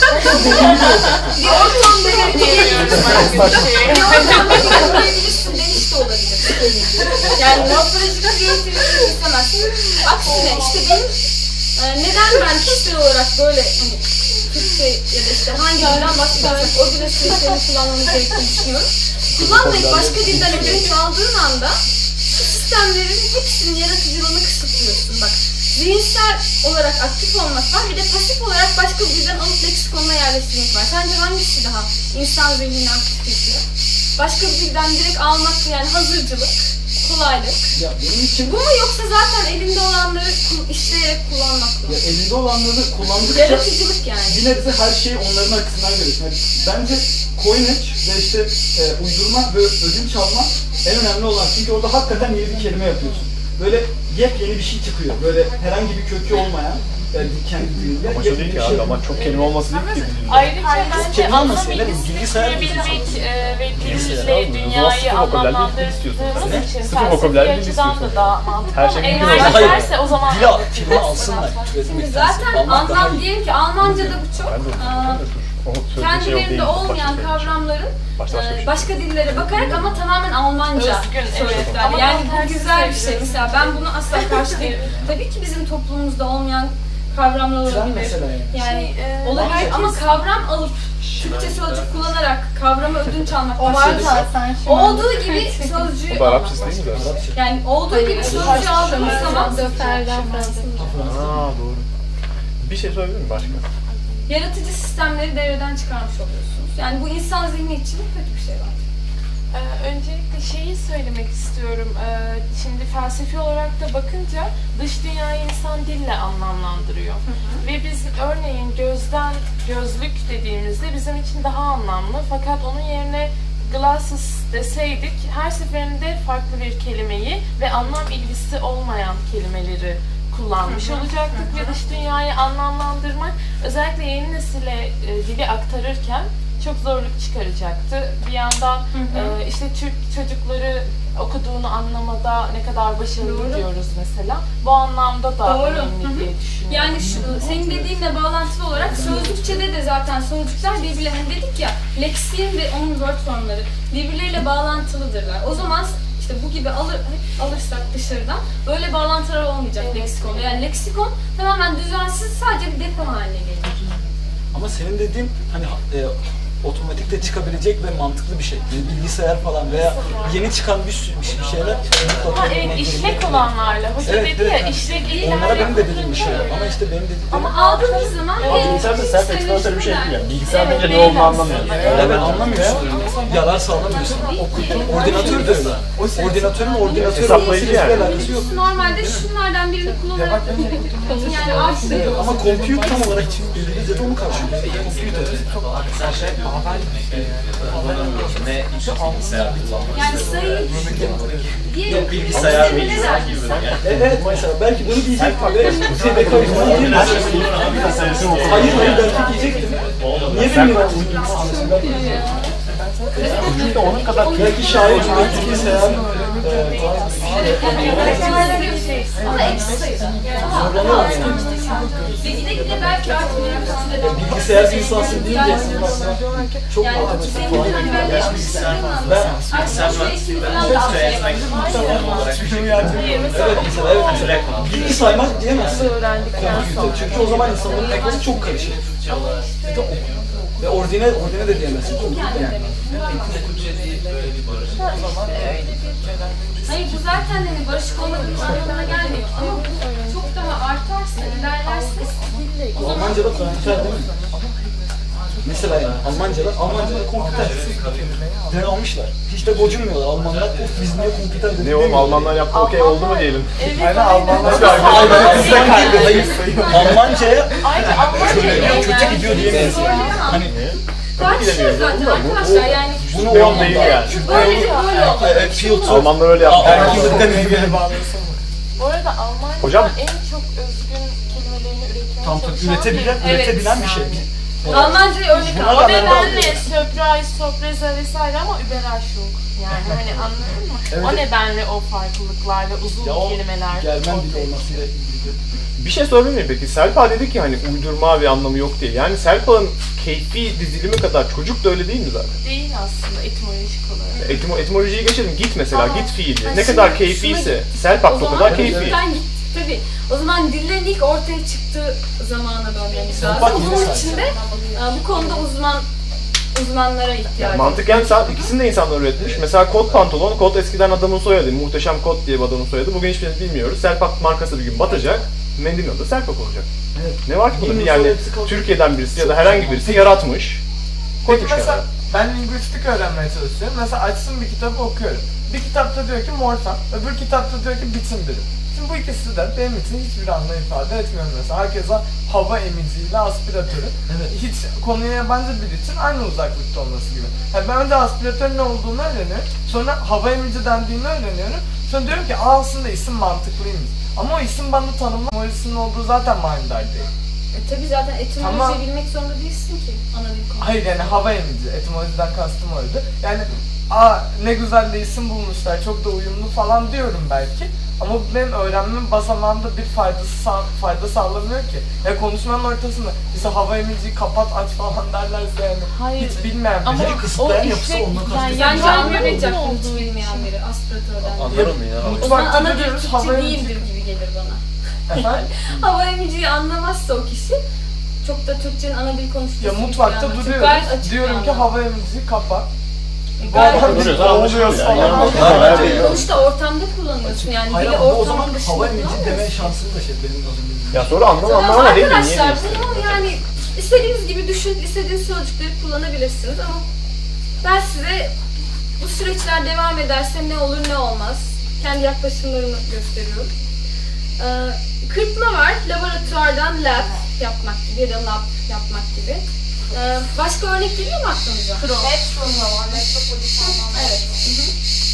Speaker 1: bir ortamda
Speaker 9: Diyemiyoruz
Speaker 1: belirleyebilirsin.
Speaker 9: başka bir şey.
Speaker 1: Bir ortamda belirleyebilirsin demiş de olabilir. Yani morfolojik kreativite istemezsin. Aksine işte benim e, neden ben kişisel olarak böyle hani Türkçe ya da işte hangi dilden bahsediyorsak o dile sürekli kullanmamız gerektiğini düşünüyorum. Kullanmayıp başka dilden ödünç aldığın anda bu sistemlerin hepsinin yaratıcılığını kısıtlıyorsun. Bak zihinsel olarak aktif olmak var, bir de pasif olarak başka bir dilden alıp leksikonuna yerleştirmek var. Sence hangisi daha insan zihnini aktif ediyor? Başka bir dilden direkt almak, yani hazırcılık, kolaylık.
Speaker 3: Ya benim için
Speaker 1: Bu mu yoksa zaten elinde olanları kul- işleyerek kullanmak mı?
Speaker 3: ya elinde olanları kullandıkça
Speaker 1: Yaratıcılık yani.
Speaker 3: bir nebze her şeyi onların açısından görüyorsun. Yani bence coinage ve işte e, uydurma ve ödünç alma en önemli olan. Çünkü orada hakikaten yeni bir kelime yapıyorsun. Böyle yepyeni bir şey çıkıyor. Böyle herhangi bir kökü olmayan yani kendi dilinde
Speaker 2: Amaç o
Speaker 3: yepyeni
Speaker 2: değil
Speaker 3: bir
Speaker 2: ki
Speaker 3: şey.
Speaker 2: abi, ama çok kelime olması değil ki.
Speaker 9: Ayrıca bence
Speaker 3: kelime
Speaker 9: anlam
Speaker 3: olmasıyla
Speaker 9: ilgisini
Speaker 3: bilgisayar
Speaker 9: kurabilmek e, ve
Speaker 2: Bilgisayar
Speaker 9: dille
Speaker 2: abi, o zaman
Speaker 9: dünyayı
Speaker 2: sıfır vokabularlı bir dil
Speaker 9: anlamlandırdığımız
Speaker 2: istiyorsun sen.
Speaker 9: için
Speaker 2: Sıfır
Speaker 9: felsefi
Speaker 2: vokabularlı bir dil
Speaker 9: açıdan da
Speaker 2: istiyorsun.
Speaker 9: daha mantıklı.
Speaker 2: Her şey
Speaker 9: Ama
Speaker 2: mümkün
Speaker 9: eğer
Speaker 2: olsa-
Speaker 9: derse o zaman
Speaker 10: Dili kelime alsınlar.
Speaker 1: Şimdi zaten anlam diyelim ki Almanca'da bu çok
Speaker 2: Ben de
Speaker 1: aa,
Speaker 2: o sözlü şey yok
Speaker 1: kendilerinde
Speaker 2: değil.
Speaker 1: olmayan
Speaker 2: Başka-
Speaker 1: kavramların
Speaker 2: Başka başka bir
Speaker 1: e,
Speaker 2: şey.
Speaker 1: başka dillere bakarak ama tamamen Almanca
Speaker 9: Özgün, evet.
Speaker 1: sözcükler.
Speaker 9: Ama
Speaker 1: Yani
Speaker 9: tam
Speaker 1: bu
Speaker 9: tersi
Speaker 1: güzel bir şey.
Speaker 9: seviyoruz.
Speaker 1: Mesela ben buna asla karşı değilim. Tabii ki bizim toplumumuzda olmayan kavramlar
Speaker 3: Tren
Speaker 1: olabilir.
Speaker 3: mesela yani.
Speaker 1: Yani
Speaker 9: Şey, e,
Speaker 1: olabilir
Speaker 9: herkes-
Speaker 1: ama kavram alıp Türkçe sözcük kullanarak kavramı ödünç almak
Speaker 8: O var
Speaker 1: başladık.
Speaker 8: zaten şu an.
Speaker 1: Olduğu gibi sözcüğü
Speaker 2: O da
Speaker 1: almak
Speaker 2: Arapçası değil mi zaten?
Speaker 3: Arapça.
Speaker 1: Yani olduğu gibi sözcüğü aldığımız zaman
Speaker 8: Döferden Fransızca.
Speaker 2: Aa doğru. Bir şey sorabilir miyim başka?
Speaker 1: yaratıcı sistemleri devreden çıkarmış oluyorsunuz. Yani bu insan zihni için kötü bir şey bence.
Speaker 9: Ee, öncelikle şeyi söylemek istiyorum. Ee, şimdi felsefi olarak da bakınca dış dünyayı insan dille anlamlandırıyor. Ve biz örneğin gözden, gözlük dediğimizde bizim için daha anlamlı. Fakat onun yerine glasses deseydik her seferinde farklı bir kelimeyi ve anlam ilgisi olmayan kelimeleri kullanmış olacaktık ve dış dünyayı anlamlandırmak özellikle yeni nesile e, dili aktarırken çok zorluk çıkaracaktı. Bir yandan e, işte Türk çocukları okuduğunu anlamada ne kadar başarılı
Speaker 1: Doğru.
Speaker 9: diyoruz mesela. Bu anlamda da
Speaker 1: Doğru.
Speaker 9: önemli
Speaker 1: Hı hı.
Speaker 9: diye düşünüyorum.
Speaker 1: Yani şu, senin dediğinle bağlantılı olarak sözlükçede de zaten sözcükler birbirlerine dedik ya, leksiğin ve onun word formları birbirleriyle bağlantılıdırlar. O zaman işte bu gibi alır, hep alırsak dışarıdan böyle bağlantılar olmayacak leksikonda. Yani leksikon tamamen düzensiz sadece bir depo haline gelir.
Speaker 3: Ama senin dediğin hani e, otomatikte çıkabilecek ve mantıklı bir şey. Yani bilgisayar falan veya yeni çıkan bir sürü bir şey- şeyler mutlaka
Speaker 9: Ha, evet,
Speaker 3: olmak
Speaker 9: işlek
Speaker 3: zorunda.
Speaker 9: olanlarla. Hoca
Speaker 3: Evet,
Speaker 9: dedi
Speaker 3: evet,
Speaker 9: ya,
Speaker 3: ha.
Speaker 9: işlek değil.
Speaker 3: Onlara benim de dediğim bir şey. Ama işte benim dediklerim...
Speaker 1: Ama aldığımız zaman
Speaker 2: Ama bilgisayar da self explanatory bir şey değil yani. Bilgisayar deyince ne olduğunu anlamıyorsun.
Speaker 3: Evet, anlamıyorsun. Yarar sağlamıyorsun. Ordinatör de öyle. Ordinatörün ordinatörün
Speaker 2: Hesaplayıcı
Speaker 3: hiçbir
Speaker 2: yani.
Speaker 3: alakası yok.
Speaker 1: normalde şunlardan birini kullanarak yani artı
Speaker 3: Ama compute tam olarak İngilizce'de onu karşılıyor. Computer.
Speaker 5: Ne bilgisayar kullanmak
Speaker 1: yani sayı diye
Speaker 5: bilgisayar bilgisayar gibi yani.
Speaker 3: Evet mesela belki bunu diyecektim ve şey dekorasyonu diyemezsin. Hayır hayır belki diyecektim. Niye bilmiyorum?
Speaker 2: Çünkü onun kadar
Speaker 3: Belki şair cümleti bilgisayar
Speaker 1: ama eksi sayı.
Speaker 3: zorlanıyor yani.
Speaker 1: Ve gide gide belki artmıyor.
Speaker 3: Bilgisayar insansın deyince çok
Speaker 1: Yani
Speaker 3: matematik
Speaker 1: senin
Speaker 3: falan.
Speaker 1: de hani böyle yaşmış sıkılmaz.
Speaker 3: Ben
Speaker 1: Artık şu eğitimi falan da
Speaker 5: Öğretmek olarak
Speaker 3: evet mesela evet bilgi saymak diyemezsin kompüter. Çünkü o zaman insanların kafası çok karışık. Bir de oku. Ve ordine, ordine de diyemezsin. Yani.
Speaker 1: Hayır bu zaten hani barışık olmadığımız anlamına gelmiyor. Ama bu çok daha artarsa, ilerlerse o zaman
Speaker 3: Almanca'da kompüter değil mi? Mesela yani Almanca'da, Almanca'da kompüter. Den almışlar. Hiç de gocunmuyorlar Almanlar. Of biz niye kompüter dedik
Speaker 2: ne oğlum Almanlar yaptı okey oldu mu diyelim.
Speaker 9: Evet,
Speaker 4: Aynen Almanlar
Speaker 2: Nasıl arkadaşlar?
Speaker 3: Hayır, Almanca'ya
Speaker 9: Ayrıca Almanca
Speaker 3: kötü gidiyor diyemeyiz. Hani
Speaker 1: tartışıyoruz zaten arkadaşlar yani.
Speaker 3: bunu
Speaker 2: Yok
Speaker 3: o
Speaker 2: değil
Speaker 3: anlamda.
Speaker 2: yani.
Speaker 1: Böyle de böyle olmalı.
Speaker 3: Field
Speaker 2: Almanlar öyle yaptı.
Speaker 3: Erkeklikten ilgili
Speaker 9: Bu arada Almanca
Speaker 2: Hocam.
Speaker 9: en çok özgün kelimelerini üretmeye
Speaker 3: Tam tabii
Speaker 9: çalışan
Speaker 3: üretebilen,
Speaker 9: bir- Evet,
Speaker 3: üretebilen bir şey.
Speaker 9: yani.
Speaker 1: Almanca'ya örnek
Speaker 3: Buna
Speaker 1: al.
Speaker 3: da
Speaker 9: Ve
Speaker 3: ben de
Speaker 9: benle
Speaker 3: alıyorum.
Speaker 9: surprise, sürprize vesaire ama Überraschung. Yani hani anladın mı?
Speaker 3: Evet.
Speaker 9: O nedenle o farklılıklarla uzun
Speaker 3: Ya o
Speaker 9: kelimeler
Speaker 3: Germen dili
Speaker 9: ortaya
Speaker 3: olmasıyla ilgili.
Speaker 2: Bir şey sorabilir miyim peki? Selpa dedi ki hani uydurma bir anlamı yok diye. Yani Selpa'nın keyfi dizilimi kadar çocuk da öyle değil mi zaten?
Speaker 9: değil aslında etimolojik olarak.
Speaker 2: Etimo, etimolojiyi geçelim. Git mesela,
Speaker 1: Aa.
Speaker 2: git fiili.
Speaker 1: Ha,
Speaker 2: Ne
Speaker 1: şimdi
Speaker 2: kadar
Speaker 1: şuna
Speaker 2: keyfiyse
Speaker 1: git.
Speaker 2: Selpak
Speaker 1: O
Speaker 2: da o
Speaker 1: zaman
Speaker 2: kadar keyfi.
Speaker 1: buradan git. Tabii. O zaman dillerin ilk ortaya çıktığı zamana dönmemiz lazım.
Speaker 3: Bak, yeni
Speaker 1: Bunun
Speaker 3: sayfa.
Speaker 1: için de e, bu konuda uzman uzmanlara ihtiyacı var.
Speaker 2: Mantıken sen ikisini de insanlar üretmiş. Mesela kot pantolon, kot eskiden adamın soyadı. Muhteşem Kot diye bir adamın soyadı. Bugün hiçbirimiz bilmiyoruz. Selpak markası bir gün batacak. Mendilin adı Selpak olacak.
Speaker 3: Evet.
Speaker 2: Ne var ki bunda?
Speaker 3: Bilmiyorum,
Speaker 2: Yani
Speaker 3: sonra hepsi kalacak.
Speaker 2: Türkiye'den birisi ya da herhangi birisi yaratmış.
Speaker 4: Peki
Speaker 2: Koymuş
Speaker 4: mesela
Speaker 2: kenara.
Speaker 4: ben lingüistik öğrenmeye çalışıyorum. Mesela açsın bir kitabı okuyorum. Bir kitapta diyor ki morfem, öbür kitapta diyor ki biçim birim. Şimdi bu ikisi de benim için hiçbir anlam ifade etmiyor mesela. Herkese hava emiciyle aspiratörü.
Speaker 3: Evet.
Speaker 4: Hiç konuya yabancı biri için aynı uzaklıkta olması gibi. Yani ben önce aspiratörün ne olduğunu öğreniyorum. Sonra hava emici dendiğini öğreniyorum. Sonra diyorum ki Aa, aslında isim mantıklıymış. Ama o isim bana tanımlamasının olduğu zaten manidar değil.
Speaker 1: E, tabii zaten etimoloji
Speaker 4: Tamam.
Speaker 1: bilmek zorunda değilsin ki ana dil konu.
Speaker 4: Hayır yani hava emici, etimolojiden kastım oydu. Yani aa ne güzel de isim bulmuşlar, çok da uyumlu falan diyorum belki. Ama bu benim öğrenmem basamağımda bir faydası sağ, fayda sağlamıyor ki. Ya konuşmanın ortasında işte hava emiciyi kapat aç falan derlerse yani
Speaker 9: Hayır.
Speaker 4: hiç bilmeyen
Speaker 9: Ama
Speaker 3: Biri kısıtlayan yapısı
Speaker 9: işlek-
Speaker 3: ondan kastediyor.
Speaker 9: yani
Speaker 1: Bence
Speaker 9: yanlış
Speaker 1: anlamayacak
Speaker 9: olduğunu
Speaker 1: hiç bilmeyen biri aspiratörden.
Speaker 2: Anlarım ya.
Speaker 1: O zaman
Speaker 4: Mutfakta
Speaker 1: ana dil
Speaker 4: duruyoruz,
Speaker 1: Türkçe
Speaker 4: hava
Speaker 1: değildir gibi gelir bana.
Speaker 4: Efendim?
Speaker 1: Hava emiciyi anlamazsa o kişi çok da Türkçenin ana dil konuşması.
Speaker 4: Ya mutfakta duruyoruz.
Speaker 1: Gayet açık
Speaker 4: Diyorum
Speaker 1: bir
Speaker 4: ki
Speaker 1: anlam.
Speaker 4: hava emici kapat.
Speaker 1: E, gayet
Speaker 4: Bazen
Speaker 2: Duruyoruz,
Speaker 4: bir
Speaker 2: anlaşılıyor
Speaker 4: boğuluyoruz
Speaker 2: yani.
Speaker 4: falan.
Speaker 2: Yani-
Speaker 1: sonuçta ortamda kullanıyorsun yani
Speaker 3: Hayır
Speaker 1: dili
Speaker 3: ama o zaman
Speaker 1: ortamın dışında
Speaker 3: hava emici deme
Speaker 1: kullanmıyorsun.
Speaker 3: şansın da şey benim az önce.
Speaker 2: Ya sonra anlam
Speaker 1: Tamam
Speaker 2: anlama değil mi? Niye
Speaker 1: arkadaşlar
Speaker 2: diyorsun?
Speaker 1: bunu yani istediğiniz gibi düşün, istediğiniz sözcükleri kullanabilirsiniz ama ben size bu süreçler devam ederse ne olur ne olmaz kendi yaklaşımlarımı gösteriyorum. Ee, kırpma var, laboratuvardan lab yapmak gibi ya da lab yapmak gibi. Ee, başka örnek geliyor mu aklınıza?
Speaker 7: Metro da var. Metropolitan var.
Speaker 1: Evet. Hı hı.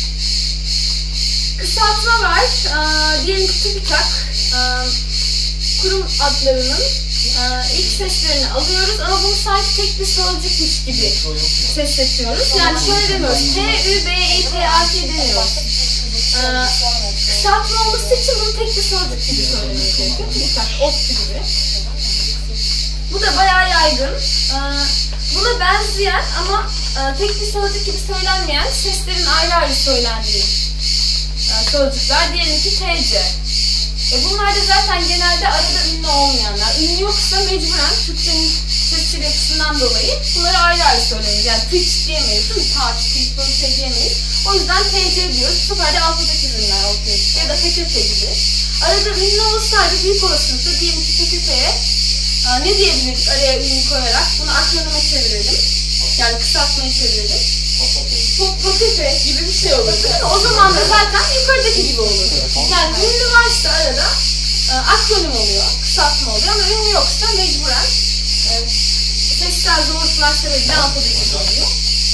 Speaker 1: Kısaltma var. Ee, diyelim ki TÜBİTAK e, kurum adlarının e, ilk seslerini alıyoruz ama bunu sanki tek bir sözcükmüş gibi sesletiyoruz. Yani şöyle demiyoruz. T, Ü, B, İ, T, A, K demiyoruz. Ee, kısaltma olması için bunu tek bir sözcük gibi söylememiz gerekiyor. TÜBİTAK, ODTÜ gibi. Bu da bayağı yaygın. Ee, buna benzeyen ama e, tek bir sözcük gibi söylenmeyen seslerin ayrı ayrı söylendiği e, sözcükler. Diyelim ki T C. E bunlar da zaten genelde arada ünlü olmayanlar. Ünlü yoksa mecburen Türkçenin sesçil yapısından dolayı bunları ayrı ayrı söylemeyiz. Yani tıç diyemeyiz değil mi? Taç, tıç, böyle şey diyemeyiz. O yüzden T C diyoruz. Bu sefer de alfabetik ürünler ortaya çıkıyor. Ya da P K T gibi. Arada ünlü olsaydı büyük olasılıkla diyelim ki P K T'ye Aa, ne diyebiliriz araya ünlü koyarak? Bunu akronime çevirelim. Yani kısaltmayı çevirelim. Popete gibi bir şey olur değil mi? O zaman da zaten yukarıdaki gibi olur. Yani ünlü varsa arada e, akronim oluyor, kısaltma oluyor ama ünlü yoksa mecburen e, sesler zorluklar sebebiyle alfabetik oluyor.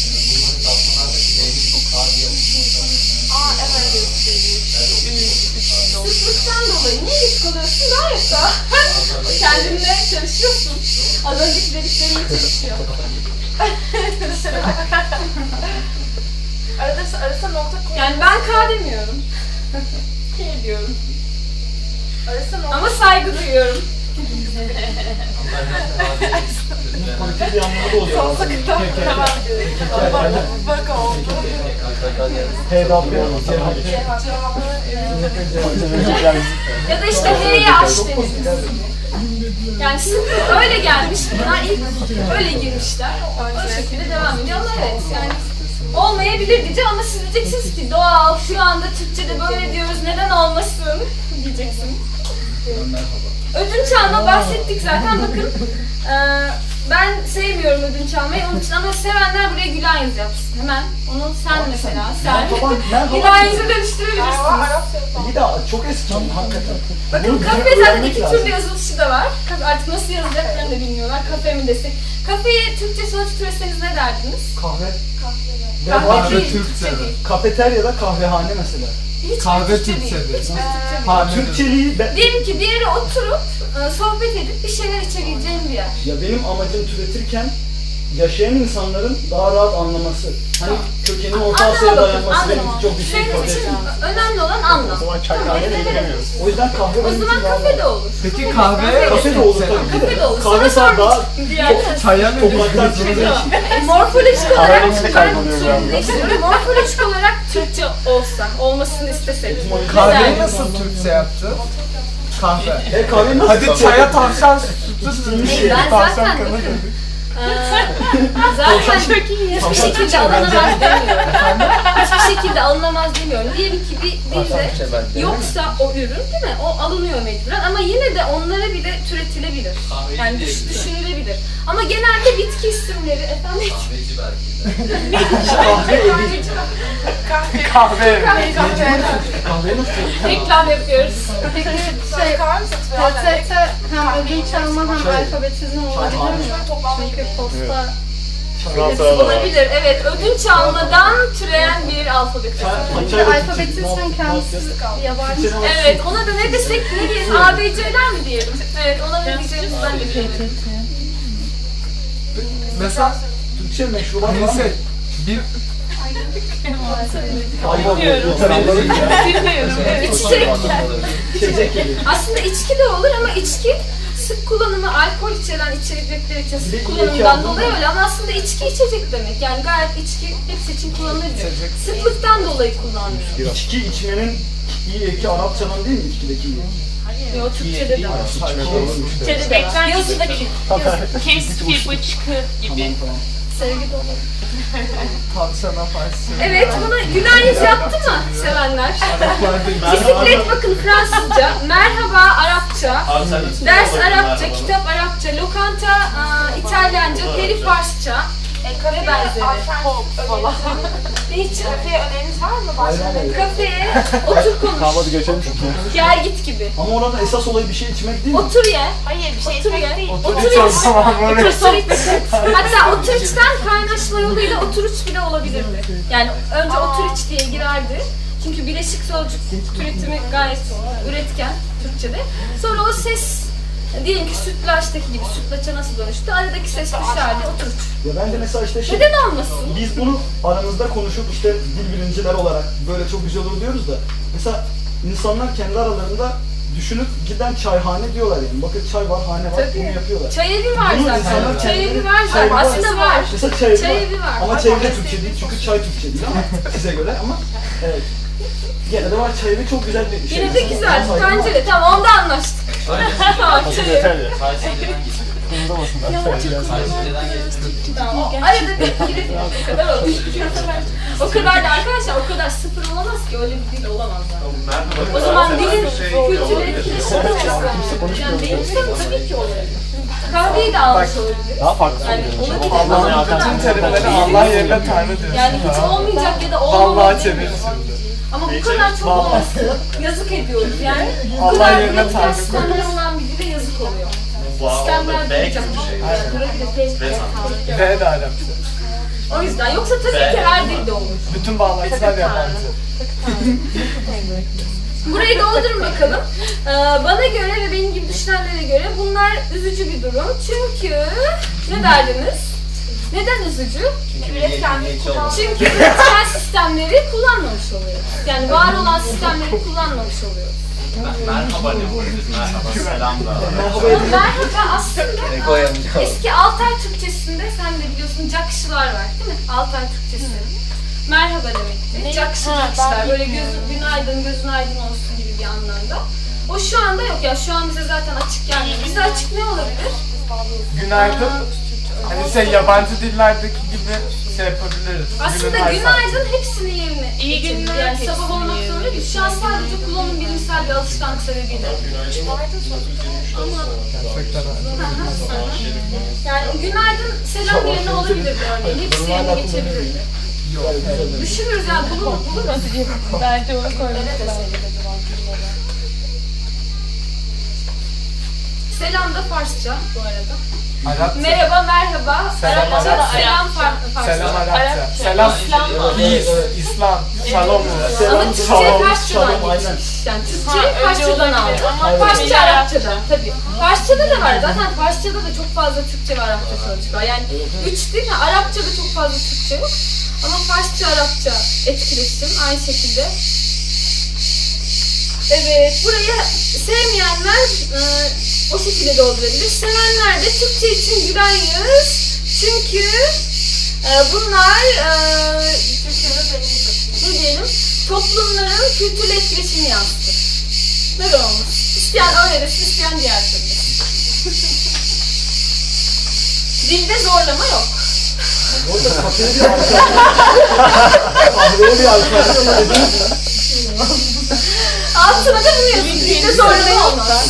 Speaker 7: Aa evet.
Speaker 1: Sıklıktan dolayı niye geç kalıyorsun? Gayet daha kendinle çalışıyorsun. Az önceki dediklerimle çalışıyor.
Speaker 7: Arada arasında nokta koy.
Speaker 1: Yani ben K demiyorum. K diyorum.
Speaker 7: Arasında nokta.
Speaker 1: Ama saygı duyuyorum.
Speaker 3: Politik bir anlamı da oluyor.
Speaker 7: Sonsuza kadar devam ediyor. Bak oldu.
Speaker 3: H D P
Speaker 1: Ya da işte H'ye aç deniriz. Yani sıklık öyle gelmiş. Bunlar ilk öyle girmişler. O şekilde devam ediyor ama evet yani olmayabilir diyeceğim ama siz diyeceksiniz ki doğal şu anda Türkçe'de böyle diyoruz neden olmasın diyeceksiniz. Ödünç alma bahsettik zaten bakın. Ee, ben sevmiyorum ödünç almayı onun için ama sevenler buraya gülen yüz yapsın. Hemen onu sen mesela sen gülen yüze dönüştürebilirsiniz.
Speaker 3: İyi de çok eski hakikaten.
Speaker 1: Bakın
Speaker 3: Bunu
Speaker 1: kafe
Speaker 3: bize
Speaker 1: zaten
Speaker 3: öğrenmek
Speaker 1: iki
Speaker 3: lazım.
Speaker 1: türlü yazılışı da var. Kafe, artık nasıl yazılacaklarını da bilmiyorlar. Kafe mi desek. Kafeye Türkçe sözcük türeseniz ne derdiniz?
Speaker 3: Kahve.
Speaker 1: Kahve
Speaker 3: Kahve
Speaker 1: değil,
Speaker 4: Türkçe
Speaker 1: Türkçe
Speaker 4: mi?
Speaker 1: değil.
Speaker 3: Kafeterya da kahvehane mesela.
Speaker 1: Hiçbir
Speaker 4: Kahve
Speaker 1: Türkçe değil.
Speaker 4: Türkçedir.
Speaker 1: Hiçbir Türkçe değil.
Speaker 4: Ha,
Speaker 3: Türkçeliği ben...
Speaker 1: Diyelim ki bir yere oturup e, sohbet edip bir şeyler içebileceğim bir yer.
Speaker 3: Ya benim amacım türetirken yaşayan insanların daha rahat anlaması. Hani kökenin Orta Asya'ya
Speaker 1: Anlama bakın,
Speaker 3: dayanması benim
Speaker 1: anlama.
Speaker 3: için çok bir şey
Speaker 1: Senin
Speaker 3: ifade
Speaker 1: için
Speaker 3: etmiyor.
Speaker 1: önemli olan anlam.
Speaker 2: O zaman çayhaneye de gidemiyoruz.
Speaker 3: O yüzden kahve
Speaker 1: O
Speaker 3: benim
Speaker 1: zaman
Speaker 3: için daha
Speaker 1: kafe de olur.
Speaker 4: Peki kahve
Speaker 3: Kafe de olur tabii ki
Speaker 1: Kafe
Speaker 3: de.
Speaker 1: de olur.
Speaker 3: Kahve
Speaker 1: Sana
Speaker 3: saat daha
Speaker 1: Diğer
Speaker 4: çaya ne
Speaker 3: topraktan
Speaker 4: diyorsunuz?
Speaker 3: çıkacağı için.
Speaker 1: morfolojik olarak
Speaker 2: Kahvenin içinde
Speaker 1: ben
Speaker 2: kayboluyorum ben.
Speaker 1: sorunleştiriyorum. Morfolojik olarak Türkçe olsa, olmasını istesek.
Speaker 4: Kahveyi
Speaker 1: Neden?
Speaker 4: nasıl Türkçe yaptı? Kahve.
Speaker 3: E kahve nasıl?
Speaker 4: Hadi çaya tavşan sütü
Speaker 3: bir
Speaker 1: Hey,
Speaker 3: şey.
Speaker 1: ben
Speaker 4: Tavşan
Speaker 1: zaten
Speaker 4: kanı.
Speaker 1: bakın, eee, zaten hiçbir şekilde alınamaz demiyorum. Hiçbir şekilde alınamaz demiyorum. Diyelim ki bir dilde yoksa o ürün değil mi? O alınıyor mecburen ama yine de onlara bile türetilebilir. Yani düş, düşünülebilir. Ama genelde bitki isimleri efendim
Speaker 5: Kahveci belki de.
Speaker 3: Kahve evi.
Speaker 4: Kahve.
Speaker 3: Kahve nasıl?
Speaker 1: reklam yapıyoruz.
Speaker 8: Peki şey,
Speaker 7: Kahve mi satılıyor?
Speaker 8: P T T hem ödünç alma hem alfabetizm olabilir mi?
Speaker 7: Şöyle toplanmayı
Speaker 8: Çünkü posta
Speaker 2: Fransa'da da var.
Speaker 1: Olabilir. Evet. Ödünç almadan türeyen bir alfabet.
Speaker 8: bir de alfabetizmin kendisi yabancı.
Speaker 1: Evet. Ona da ne desek ne diyelim? A B C'ler mi diyelim? Evet. Ona ne diyeceğimizi ben de bilmiyorum.
Speaker 4: Mesela
Speaker 3: Türkçe meşrubat var
Speaker 4: hani
Speaker 3: mı?
Speaker 4: şey bir
Speaker 1: İçecek.
Speaker 3: İçecek gibi.
Speaker 1: Aslında içki de olur ama içki sık kullanımı alkol içeren içecekler için
Speaker 3: Bir de
Speaker 1: sık
Speaker 3: iyi
Speaker 1: kullanımdan
Speaker 3: ki
Speaker 1: dolayı öyle ama aslında içki içecek demek. Yani gayet içki hepsi için kullanılabilir.
Speaker 4: İçecek.
Speaker 1: Sıklıktan dolayı kullanılıyor.
Speaker 3: İçki içmenin iyi eki Arapçadan değil mi içkideki iyi?
Speaker 1: Yok, Türkçe'de de var. Türkçe'de de var. Yazıdaki.
Speaker 9: Keski, bıçkı gibi.
Speaker 1: Sevgi dolu.
Speaker 4: Tavşana farsı.
Speaker 1: Evet, bunu güler yüz yaptı mı sevenler? Bisiklet bakın Fransızca, merhaba Arapça, ders Arapça, kitap Arapça, lokanta aa, İtalyanca, peri Farsça ve benzeri. Ne için?
Speaker 7: Kafeye öneriniz var mı? Başka
Speaker 1: Kafeye otur konuş,
Speaker 2: Hadi geçelim çünkü.
Speaker 1: gel git gibi.
Speaker 3: Ama oranın esas olayı bir şey içmek değil mi?
Speaker 1: Otur ye.
Speaker 7: Hayır, bir şey
Speaker 1: Otur
Speaker 7: içmek
Speaker 1: ye.
Speaker 7: değil.
Speaker 1: Otur
Speaker 4: Hiç o zaman böyle.
Speaker 1: Otur iç. Hatta otur içten kaynaşma yoluyla otur iç bile olabilirdi. Yani önce otur iç diye girerdi. Çünkü bileşik sözcük türetimi gayet üretken Türkçe'de. Sonra o ses, diyelim ki sütlaçtaki gibi sütlaça nasıl dönüştü? Aradaki ses düşerdi, otur iç.
Speaker 3: Ya bence mesela işte şey,
Speaker 1: Neden olmasın?
Speaker 3: biz bunu aramızda konuşup işte dil bilimciler olarak böyle çok güzel olur diyoruz da mesela insanlar kendi aralarında düşünüp giden çayhane diyorlar yani. Bakın çay var, hane var,
Speaker 1: Tabii.
Speaker 3: bunu yapıyorlar.
Speaker 1: Çay evi var
Speaker 3: Bunu
Speaker 1: zaten.
Speaker 3: insanlar
Speaker 1: Çay evi
Speaker 3: kendileri-
Speaker 1: var
Speaker 3: Çay
Speaker 1: zaten.
Speaker 3: evi var.
Speaker 1: Aslında var.
Speaker 3: Mesela çay evi
Speaker 1: Çay
Speaker 3: var.
Speaker 1: evi var.
Speaker 3: Ama çay evi de Türkçe değil çünkü çay Türkçe değil ama size göre ama evet. Gene de var, çay evi çok güzel bir şey.
Speaker 1: Yine de güzel. Pencere, tamam onda anlaştık. Tamam, çay evi.
Speaker 5: Sadece'den geçtim. Sadece'den geçtim.
Speaker 1: Tamam, o arada bir girip o kadar olur. O kadar da arkadaşlar, o kadar sıfır olamaz ki, öyle bir dil olamaz zaten. O zaman dilin kültürü etkileşimi olmaz. Yani benim sanırım tabii ki olabilir. Kahveyi de almış olabilir.
Speaker 2: Daha farklı.
Speaker 1: Yani olabilir
Speaker 4: Allah'ın
Speaker 1: ama bu kadar.
Speaker 4: bütün terimleri Allah yerine Tanrı diyorsun.
Speaker 1: Yani hiç olmayacak ya da olmamalı
Speaker 4: Vallahi
Speaker 1: demiyorum.
Speaker 4: çevirsin.
Speaker 1: Ama bu kadar çok olması yazık ediyoruz yani. Bu
Speaker 4: Allah
Speaker 1: kadar
Speaker 4: yerine
Speaker 1: üretken
Speaker 4: Tanrı
Speaker 1: sistemler olan bir dile yazık oluyor. Sistemler diyeceğim. Yani bura bir de
Speaker 4: Ve de Arapça.
Speaker 1: o yüzden. Yoksa tabii ki her dilde olur.
Speaker 4: Bütün bağlantılar yabancı.
Speaker 1: Burayı doldurun bakalım. Ee, bana göre ve benim gibi düşünenlere göre bunlar üzücü bir durum. Çünkü ne derdiniz? Neden üzücü?
Speaker 5: Üretkenlik kullanmak.
Speaker 1: Çünkü üretken sistemleri kullanmamış oluyoruz. Yani var olan sistemleri kullanmamış oluyoruz.
Speaker 5: Merhaba ne oluyoruz? Merhaba, selam da.
Speaker 1: Ama merhaba aslında eski Altay Türkçesinde sen de biliyorsun cakşılar var değil mi? Altay Türkçesi. Merhaba demekti. Cakşı
Speaker 9: Ha,
Speaker 1: cakşılar.
Speaker 9: ben
Speaker 1: Böyle
Speaker 9: bilmiyorum.
Speaker 1: gözün günaydın, gözün aydın olsun gibi bir anlamda. O şu anda yok ya. Şu an bize zaten açık gelmiyor. Bize açık ne olabilir?
Speaker 4: Günaydın. Hani şey yabancı dillerdeki gibi şey yapabiliriz.
Speaker 1: Aslında
Speaker 4: Günün her
Speaker 1: günaydın hepsinin yerine
Speaker 9: İyi
Speaker 1: geçebilir.
Speaker 9: günler
Speaker 1: Yani
Speaker 9: hepsinin
Speaker 1: sabah olmak
Speaker 9: yerine
Speaker 1: zorunda değil. Şu an sadece kullanım bilimsel bir alışkanlık sebebiyle.
Speaker 4: Gerçekten öyle.
Speaker 1: Yani günaydın selam yerine olabilirdi örneğin. Hepsi yerine geçebilirdi. Düşünürüz yani bunu buluruz.
Speaker 9: Bence onu koymak
Speaker 1: Selam da Farsça bu arada.
Speaker 4: Arapça.
Speaker 1: Merhaba, merhaba.
Speaker 4: Selam
Speaker 1: Arapça,
Speaker 4: Arapça.
Speaker 1: selam farklı Farsça.
Speaker 4: Selam Arapça.
Speaker 9: Arapça.
Speaker 4: Selam
Speaker 9: İslam var.
Speaker 4: İs, İslam, Şalom.
Speaker 1: Ama Türkçe
Speaker 3: Şalom,
Speaker 1: Farsçadan
Speaker 3: şalom, aynen.
Speaker 1: geçmiş. Yani
Speaker 9: Ha,
Speaker 1: Türkçe
Speaker 9: öyle
Speaker 1: Farsçadan
Speaker 9: olabilir
Speaker 1: aldı.
Speaker 9: ama
Speaker 1: Farsça
Speaker 9: temeli
Speaker 1: Arapçadan tabii. Farsçada da var. Zaten Farsçada da çok fazla Türkçe ve Arapça sözcük var. Yani üç değil mi? Arapçada çok fazla Türkçe yok. Ama Farsça Arapça etkileşim aynı şekilde. Evet, burayı sevmeyenler e, o şekilde doldurabilir. Sevenler de Türkçe için gülen yüz. Çünkü e, bunlar e, ne diyelim, toplumların kültürel etkileşimini yansıtır. Neden olmaz? İsteyen öyle desin, isteyen diğer türlü. Dilde zorlama yok.
Speaker 3: Orada kafeye bir arkadaş. Kahveye bir arkadaş.
Speaker 1: Altına da bunu yazın. Dilde zorlama olmaz.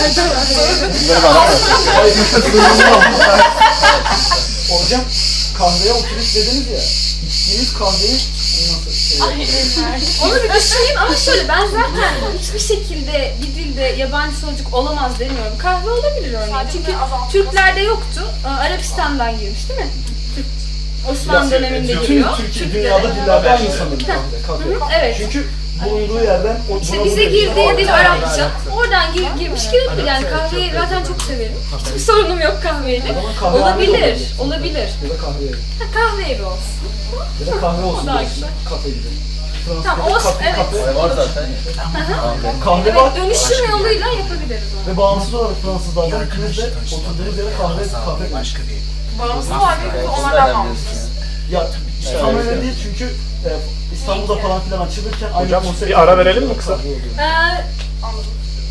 Speaker 3: Hocam kahveye oturup dediniz ya. İçtiğiniz kahveyi nasıl şey
Speaker 1: Onu bir düşüneyim ama şöyle, ben zaten hiçbir şekilde bir dilde yabancı sözcük olamaz demiyorum. Kahve olabilir örneğin. Çünkü Türklerde yoktu. Arabistan'dan girmiş değil mi? Türk, Osmanlı döneminde
Speaker 3: Bütün
Speaker 1: giriyor.
Speaker 3: Türkiye,
Speaker 1: Türklere.
Speaker 3: dünyada dillerde aynı sanırım kahve. kahve.
Speaker 1: Hı hı, evet.
Speaker 3: Çünkü bulunduğu yerden o
Speaker 1: İşte
Speaker 3: buna
Speaker 1: bize
Speaker 3: bunu-
Speaker 1: girdiği dil Arapça. Oradan gir, girmiş girebilir. Yani kahveyi zaten çok severim. Hiçbir sorunum yok kahveyle.
Speaker 3: O zaman kahvehane de
Speaker 1: Olabilir,
Speaker 3: olabilir.
Speaker 1: olabilir.
Speaker 3: Ya da kahve evi.
Speaker 1: Ha, kahve evi olsun.
Speaker 3: Ya da kahve olsun.
Speaker 1: Daha
Speaker 3: diyorsun.
Speaker 1: güzel.
Speaker 3: Kafe gibi. Fransa'da
Speaker 1: Tamam, olsun,
Speaker 3: kafe,
Speaker 1: evet.
Speaker 3: kafe.
Speaker 5: Var zaten ya.
Speaker 3: Kahve
Speaker 1: Evet,
Speaker 3: var.
Speaker 1: dönüşüm yoluyla yapabiliriz onu.
Speaker 3: Ve bağımsız olarak Fransızlardan ikiniz de oturduğunuz yere kahve kahve başka değil.
Speaker 7: Bağımsız var değil mi? Onlardan bağımsız.
Speaker 3: Ya tam öyle değil çünkü e, İstanbul'da falan filan açılırken aynı
Speaker 2: Hocam,
Speaker 3: konsept
Speaker 2: bir ara verelim mi kısa?
Speaker 1: Ee,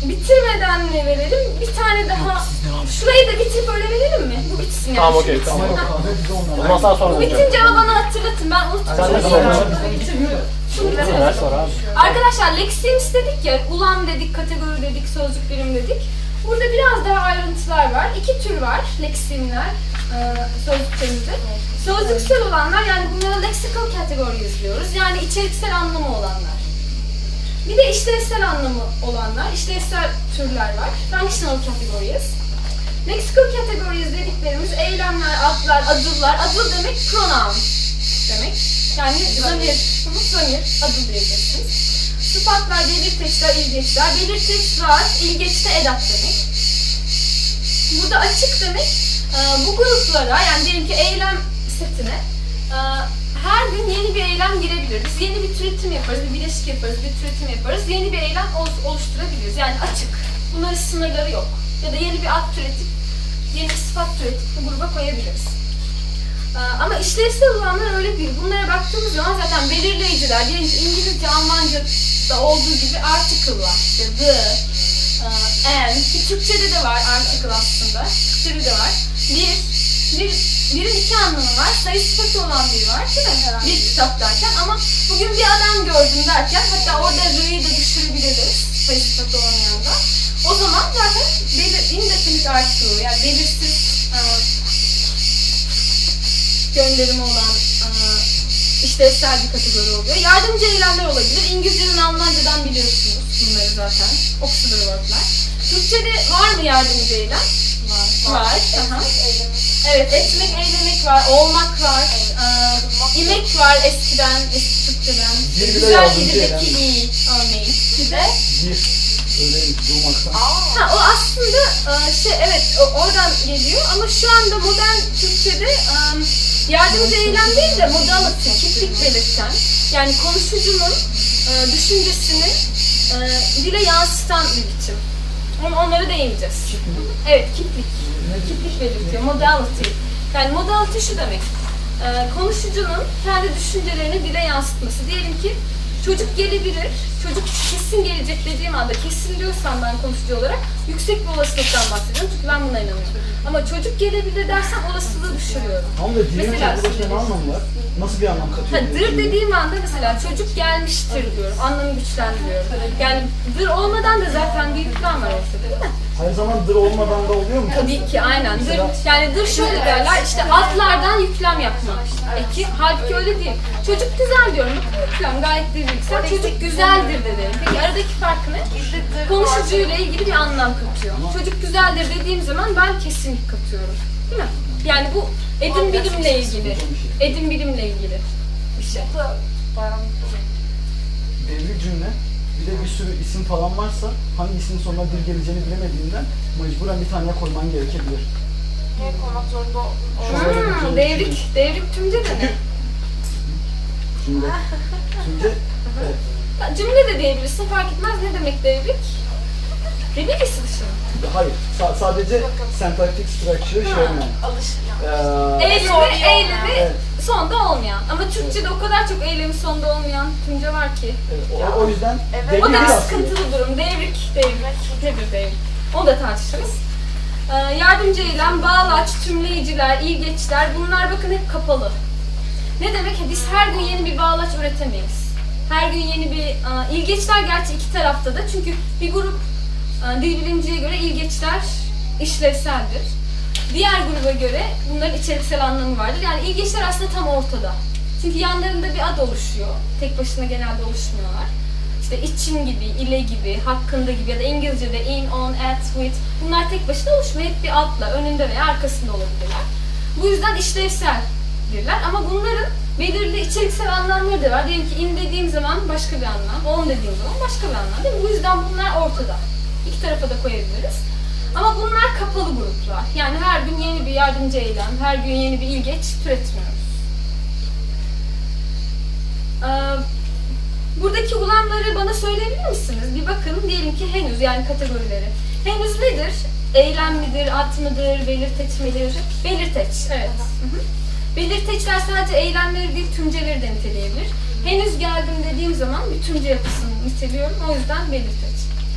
Speaker 1: bitirmeden mi verelim? Bir tane daha. Şurayı da bitirip öyle verelim mi? Bu bitsin yani.
Speaker 2: Tamam,
Speaker 1: Şu
Speaker 2: okey,
Speaker 1: bitsin.
Speaker 2: tamam.
Speaker 3: Ama yok
Speaker 1: Ha.
Speaker 3: kahve bize onlar.
Speaker 2: Ondan sonra sonra
Speaker 1: Bu
Speaker 2: olacak.
Speaker 1: bitince ama bana hatırlatın. Ben unuttum.
Speaker 2: Sen de
Speaker 1: Şunu
Speaker 2: sonra.
Speaker 1: bitirelim. Şunu
Speaker 2: Ver
Speaker 1: bitirelim.
Speaker 2: sonra abi.
Speaker 1: Arkadaşlar lexims dedik ya, ulam dedik, kategori dedik, sözcük birim dedik. Burada biraz daha ayrıntılar var. İki tür var leksimler e, sözcüklerimizde. Sözcüksel olanlar, yani bunlara lexical category yazıyoruz. Yani içeriksel anlamı olanlar. Bir de işlevsel anlamı olanlar, işlevsel türler var. Functional categories. Lexical categories dediklerimiz eylemler, adlar, adıllar. Adıl demek pronoun demek. Yani zamir, zamir, adıl diyeceksiniz. Sıfatlar, belirteçler, ilgeçler. Belirteç zat, ilgeç de edat demek. Burada açık demek, bu gruplara, yani diyelim ki eylem setine her gün yeni bir eylem girebilir. Biz yeni bir türetim yaparız, bir bileşik yaparız, bir türetim yaparız. Yeni bir eylem oluşturabiliriz. Yani açık. Bunların sınırları yok. Ya da yeni bir ad türetip, yeni bir sıfat türetip bu gruba koyabiliriz. Ama işlevsel olanlar öyle değil. Bunlara baktığımız zaman zaten belirleyiciler, diyelim ki İngilizce, Almanca'da olduğu gibi article var. İşte the, and, ki Türkçe'de de var article aslında. Türkçe'de de var. Bir, bir, birin iki anlamı var. Sayı sıfatı olan biri var, değil mi? Bir kitap derken. Ama bugün bir adam gördüm derken, hatta orada the'yi de düşürebiliriz. Sayı sıfatı olan yanında. O zaman zaten belir, indefinite article, yani belirsiz gönderimi olan işlevsel bir kategori oluyor. Yardımcı eylemler olabilir. İngilizcenin Almancadan biliyorsunuz bunları zaten. Auxiliary verb'ler. Türkçe'de var mı yardımcı eylem? Var. Var. Aha. Evet, etmek, eylemek var, olmak var, ee, imek var eskiden, eski Türkçeden. Güzel giderdeki iyi örneğin. Bir de
Speaker 3: Bir. Öyle durmaktan.
Speaker 1: Ha, o aslında şey, evet, oradan geliyor ama şu anda modern Türkçe'de um, yardımcı eylem değil de modality, kiplik belirten, yani konuşucunun uh, düşüncesini uh, dile yansıtan bir biçim. Onu, onlara değineceğiz. Evet, kiplik. Kiplik belirtiyor, modality. Yani modality şu demek, uh, konuşucunun kendi düşüncelerini dile yansıtması. Diyelim ki çocuk gelebilir, çocuk kesin gelecek dediğim anda, kesin diyorsam ben konuşucu olarak yüksek bir olasılıktan bahsediyorum çünkü ben buna inanıyorum. Ama çocuk gelebilir dersem olasılığı düşürüyorum.
Speaker 3: Ama da dilin
Speaker 1: Mesela
Speaker 3: tek başına ne anlamı var? Nasıl bir anlam katıyor?
Speaker 1: Ha, dır dediğim anda mesela çocuk gelmiştir diyorum, anlamı güçlendiriyorum. Yani dır olmadan da zaten bir yüklem var ortada, değil mi?
Speaker 3: Her zaman dır olmadan da oluyor mu?
Speaker 1: Tabii ki, aynen. Dır, yani dır şöyle derler, işte atlardan yüklem yapmak. Eki, halbuki öyle değil. Çocuk güzel diyorum, bakın yüklem gayet diriliksel. Çocuk güzeldir de derim. Peki aradaki fark ne? Konuşucuyla ilgili bir anlam katıyor. Çocuk güzeldir dediğim zaman ben kesinlik katıyorum. Değil mi? Yani bu edim bilimle ilgili. Edim bilimle ilgili bir şey.
Speaker 3: Devri cümle, bir de bir sürü isim falan varsa hangi ismin sonuna dir geleceğini bilemediğinden mecburen bir tane koyman gerekebilir.
Speaker 9: Niye koymak zorunda
Speaker 1: Hmm, devrik, devrik tümce de ne?
Speaker 3: Cümle. Cümle, evet.
Speaker 1: Ya, cümle de diyebilirsin, fark etmez. Ne demek devrik? Devrik dışı mı?
Speaker 3: Hayır, sa- sadece syntactic structure şey olmayan. Ee,
Speaker 1: Eylemi, eylemi
Speaker 3: Evet.
Speaker 1: sonda olmayan. Ama Türkçe'de o kadar çok eylemi sonda olmayan tümce var ki.
Speaker 3: evet, o, o yüzden
Speaker 1: O da
Speaker 3: devri
Speaker 1: bir
Speaker 3: aslında.
Speaker 1: sıkıntılı durum. Devrik, devrik, nedir devrik? Onu da tartışırız. Ee, yardımcı eylem, bağlaç, tümleyiciler, ilgeçler, bunlar bakın hep kapalı. Ne demek? Biz her gün yeni bir bağlaç üretemeyiz. Her gün yeni bir... E, ilgeçler gerçi iki tarafta da, çünkü bir grup e, dil bilimciye göre ilgeçler işlevseldir. Diğer gruba göre bunların içeriksel anlamı vardır. Yani ilgeçler aslında tam ortada. Çünkü yanlarında bir ad oluşuyor. Tek başına genelde oluşmuyorlar. İşte için gibi, ile gibi, hakkında gibi ya da İngilizce'de in, on, at, with, bunlar tek başına oluşmuyor. Hep bir adla, önünde veya arkasında olabilirler. Bu yüzden işlevseldirler ama bunların belirli içeriksel anlamları da var. Diyelim ki in dediğim zaman başka bir anlam, on dediğim zaman başka bir anlam, değil mi? Bu yüzden bunlar ortada. İki tarafa da koyabiliriz. Ama bunlar kapalı gruplar. Yani her gün yeni bir yardımcı eylem, her gün yeni bir ilgeç türetmiyoruz. Ee, buradaki ulamları bana söyleyebilir misiniz? Bir bakın, diyelim ki henüz, yani kategorileri. Henüz nedir? Eylem midir, ad mıdır, belirteç midir? Belirteç, evet. Hı hı. Belirteçler sadece eylemleri değil, tümceleri de niteleyebilir. Henüz geldim dediğim zaman bir tümce yapısını niteliyorum, o yüzden belirteç.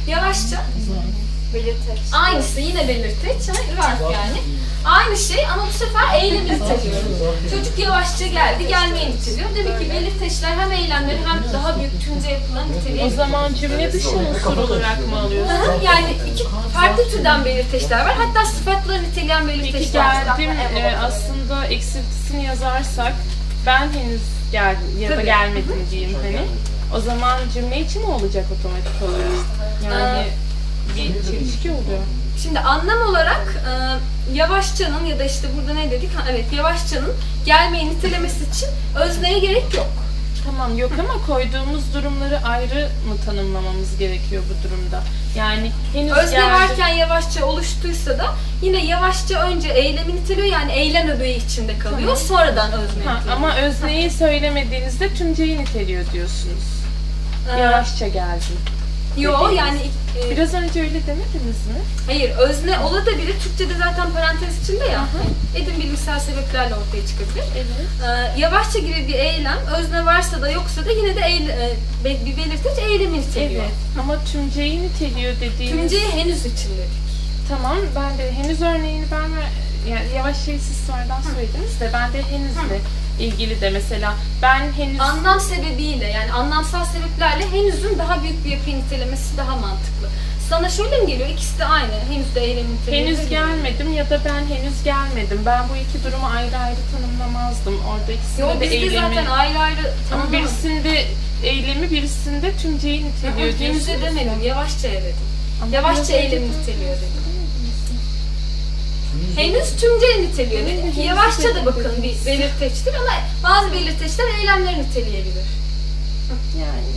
Speaker 1: Yavaşça.
Speaker 7: Belirteç.
Speaker 1: Aynısı yine belirteç, zarf yani. Aynı şey ama bu sefer eylemi niteliyor. Çocuk yavaşça geldi, gelmeyi niteliyor. Demek ki belirteçler hem eylemleri hem daha büyük tümce yapılan niteliyor.
Speaker 9: O zaman cümle dışı unsur olarak mı alıyorsun?
Speaker 1: Yani iki farklı türden belirteçler var. Hatta sıfatları niteleyen
Speaker 9: Peki
Speaker 1: belirteçler var.
Speaker 9: geldim e, aslında eksiltisini yazarsak ben henüz geldim ya da
Speaker 1: Tabii.
Speaker 9: gelmedim diyeyim hani. O zaman cümle içi mi olacak otomatik olarak? Yani bir çelişki oluyor.
Speaker 1: Şimdi anlam olarak e, yavaşçanın ya da işte burada ne dedik? Ha, evet, yavaşçanın gelmeyi nitelemesi için özneye gerek yok.
Speaker 9: Tamam yok ama koyduğumuz durumları ayrı mı tanımlamamız gerekiyor bu durumda? Yani henüz
Speaker 1: Özne
Speaker 9: geldim.
Speaker 1: varken yavaşça oluştuysa da yine yavaşça önce eylemi niteliyor, yani eylem öbeği içinde kalıyor.
Speaker 9: Tamam.
Speaker 1: Sonradan özne
Speaker 9: Ha,
Speaker 1: niteliyor.
Speaker 9: ama özneyi söylemediğinizde tümceyi niteliyor diyorsunuz.
Speaker 1: Ee,
Speaker 9: Yavaşça geldim.
Speaker 1: Yo
Speaker 9: dediğiniz.
Speaker 1: yani e,
Speaker 9: Biraz önce öyle demediniz mi?
Speaker 1: hayır, özne olabilir. Türkçe'de zaten parantez içinde ya. Edim bilimsel sebeplerle ortaya çıkabilir.
Speaker 9: Evet.
Speaker 1: Ee, yavaşça gibi bir eylem, özne varsa da yoksa da yine de eyle, e, be- bir belirteç eylemi niteliyor.
Speaker 9: Evet. Ama tümceyi niteliyor dediğiniz...
Speaker 1: Tümceyi henüz için dedik.
Speaker 9: Tamam, ben de henüz örneğini ben ver, yani yavaş şey siz sonradan söylediniz de ben de henüzle ilgili de mesela ben henüz
Speaker 1: Anlam sebebiyle, yani anlamsal sebeplerle henüzün daha büyük bir yapıyı nitelemesi daha mantıklı. Sana şöyle mi geliyor? İkisi de aynı. Henüz de eylemi niteliyor.
Speaker 9: henüz gelmedim ya da ben henüz gelmedim. Ben bu iki durumu ayrı ayrı tanımlamazdım. Orada ikisinde
Speaker 1: Yo,
Speaker 9: de
Speaker 1: biz de
Speaker 9: eylemi
Speaker 1: zaten ayrı ayrı
Speaker 9: ama
Speaker 1: tanımlamadık.
Speaker 9: birisinde eylemi birisinde tümceyi niteliyor
Speaker 1: Henüz'e
Speaker 9: diyorsunuz.
Speaker 1: demedim, yavaşça dedim.
Speaker 9: Ama
Speaker 1: Yavaşça
Speaker 9: biraz
Speaker 1: eylemi
Speaker 9: önce-
Speaker 1: niteliyor dedim. Henüz tümceyi niteliyor dedim ki yavaşça da bakın bir belirteçtir ama bazı belirteçler eylemleri niteleyebilir.
Speaker 9: Yani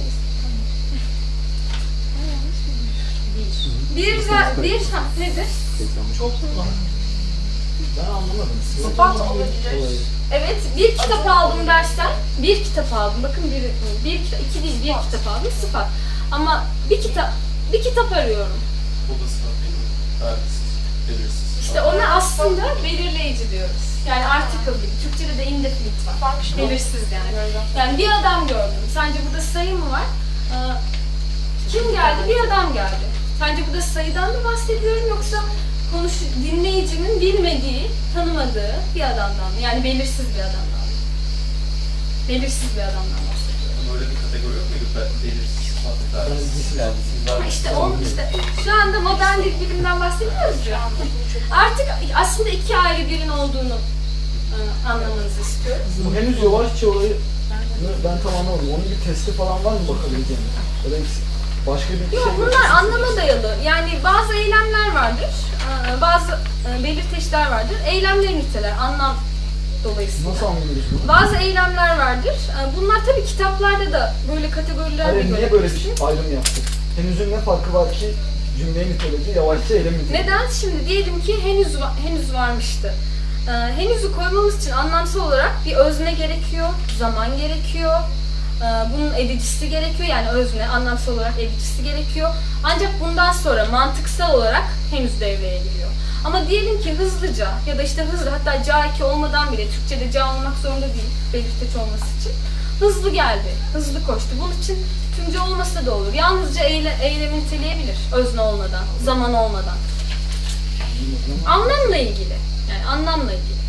Speaker 1: Bir, za- bir ha, nedir?
Speaker 3: Çok ben anlamadım.
Speaker 7: Sıfat olabilir.
Speaker 1: Evet, bir kitap aldım dersen, bir kitap aldım. Bakın bir, bir kitap, iki değil, bir kitap aldım, sıfat. Ama bir kitap, bir kitap arıyorum.
Speaker 6: Bu da sıfat değil mi? Evet, belirsiz.
Speaker 1: İşte ona aslında belirleyici diyoruz. Yani article gibi. Türkçe'de de indefinite var. Belirsiz yani. Yani bir adam gördüm. Sence burada sayı mı var? Ee, kim geldi? Bir adam geldi. Sence burada sayıdan mı bahsediyorum yoksa konuş dinleyicinin bilmediği, tanımadığı bir adamdan mı? Yani belirsiz bir adamdan mı? Belirsiz bir adamdan bahsediyorum.
Speaker 6: Böyle bir kategori yok muydu? Be- Belirsiz sıfat belirsiz.
Speaker 1: Ama işte onun işte şu anda modern dil bilimden bahsediyoruz ya. Artık aslında iki ayrı birin olduğunu e, anlamanızı istiyoruz.
Speaker 3: Bu henüz yavaşça olayı ben tam anlamadım. Onun bir testi falan var mı bakabileceğim? Ya da başka bir
Speaker 1: Yok,
Speaker 3: şey
Speaker 1: bunlar anlama dayalı. Yani bazı eylemler vardır, e, bazı e, belirteçler vardır. Eylemleri niteler, anlam dolayısıyla.
Speaker 3: Nasıl anlıyoruz bunu?
Speaker 1: Bazı eylemler vardır. E, bunlar tabii kitaplarda da böyle kategoriler
Speaker 3: Hayır, niye böyle
Speaker 1: görebilirsin.
Speaker 3: bir ayrım yaptık? Henüzün ne farkı var ki cümleyi niteledi, yavaşça eylemi niteledi?
Speaker 1: Neden? Şimdi diyelim ki henüz va- henüz varmıştı. Ee, henüzü koymamız için anlamsal olarak bir özne gerekiyor, zaman gerekiyor, ee, bunun edicisi gerekiyor, yani özne, anlamsal olarak edicisi gerekiyor. Ancak bundan sonra mantıksal olarak henüz devreye giriyor. Ama diyelim ki hızlıca ya da işte hızlı, hatta ca iki olmadan bile, Türkçe'de ca olmak zorunda değil belirteç olması için, hızlı geldi, hızlı koştu. Bunun için tümce olmasa da olur. Yalnızca eyle, eylemi niteleyebilir özne olmadan, zaman olmadan. Anlamla ilgili. Yani anlamla ilgili.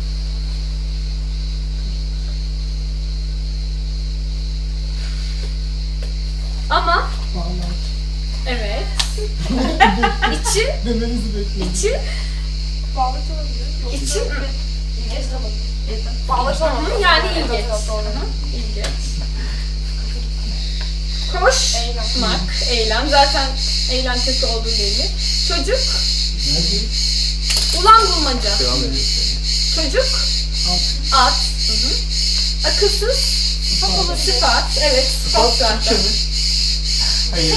Speaker 1: Ama evet. için
Speaker 3: Demenizi bekliyorum.
Speaker 1: için
Speaker 7: Bağlaç olabilir.
Speaker 1: için
Speaker 7: Bağlaç olabilir.
Speaker 1: yani ilginç. İlginç. Koşmak, eylem. Zaten eylem kötü olduğu belli. Çocuk, ulan bulmaca.
Speaker 2: Devam ediyoruz.
Speaker 1: Çocuk, at. Hı hı. Akılsız, sıfat. Evet, sıfat zaten.
Speaker 3: Hayır.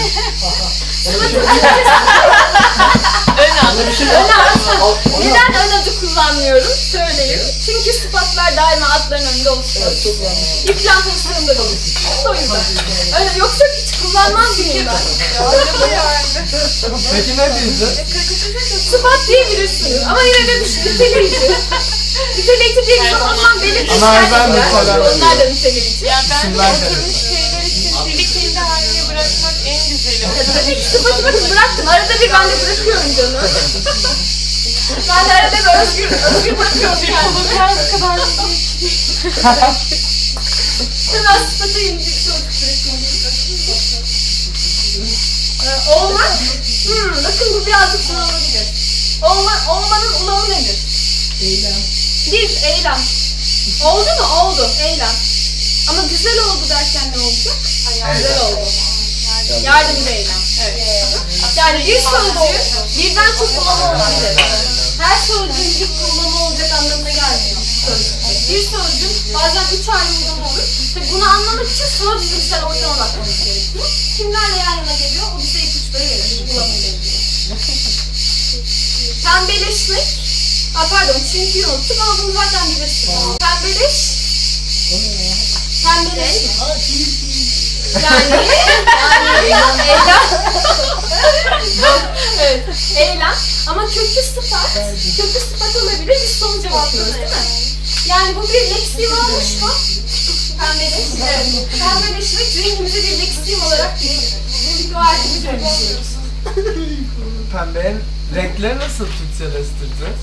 Speaker 1: Ön ad. Ön ad. Neden ön adı kullanmıyorum? Söyleyeyim. Çünkü sıfatlar daima adların önünde oluşuyor.
Speaker 3: Evet, çok yanlış.
Speaker 1: Yüklem pozisyonunda da oluşuyor. O yüzden. Öyle, yoksa hiç kullanmam bunu ben.
Speaker 3: Peki ne diyeceğiz?
Speaker 1: Sıfat diyebilirsiniz ama yine de niteleyici. Niteleyici diye bir zaman belirtmişler
Speaker 3: Ama
Speaker 1: de
Speaker 3: ben de
Speaker 1: var.
Speaker 3: falan
Speaker 1: Onlar da niteleyici.
Speaker 9: Ya bence
Speaker 3: İsimler de-
Speaker 9: oturmuş şeyler için dili kendi haline bırakmak en güzeli. O
Speaker 1: Tabii ki sıfatı bakın bıraktım. Arada bir ben de bırakıyorum canım. Ben de arada bir özgür, özgür bırakıyorum kendimi.
Speaker 9: Biraz kadar
Speaker 1: Hemen sıfatı indik çok bırakıyorum. Ee, olmak, hmm, bakın bu birazcık zor olabilir. Olma, olmanın ulamı nedir?
Speaker 3: Eylem.
Speaker 1: Bir, eylem. Oldu mu? Oldu, eylem. Ama güzel oldu derken ne olacak? Ay, güzel oldu. Yardımcı eylem. Evet. Yani bir sözcüğün birden çok ulama olabilir. Her sözcüğün bir ulama olacak anlamına gelmiyor. Bir sözcüğün bazen üç ayrı ulama olur. Tabii bunu anlamak için söz dizilisel ortama bakmamız gerekiyor. Kimlerle yan yana geliyor? O bize ipuçları verir. Ulamayla ilgili. Pembeleşmek. Aa, pardon, çünkü unuttum ama bunu zaten bilirsin. Pembeleş. Pembeleşme. Yani, yani eylem. Evet, eylem. Ama kökü sıfat, kökü sıfat olabilir, biz sonuca bakıyoruz değil mi? Yani bu bir leksiyon olmuş mu? Pembeleş, evet. Pembeleşmek rengimize bir leksiyon olarak girebilir. Çünkü o artık bir şey olmuyoruz.
Speaker 4: Pembenin renkleri nasıl Türkçeleştireceğiz?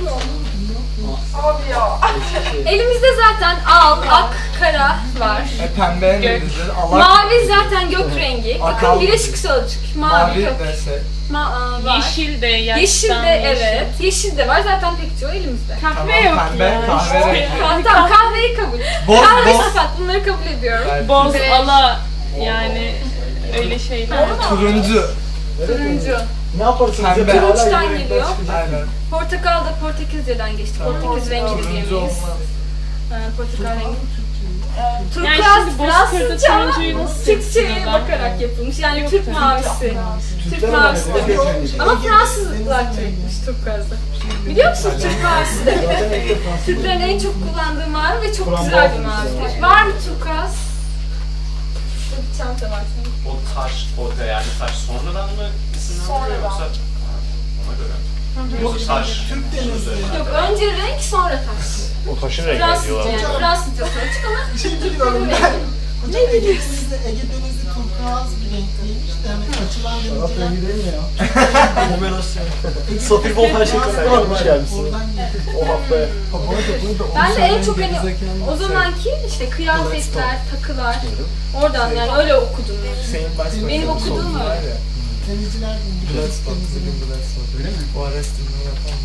Speaker 7: Abi ya.
Speaker 1: Elimizde zaten al, ak, kara var.
Speaker 4: E pembe nedir? Alak,
Speaker 1: Mavi zaten gök rengi. Bakın
Speaker 4: Akal-
Speaker 1: birleşik sözcük. Mavi,
Speaker 4: mavi
Speaker 1: gök.
Speaker 4: ve şey.
Speaker 1: Ma aa, var.
Speaker 9: yeşil de yaştan
Speaker 1: Yeşil de evet. Yeşil de var zaten pek çoğu elimizde.
Speaker 9: Kahve yok
Speaker 4: Tamam, pembe,
Speaker 9: ya.
Speaker 4: kahverengi.
Speaker 1: Tamam kahveyi kabul.
Speaker 4: Boz,
Speaker 1: Kahve
Speaker 4: boz.
Speaker 1: sıfat bunları kabul ediyorum.
Speaker 4: Evet.
Speaker 9: Boz,
Speaker 1: Evet.
Speaker 9: ala yani öyle şeyler.
Speaker 4: Turuncu.
Speaker 1: Turuncu.
Speaker 3: Ne yaparsınız?
Speaker 4: Pembe.
Speaker 3: Hala
Speaker 1: Turunçtan
Speaker 3: yeni renkler
Speaker 1: geliyor.
Speaker 3: çıkacak.
Speaker 4: Aynen.
Speaker 1: Portakal da Portekizce'den geçti. Portekiz rengi de
Speaker 4: Turuncu
Speaker 1: diyemeyiz.
Speaker 4: olmaz.
Speaker 1: Ee, portakal rengi.
Speaker 9: Yani
Speaker 1: Turkuaz
Speaker 9: şimdi Bozkır'da
Speaker 1: Fransızca ama
Speaker 9: turuncuyu nasıl
Speaker 1: Türkçe'ye
Speaker 9: seçiyorlar?
Speaker 1: bakarak yapılmış. Yani
Speaker 9: Yok
Speaker 1: Türk
Speaker 9: tabii.
Speaker 1: mavisi. Türk
Speaker 3: Türkler
Speaker 1: mavisi
Speaker 3: var,
Speaker 1: de.
Speaker 3: evet.
Speaker 1: Ama Fransızlar çekmiş Turkuaz'da. Biliyor musunuz Türk mavisi de?
Speaker 3: Zaten ekle Fransız.
Speaker 1: Türklerin en çok kullandığı mavi ve çok
Speaker 3: Frambuaz
Speaker 1: güzel bir
Speaker 3: mı?
Speaker 1: mavi. Var mı turkuaz? Burada bir çanta var senin.
Speaker 2: O taş, o da yani taş sonradan mı isimlendiriyor
Speaker 7: Sonradan.
Speaker 2: yoksa ona göre? Yoksa taş.
Speaker 3: Türk denizli.
Speaker 1: Yok önce renk sonra taş.
Speaker 2: O taşın rengi
Speaker 1: Fransızca
Speaker 2: diyorlar.
Speaker 1: yani Fransızca açık ama
Speaker 10: Bir şey biliyorum ben. Hocam Ege Denizi, Ege Denizi turkuaz bir renkliymiş de hani açılan
Speaker 3: Şarap
Speaker 10: denizler.
Speaker 3: rengi değil mi ya? Kombinasyon. Sofir bol her şey kısmı hoş gelmişsin.
Speaker 10: Oradan geliyor.
Speaker 3: O haftaya.
Speaker 1: ben de en çok hani o zamanki işte kıyafetler, takılar oradan yani öyle okudum. Yani. Benim okuduğum öyle.
Speaker 10: Denizciler
Speaker 3: Öyle mi?
Speaker 4: O araştırma yapan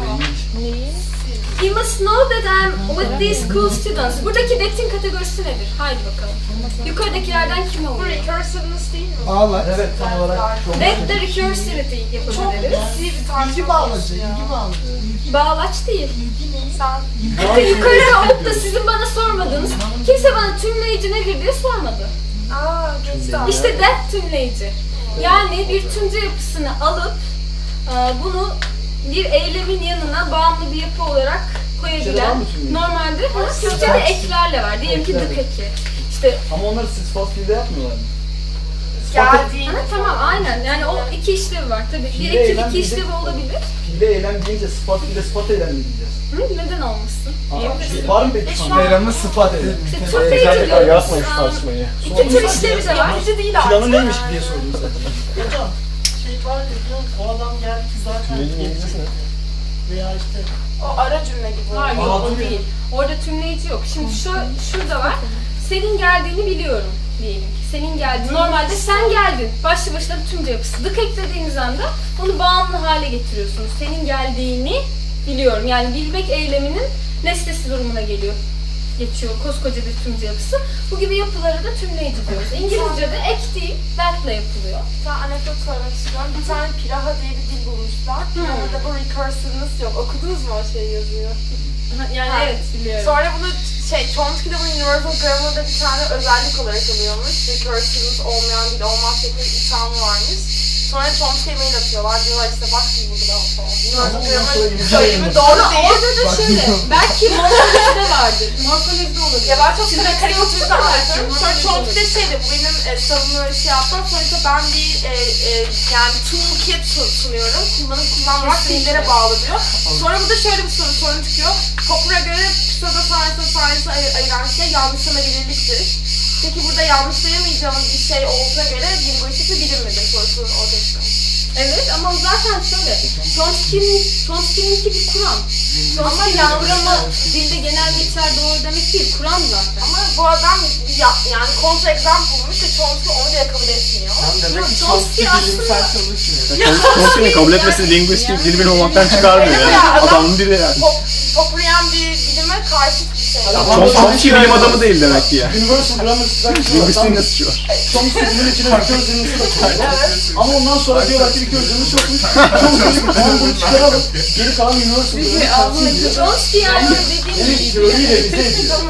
Speaker 1: You must know that I'm with these cool students. Buradaki that'in kategorisi nedir? Haydi bakalım. Yukarıdakilerden kime
Speaker 7: Bu
Speaker 1: oluyor?
Speaker 7: recursiveness değil mi?
Speaker 3: Ağlar. Evet tam olarak. çok-
Speaker 1: That the recursivity yapabiliriz.
Speaker 7: İyi bir tarz
Speaker 10: ilgi bağlacı, ilgi bağlacı. İlgi,
Speaker 1: Bağlaç değil.
Speaker 10: ilgi ne?
Speaker 7: Sen
Speaker 1: Bakın yukarı olup da sizin bana sormadığınız, kimse bana tümleyici nedir diye sormadı.
Speaker 7: Aa, geçti abi.
Speaker 1: İşte that tümleyici. Yani bir tümce yapısını alıp e, bunu bir eylemin yanına bağımlı bir yapı olarak
Speaker 3: Türkçe'de var
Speaker 1: koyabilen
Speaker 3: mı tümleyici?
Speaker 1: normalde ha, Türkçe'de eklerle var. Diyelim ki
Speaker 3: Ekler.
Speaker 1: dık eki. İşte
Speaker 3: Ama onları siz fast food'da yapmıyorlar mı?
Speaker 7: Geldiğin.
Speaker 1: ha, tamam aynen yani o iki işlevi var tabii. Bir
Speaker 3: Fiile
Speaker 1: ekin
Speaker 3: eylem
Speaker 1: iki
Speaker 3: diyecek
Speaker 1: işlevi
Speaker 3: misin?
Speaker 1: olabilir.
Speaker 3: Fiile eylem deyince sıfat fiile sıfat eylem mi diyeceğiz?
Speaker 1: Hı, neden olmasın?
Speaker 3: Aa, var mı peki şu an?
Speaker 4: Eylem'i sıfat edin.
Speaker 1: İşte
Speaker 2: Ee,
Speaker 1: tümleyici
Speaker 2: Tekrar
Speaker 1: diyoruz.
Speaker 2: yapmayın şu
Speaker 1: Aa,
Speaker 2: tartışmayı.
Speaker 1: İki tür işlevi de var.
Speaker 7: Yapıcı değil artık.
Speaker 3: Planı neymiş diye sordum zaten.
Speaker 10: Hocam şey var ya diyor, o adam geldi ki zaten
Speaker 2: Tümleyici İngilizcesi ne?
Speaker 10: veya işte
Speaker 7: O ara cümle gibi.
Speaker 1: Hayır
Speaker 10: Aa,
Speaker 1: yok o
Speaker 10: tabii.
Speaker 1: değil. Orada tümleyici yok. Şimdi şu şurada var. Senin geldiğini biliyorum diyelim ki. Senin geldiğini. Normalde sen geldin. Başlı başına bir tümce yapısı. Dık eklediğiniz anda onu bağımlı hale getiriyorsunuz. Senin geldiğini biliyorum. Yani bilmek eyleminin nesnesi durumuna geliyor. Geçiyor koskoca bir tümce yapısı. Bu gibi yapılara da tümleyici diyoruz. İngilizce'de ek değil, that'la yapılıyor.
Speaker 7: Bir tane anekdot söylemek istiyorum. Bir tane Piraha diye bir dil bulmuşlar. Piraha'da bu recursiveness yok. Okudunuz mu o şeyi yazıyor?
Speaker 1: Yani
Speaker 7: Ha.
Speaker 1: evet biliyorum.
Speaker 7: Sonra bunu şey, Chomsky'de bunu Universal Grammar'da bir tane özellik olarak alıyormuş. Recursiveness olmayan dil olmaz şeklinde bir tanımı varmış. Sonra Chomsky'ye mail atıyorlar. Diyorlar işte bak bir burada daha falan. Universal Grammar söylemi doğru
Speaker 1: Ama
Speaker 7: değil.
Speaker 1: orada da şöyle, belki morfolojide vardır. Morfolojide olabilir.
Speaker 7: Ya ben çok
Speaker 1: Şimdi
Speaker 7: güzel karikatürde
Speaker 1: karikatürde
Speaker 7: anlatıyorum. Sonra
Speaker 1: var.
Speaker 7: Chomsky'de şeydi, bu benim e, savunma şey yaptım. Sonuçta ben bir e, e, yani toolkit su- sunuyorum. Kullanıp kullanmak dillere bağlı diyor. Sonra burada şöyle bir soru, sorun çıkıyor. Popper'a göre pseudo science ve science'ı ay- ayıran şey yanlışlanabilirliktir. Peki burada yanlışlayamayacağımız bir şey olduğuna göre linguistik bir bilim midir sorusu ortaya çıkıyor.
Speaker 1: Evet ama zaten şöyle, Chomsky'nin Chomsky'ninki bir kuram. Chomsky'nin kuramı dilde genel geçer doğru demek değil, kuram zaten.
Speaker 7: Ama bu adam bir ya, yani kontra example bulmuş ve Chomsky onu da kabul etmiyor.
Speaker 4: Tam demek ki
Speaker 1: Chomsky
Speaker 4: Chomsky bilimsel
Speaker 1: aslında-
Speaker 4: çalışmıyor.
Speaker 2: Chomsky'nin kabul etmesi linguistik dil bilimi olmaktan çıkarmıyor
Speaker 7: Evet,
Speaker 2: yani.
Speaker 7: adam-
Speaker 2: Adamın biri yani.
Speaker 7: Pop, popüler bir bilime karşı bir şey.
Speaker 2: Chom- Chomsky bilim adamı değil demek ki ya.
Speaker 3: Universal Grammar Structure
Speaker 2: Linguistiğin
Speaker 3: var.
Speaker 2: ne suçu var?
Speaker 3: Chomsky bunun içine bir köz zırnısı da koyuyor. Ama ondan sonra diyorlar ki bir köz zırnısı yokmuş. Chomsky tamam bunu çıkaralım. Geri kalan Universal Grammar Structure.
Speaker 1: Chomsky yani dediğim
Speaker 3: Yeni
Speaker 1: gibi.
Speaker 3: teoriyle bize ediyor.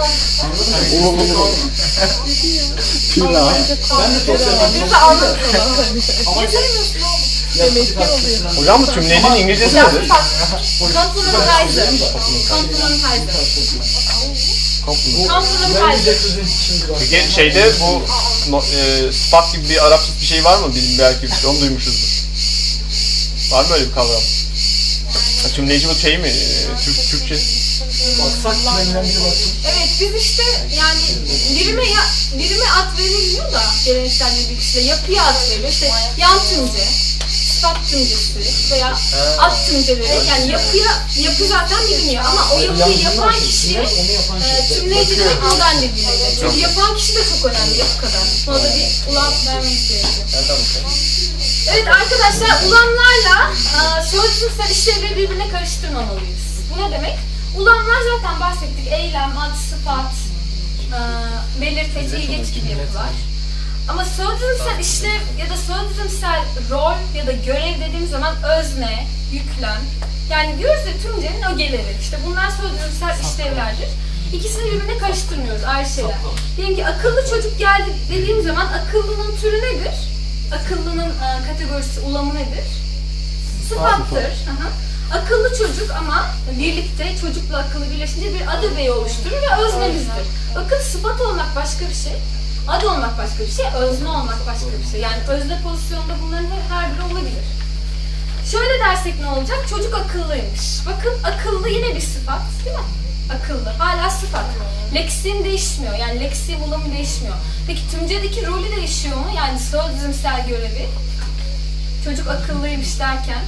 Speaker 2: Fila.
Speaker 3: Ben de çok sevmem.
Speaker 7: Biz de anladık.
Speaker 1: Niye sevmiyorsun oğlum?
Speaker 2: Hocam bu tümleyicinin İngilizcesi nedir?
Speaker 1: Continental. Continental. Continental.
Speaker 2: Peki şeyde bu no, e, sıfat gibi bir Arapça bir şey var mı? Bilim belki onu duymuşuzdur. Var mı öyle bir kavram? Ha, tümleyici bu şey mi? E, Türk, Türkçe.
Speaker 3: Baksak trendlerimize baksın.
Speaker 1: Evet biz işte yani birime ya, birime ad verilmiyor da geleneksel bir bilgisiyle yapıya ad veriliyor. İşte yan tümce, sıfat tümcesi veya ad tümceleri yani yapıya yapı zaten biliniyor ama o yapıyı yapan kişiye
Speaker 3: Onu yapan
Speaker 1: e,
Speaker 3: şey.
Speaker 1: tümleyici demek modern bir diliyle. Çünkü yapan kişi de çok önemli yapı kadar. Ona da bir ulan vermemiz gerekiyor. Evet arkadaşlar ulanlarla e, sözcüksel işlevleri birbirine karıştırmamalıyız. Bu ne demek? Ulanlar zaten bahsettik. Eylem, ad, sıfat, e, belirteç, ilgeç gibi yapılar. Ama sözcüksel işlev ya da sözcüksel rol ya da görev dediğimiz zaman özne, yüklem. Yani diyoruz ya tümcenin ögeleri. İşte bunlar sözcüksel işlevlerdir. İkisini birbirine karıştırmıyoruz ayrı şeyler. Diyelim ki akıllı çocuk geldi dediğim zaman akıllının türü nedir? Akıllının e, kategorisi, ulamı nedir? Sıfattır. Hı hı. Akıllı çocuk ama birlikte çocukla akıllı birleşince bir ad öbeği oluşturur ve öznemizdir. Bakın sıfat olmak başka bir şey, ad olmak başka bir şey, özne olmak başka bir şey. Yani özne pozisyonunda bunların her biri olabilir. Şöyle dersek ne olacak? Çocuk akıllıymış. Bakın akıllı yine bir sıfat değil mi? Akıllı. Hala sıfat. Leksiğin değişmiyor. Yani leksiğin ulamı değişmiyor. Peki tümcedeki rolü değişiyor mu? Yani sözcüksel görevi. Çocuk akıllıymış derken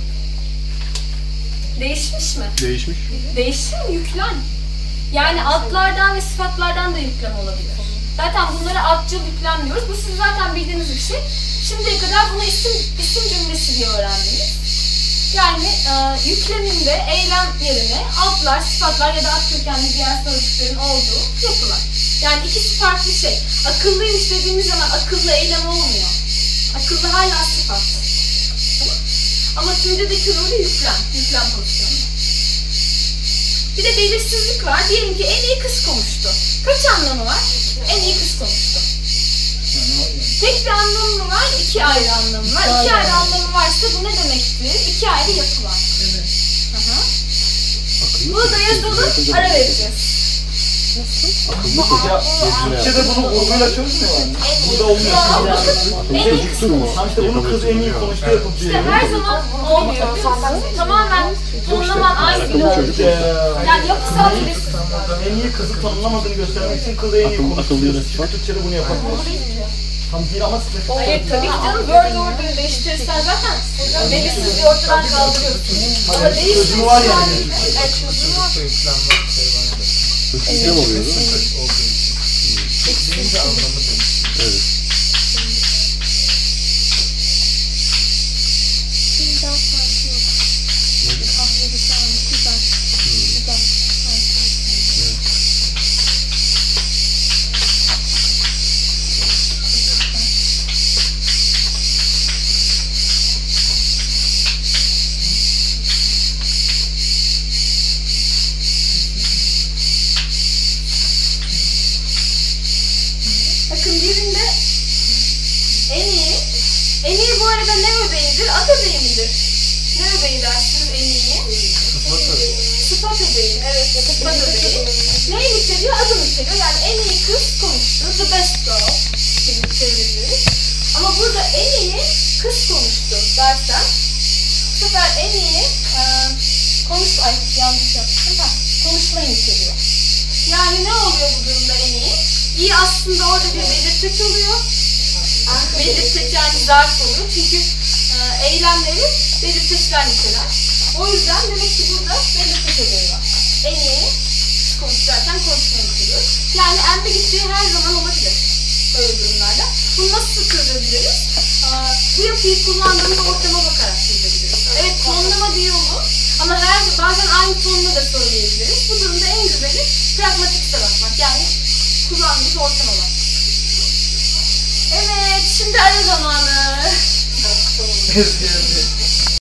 Speaker 1: değişmiş mi?
Speaker 2: Değişmiş.
Speaker 1: Değişir mi? Yüklem. Yani adlardan ve sıfatlardan da yüklem olabilir. Zaten bunlara adcıl yüklem diyoruz. Bu siz zaten bildiğiniz bir şey. Şimdiye kadar bunu isim, isim cümlesi diye öğrendiniz. Yani e, yükleminde eylem yerine adlar, sıfatlar ya da ad kökenli diğer sözcüklerin olduğu yapılar. Yani ikisi farklı şey. Akıllıymış dediğimiz zaman akıllı eylem olmuyor. Akıllı hala sıfat. Tamam. Ama tümcedeki rolü yüklem. Yüklem pozisyonu. Bir de belirsizlik var. Diyelim ki en iyi kız konuştu. Kaç anlamı var? En iyi kız konuştu. Tek bir anlamı mı var? İki ayrı anlamı var. İki ayrı anlamı varsa bu ne demektir? İki ayrı yapı var. Hı hı. Bunu da yazalım, ara vereceğiz.
Speaker 3: Ya Türkçe'de bunu vurguyla çözmüyorlar mı? Burada olmuyor.
Speaker 1: En iyi kız konuştu.
Speaker 3: Tam işte bunun kız en iyi konuştu yapıp diyor.
Speaker 1: İşte her zaman olmuyor. Tamamen tonlaman aynı bile olmuyor. Yani yapısal belirsizlik var.
Speaker 3: En iyi kızı tanımlamadığını göstermek için kızı en iyi konuşturuyoruz. Çünkü Türkçe'de bunu yapabiliyoruz. Tam değil ama spesifik.
Speaker 1: Hayır tabii ki canım word order'ı değiştirirsen zaten belirsizliği ortadan kaldırıyorsun. Ama değiştirirsen...
Speaker 3: Çözümü var yani.
Speaker 1: Evet çözümü var.
Speaker 4: Yüklenmek şey var da.
Speaker 2: Sistem oluyor değil mi?
Speaker 4: Olduğu için. Bilince anlamı değişiyor.
Speaker 2: Evet.
Speaker 1: Bakın birinde en iyi, en iyi bu arada ne öbeğidir? Ad öbeği midir? Ne öbeği dersiniz en iyi? Sıfat öbeği, evet sıfat öbeği. Neyi niteliyor? Adı niteliyor. Yani en iyi kız konuştu, the best girl gibi çevirebiliriz. Ama burada en iyi kız konuştu dersen, bu sefer en iyi e, konuş, ay yanlış yaptım, ha, konuşmayı niteliyor. Yani ne oluyor bu durumda en iyi? İ aslında orada bir belirteç oluyor. Belirteç yani zarf oluyor. Çünkü e, eylemleri belirteçler niteler. O yüzden demek ki burada belirteç olayı var. En iyi konuşurken konuşmayı bitiriyor. Yani embe gittiği her zaman olabilir. Böyle durumlarda. Bunu nasıl çözebiliriz? Ee, bu yapıyı kullandığımız ortama bakarak çözebiliriz. Evet, tonlama bir yolu ama her bazen aynı tonla da söyleyebiliriz. Bu durumda en güzeli pragmatikse bakmak. Yani kullandığımız ortama bak. Evet, şimdi ara zamanı.
Speaker 4: Ezgi, Ezgi.